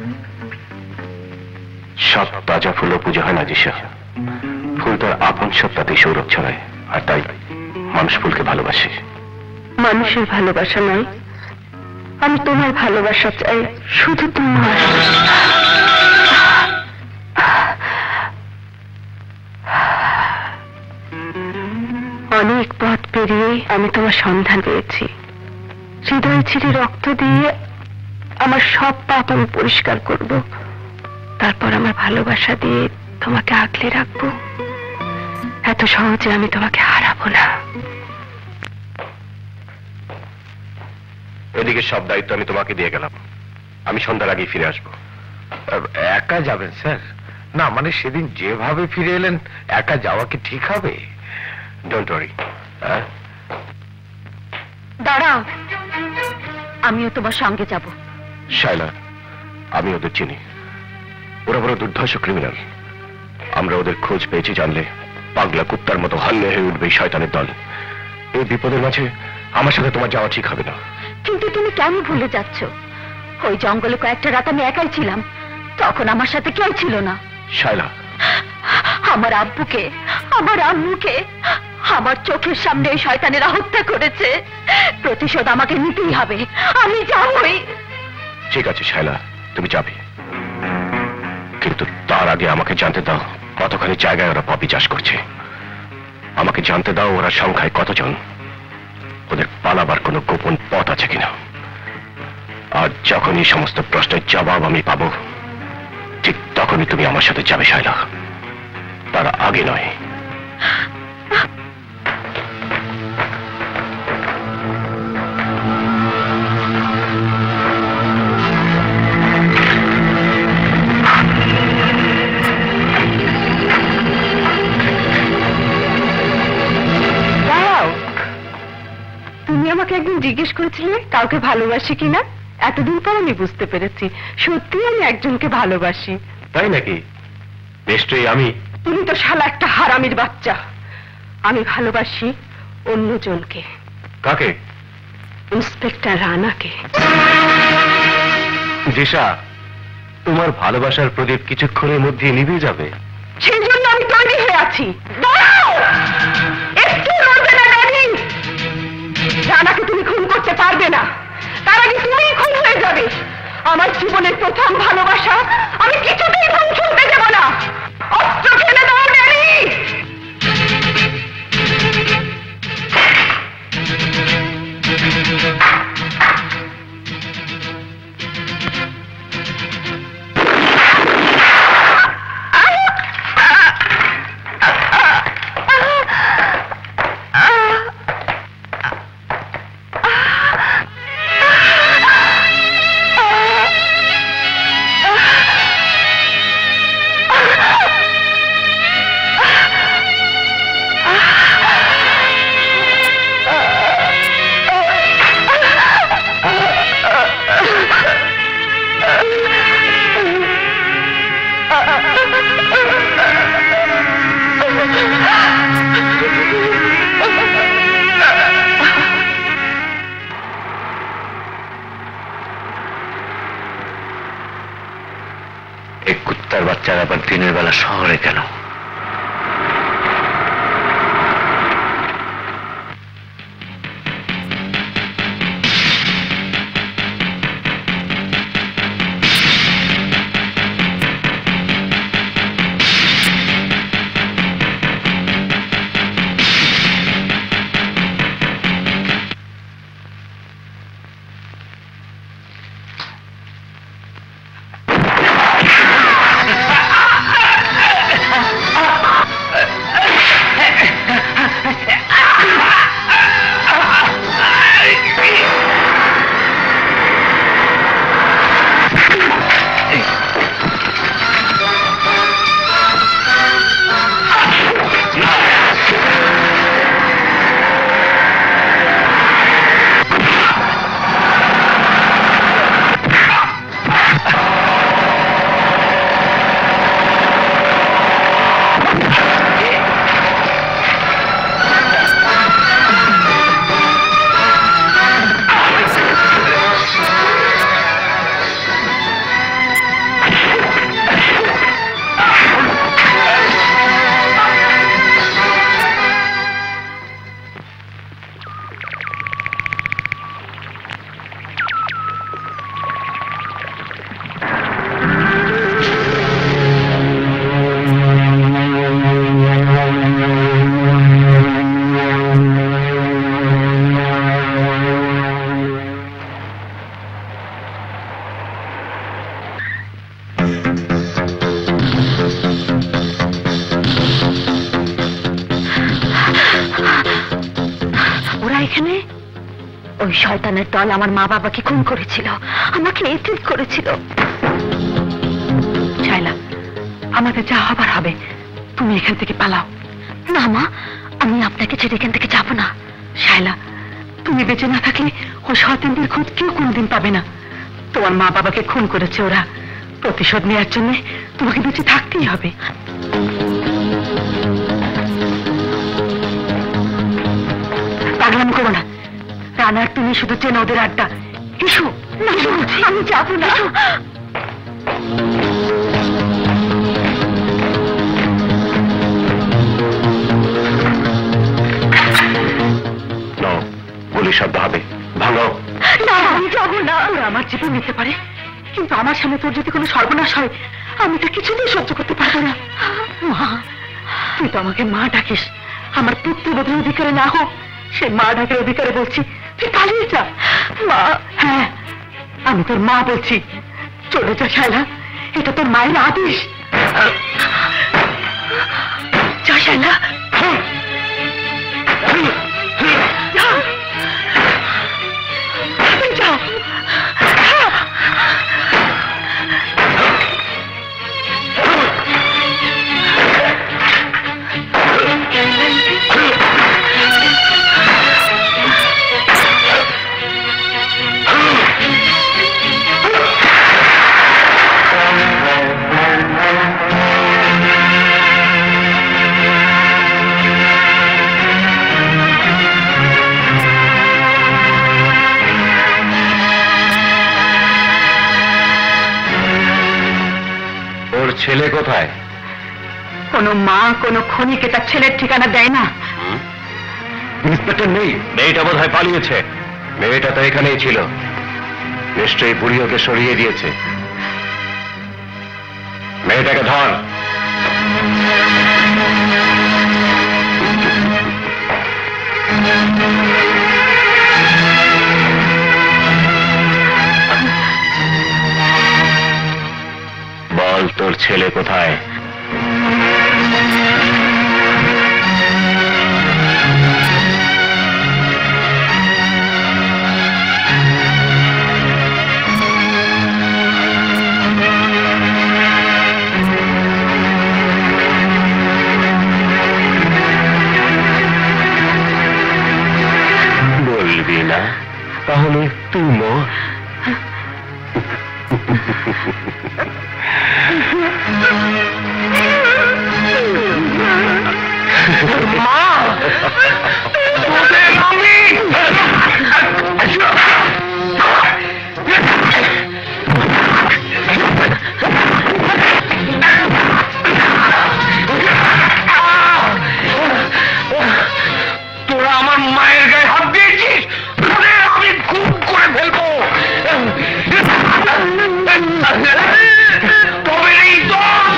সব তাজা ফুলও পুজো হয় না দিশা। ফুল তার আপন সত্তাতেই সৌরভ ছড়ায়, আর তাই মানুষ ফুলকে ভালোবাসে। মানুষের ভালোবাসা নয়, আমি তোমার ভালোবাসা চাই, শুধু তোমার। অনেক পথ পেরিয়ে আমি তোমার সন্ধান পেয়েছি। হৃদয় ছিঁড়ে রক্ত দিয়ে আমার সব পাপ আমি পরিষ্কার করব, তারপর আমার ভালোবাসা দিয়ে তোমাকে আগলে রাখবো। এত সহজে আমি তোমাকে হারাবো না। এদিকে সব দায়িত্ব আমি তোমাকে দিয়ে গেলাম। আমি সন্ধ্যার আগেই ফিরে আসবো। একা যাবেন স্যার? না মানে সেদিন যেভাবে ফিরে এলেন একা যাওয়া কি ঠিক হবে? Don't worry. দাঁড়াও, আমিও তোমার সঙ্গে যাব। শায়লা, আমি ওদের চিনি। ওরা বড় দুর্ধর্ষ ক্রিমিনাল। আমরা ওদের খোঁজ পেয়েছি জানলে পাগলা কুত্তার মতো হাল্লে হয়ে উঠবে এই শয়তানের দল। এই বিপদের মাঝে আমার সাথে তোমার যাওয়া ঠিক হবে না। কিন্তু তুমি কেন ভুলে যাচ্ছ? ওই জঙ্গলে কয়েকটা রাত আমি একাই ছিলাম, তখন আমার সাথে কেউ ছিল না। শায়লা, আমার আব্বুকে, আমার আম্মুকে আমার চোখের সামনে এই শয়তানেরা হত্যা করেছে। প্রতিশোধ আমাকে নিতেই হবে। আমি যাবই। ঠিক আছে শায়লা, তুমি যাবে, কিন্তু তার আগে আমাকে জানতে দাও কতখানি জায়গায় ওরা পপি চাষ করছে। আমাকে জানতে দাও ওরা সংখ্যায় কতজন, ওদের পালাবার কোনো গোপন পথ আছে কিনা। আর যখনই সমস্ত প্রশ্নের জবাব আমি পাবো, ঠিক তখনই তুমি আমার সাথে যাবে শায়লা, তার আগে নয়। তুমি আমাকে একদিন জিজ্ঞেস করেছিলে কাউকে ভালোবাসি কিনা। এতদিন পর আমি বুঝতে পেরেছি সত্যি আমি একজনকে ভালোবাসি। তাই নাকি? নিশ্চয়ই আমি। তুমি তো শালা একটা হারামির বাচ্চা। আমি ভালোবাসি অন্যজনকে। কাকে? ইন্সপেক্টর রানাকে। দিশা, তোমার ভালোবাসার প্রদীপ কিছুক্ষণের মধ্যে নিভে যাবে। সেই জন্য আমি তৈরি হয়ে আছি। দাঁড়াও, একটু নড়বে না ড্যানি। রানাকে তুমি খুন করতে পারবে না, তার আগে তুমিই খুন হয়ে যাবে। আমার জীবনের প্রথম ভালোবাসা আমি কিছুতেই ধ্বংস হতে দেব না। অস্ত্র ফেলে দাও ড্যানি। এই কুত্তার বাচ্চারা আবার দিনের বেলা শহরে কেন? এখানে? ওই শয়তানের দল আমার মা বাবাকে খুন করেছিল, আমাকে এতিম করেছিল। শায়লা, আমাদের যা হবার হবে, তুমি এখান থেকে পালাও। না মা, আমি আপনাকে ছেড়ে এখান থেকে যাব না। শায়লা, তুমি বেঁচে না থাকলে ওই শয়তানদের খোঁজ কেউ কোনদিন পাবে না। তোমার মা বাবাকে খুন করেছে ওরা, প্রতিশোধ নেওয়ার জন্য তোমাকে বেঁচে থাকতেই হবে। পাগলামি করো না রানার, তুমি শুধু চেনো ওদের আড্ডা। এসো। না আমি যাবো না। গুলি শব্দ হবে, ভাঙো। না আমি যাবো না। ওরা আমার জীবন নিতে পারে, কিন্তু আমার সামনে তোর যদি কোনো সর্বনাশ হয়, আমি তা কিছুতেই সহ্য করতে পারবো না। মা, তুই তো আমাকে মা ডাকিস, আমার পুত্রবোধের অধিকারে না হোক, সে মা ডাকের অধিকারে বলছি তুই পালিয়ে যা। মা, হ্যাঁ আমি তোর মা বলছি, চলে যা শায়লা, এটা তোর মায়ের আদেশ। যা শায়লা, যাও। ছেলে কোথায়? কোনো মা কোনো খুনিকে তার ছেলের ঠিকানা দেয় না। ইন্সপেক্টর নেই? মেয়েটা বোধহয় পালিয়েছে। মেয়েটা তো এখানেই ছিল, নিশ্চয়ই বুড়ি ওকে সরিয়ে দিয়েছে। মেয়েটাকে ধর। বল তোর ছেলে কোথায়? বলবি না? তাহলে তুই মর। মা, তোদের আমি তোরা আমার মায়ের গায়ে হাত দিয়েছিস, তোদের আমি খুন করে ফেলবো। তবে এই দোষ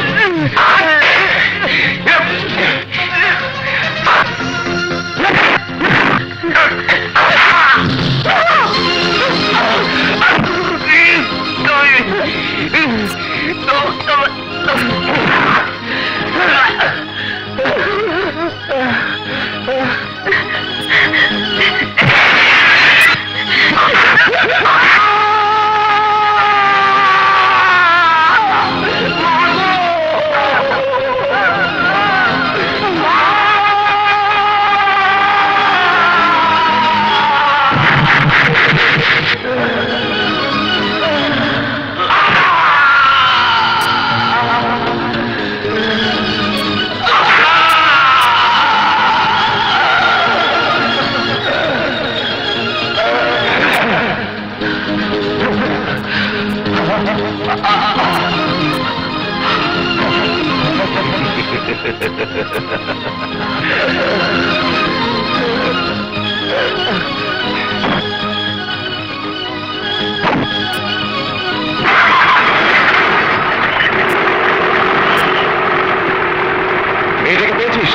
মেয়েটাকে পেয়েছিস?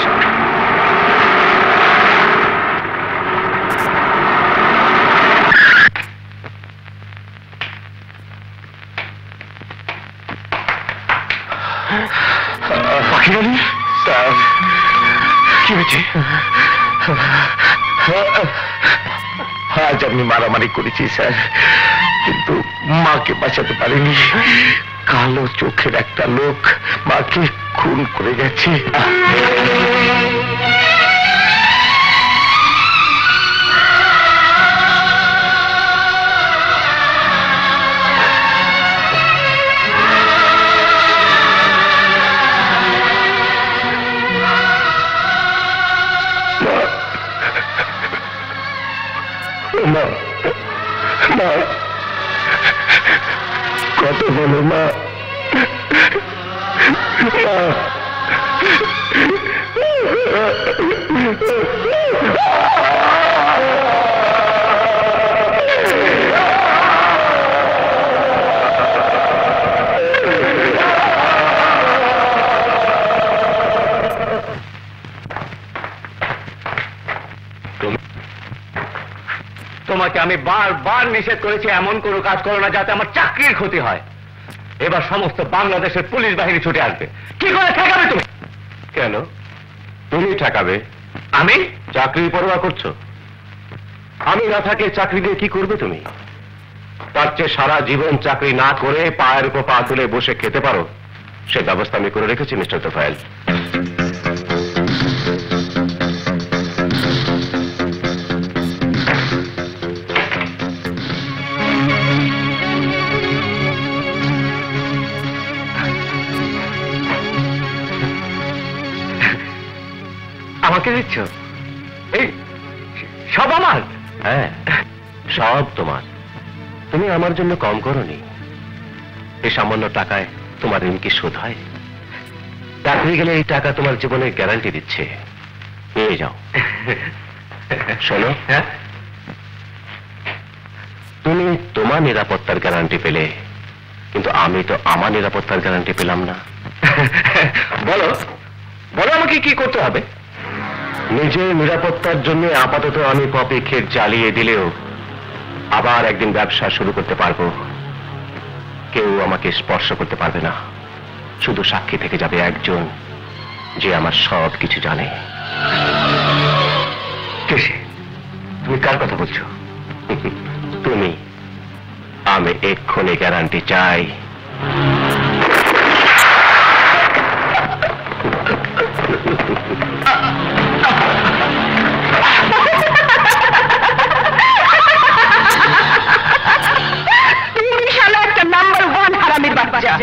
পাখিরানি স্যার, কি হয়েছে? আজ আমি মারামারি করেছি স্যার, কিন্তু মাকে বাঁচাতে পারিনি। কালো চোখের একটা লোক মাকে খুন করে গেছে। মা, মা, কত বলো মা, তোমাকে আমি বারবার নিষেধ করেছি এমন কোনো কাজ করো না যাতে আমার চাকরির ক্ষতি হয়। এবার সমস্ত বাংলাদেশের পুলিশ বাহিনী ছুটে আসবে। কি করে ঠেকাবে তুমি? কেন তুমি ঠেকাবে? আমি চাকরি পরোয়া করছো? আমি না থাকলে চাকরি দিয়ে কি করবে তুমি? তার চেয়ে সারা জীবন চাকরি না করে পায়ের উপর পা তুলে বসে খেতে পারো, সে ব্যবস্থা আমি করে রেখেছি মিস্টার তোফায়েল। আমাকে দিচ্ছ? এই সব আমার? হ্যাঁ, সব তোমার। তুমি আমার জন্য কম করোনি। এই সামান্য টাকায় তোমার ঋণ কি শোধ হয়? চাকরি গেলে এই টাকা তোমার জীবনের গ্যারান্টি দিচ্ছে। নিয়ে যাও। শোনো, হ্যাঁ, তুমি তোমার নিরাপত্তার গ্যারান্টি পেলে, কিন্তু আমি তো আমার নিরাপত্তার গ্যারান্টি পেলাম না। বলো বলো আমাকে কি করতে হবে? নিজের নিরাপত্তার জন্য আপাতত আমি পপি ক্ষেত জ্বালিয়ে দিলেও আবার একদিন ব্যবসা শুরু করতে পারবো। কেউ আমাকে স্পর্শ করতে পারবে না, শুধু সাক্ষী থেকে যাবে একজন, যে আমার সব কিছু জানে। কে সে? তুমি কার কথা বলছো? তুমি। আমি এক্ষুনি গ্যারান্টি চাই। একটা নাম্বার 1 হারামির বাচ্চা।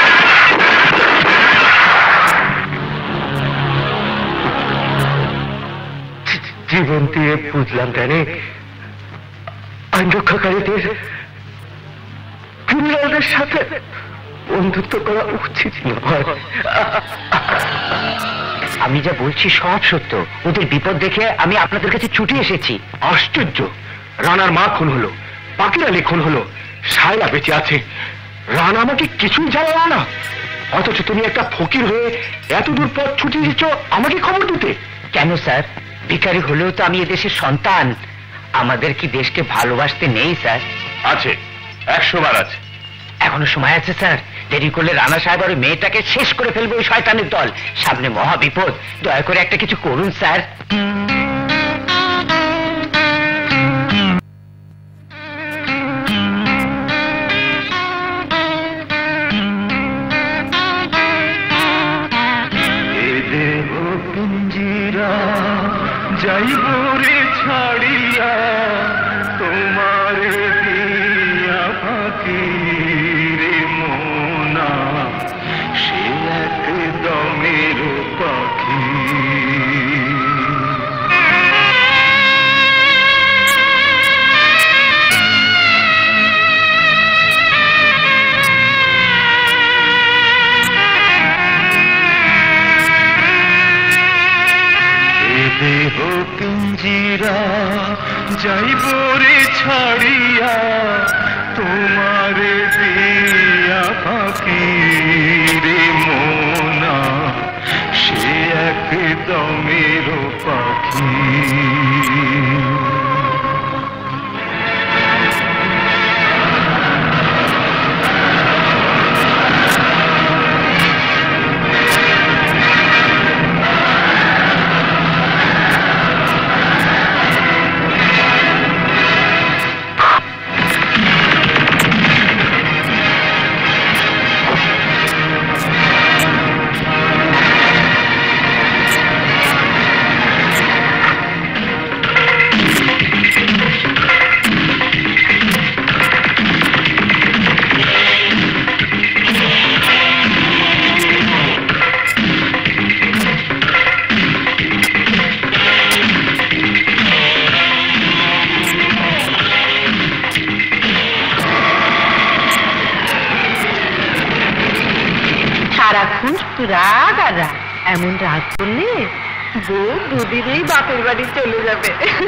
জীবন দিয়ে বুঝলাম জানে আইন রক্ষাকারীদের ক্রিমিনালদের সাথে বন্ধুত্ব করা উচিত নয়। আমি যা বলছি সব সত্য। ওদের বিপদ দেখে আমি আপনাদের কাছে ছুটে এসেছি। আশ্চর্য, রানার মা খুন হলো, পাকির আলী খুন হলো, শায়লা বেঁচে আছে, রানা আমাকে কিছুই জানালো না, অথচ তুমি একটা ফকির হয়ে এত দূর পথ ছুটে এসেছ আমাকে খবর দিতে। কেন স্যার? ভিখারি হলেও তো আমি এদেশের সন্তান। আমাদের কি দেশকে ভালোবাসতে নেই স্যার? আছে, 100 বার আছে। এখনো সময় আছে স্যার। দেরি করলে রানা সাহেব আর ওই মেয়েটাকে শেষ করে ফেলবে ওই শয়তানের দল। সামনে মহা বিপদ। দয়া করে একটা কিছু করুন স্যার। যাইব রে ছাড়িয়া তোমার দিয়া পাখি রে মোনা, সে একদমের পাখি। দেব পিঞ্জিরা যাইব রে ছাড়িয়া তোমার দিয়া পাখি রে মোনা, সে একদমের পাখি। সারাক্ষণ শুধু রাগ আর রাগ। এমন রাগ করলে বউ দুদিনেই বাপের বাড়ি চলে যাবে।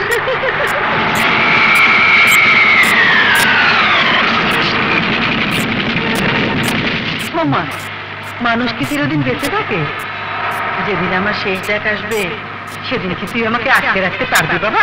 মানুষ কি চিরদিন বেঁচে থাকে? যেদিন আমার শেষ ডাক আসবে সেদিন কি তুই আমাকে আটকে রাখতে পারবি বাবা?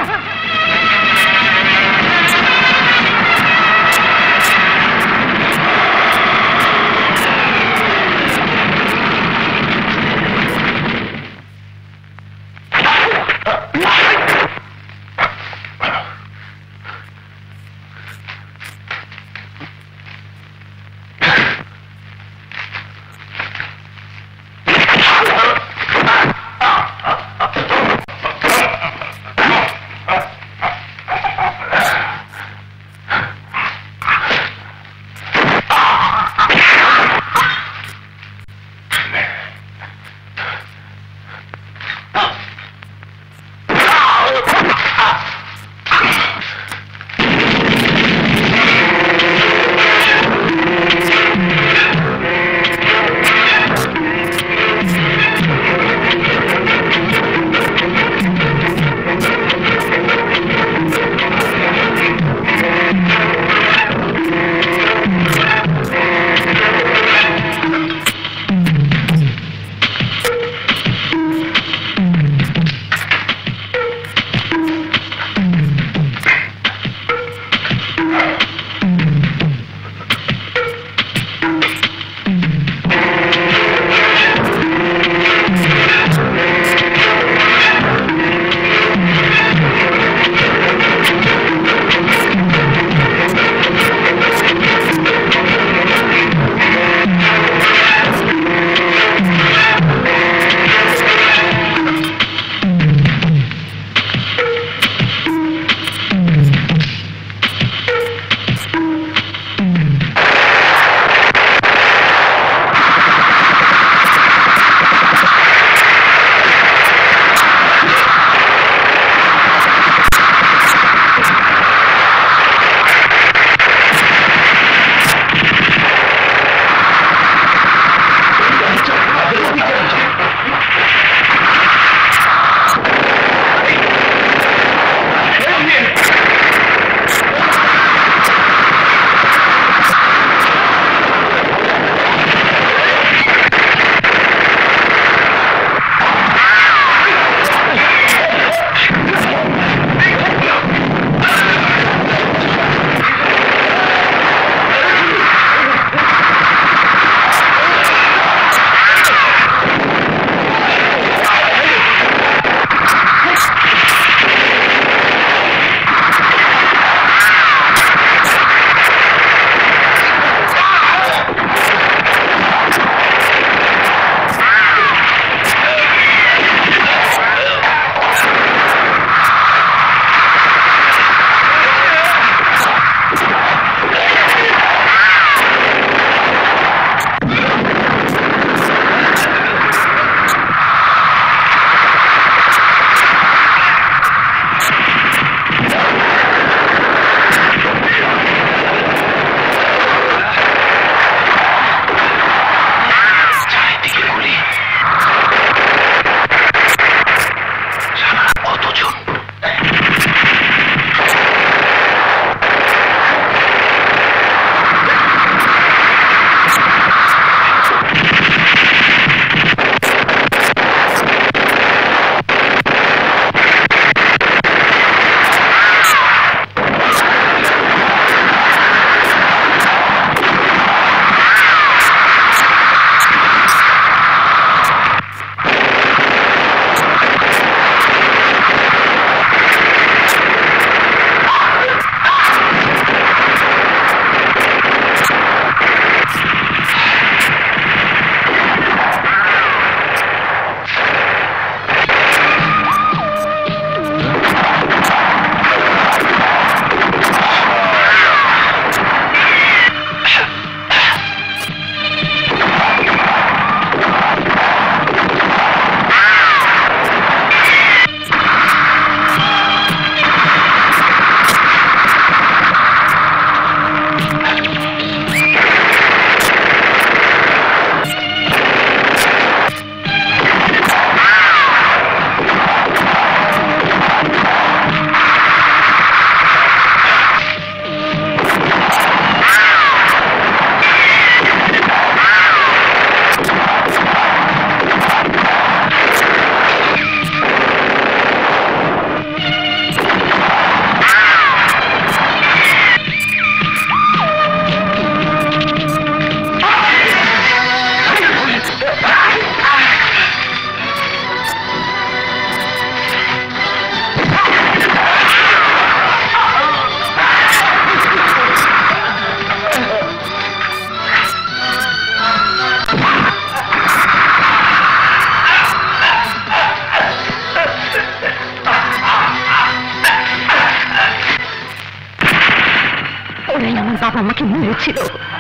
ছিল।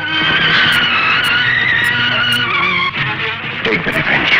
Take the revenge.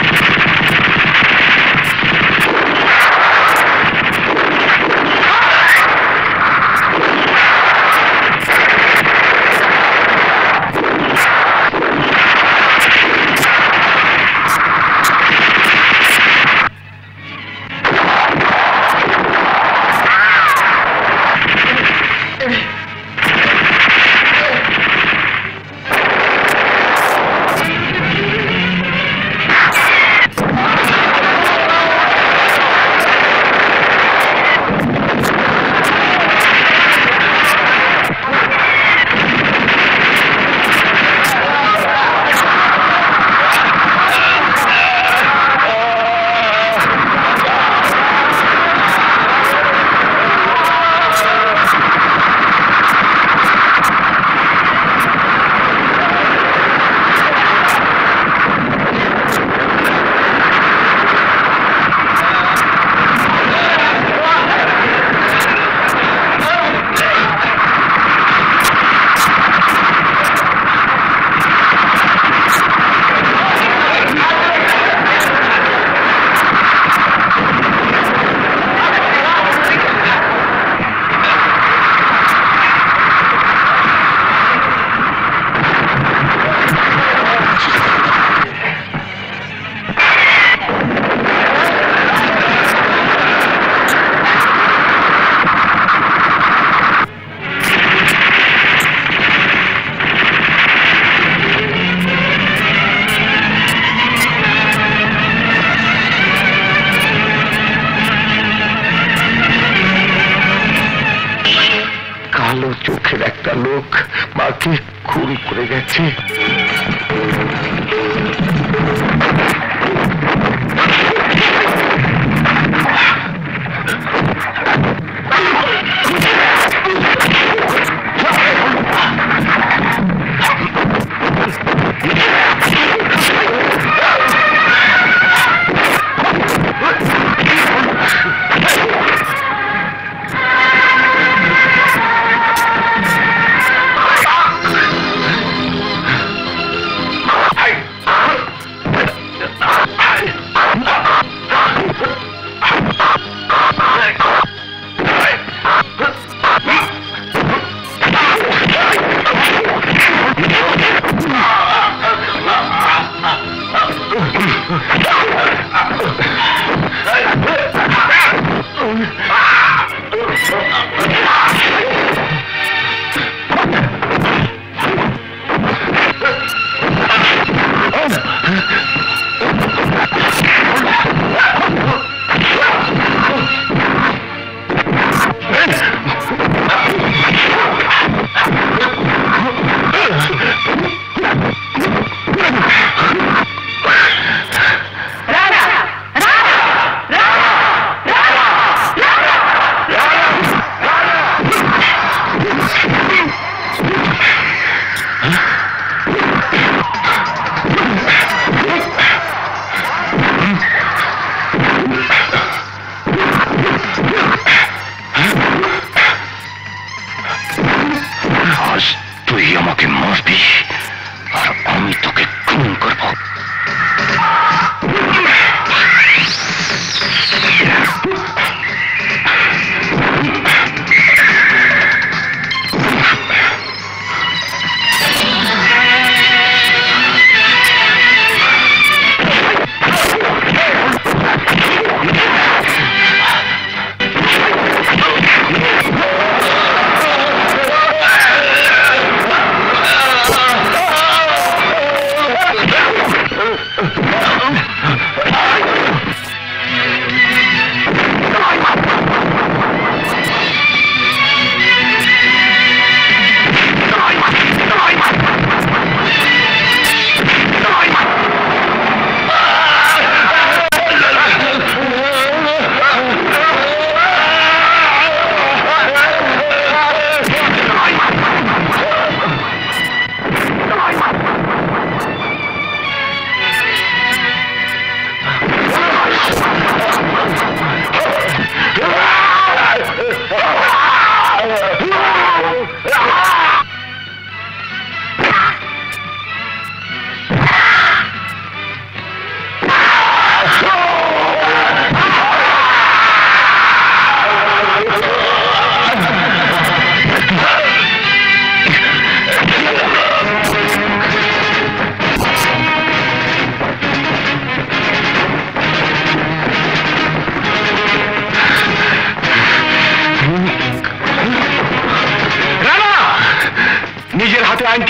কালো চোখের একটা লোক মাকে খুন করে গেছে।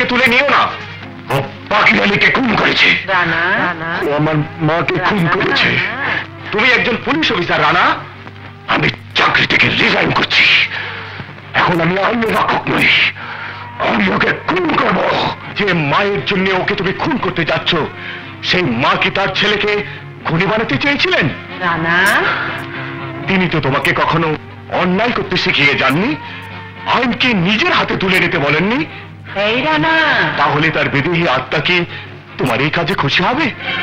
তুলে নিও না। ও পাখির আলীকে খুন করেছে, রানা ও আমার মাকে খুন করেছে। তুমি একজন পুলিশ অফিসার রানা, আমি চাকরি থেকে রিজাইন করছি। এখন আমি আইন রক্ষক নই, আমি ওকে খুন করব। যে মায়ের জন্য ওকে তুমি খুন করতে যাচ্ছ, সেই মা কি তার ছেলেকে খুনি বানাতে চেয়েছিলেন? রানা, তিনি তো তোমাকে কখনো অন্যায় করতে শিখিয়ে যাননি, আইনকে নিজের হাতে তুলে নিতে বলেননি। এই রানা, তাহলে তার বিদেহী আত্মা কি তোমার এই কাজে খুশি হবে?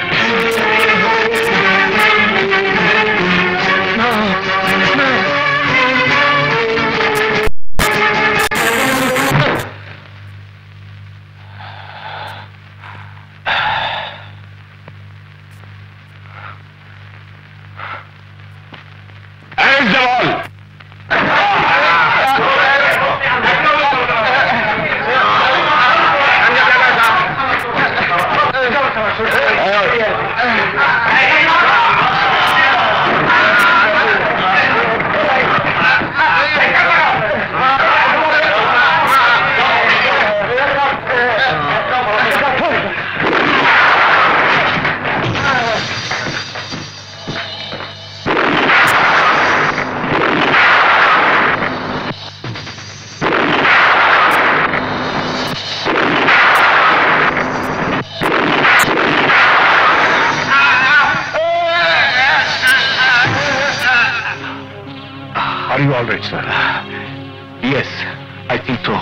Are you all right, sir? Yes, I think so.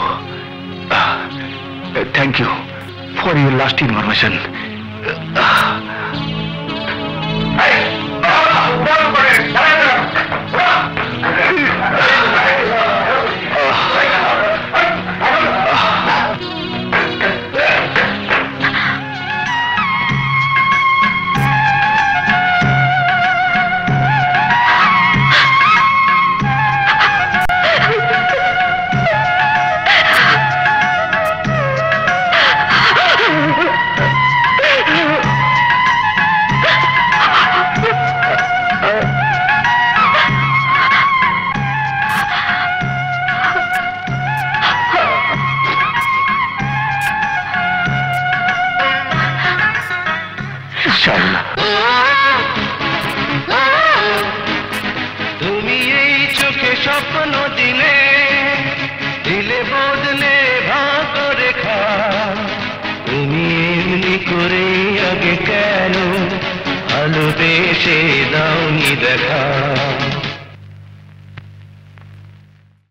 Thank you for your last information. তুমি এই চোখে স্বপ্ন দিলে, দিলে বদলে ভাগ রেখা। তুমি এমনি করে আগে কেন ভালোবেসে দাওনি দেখা?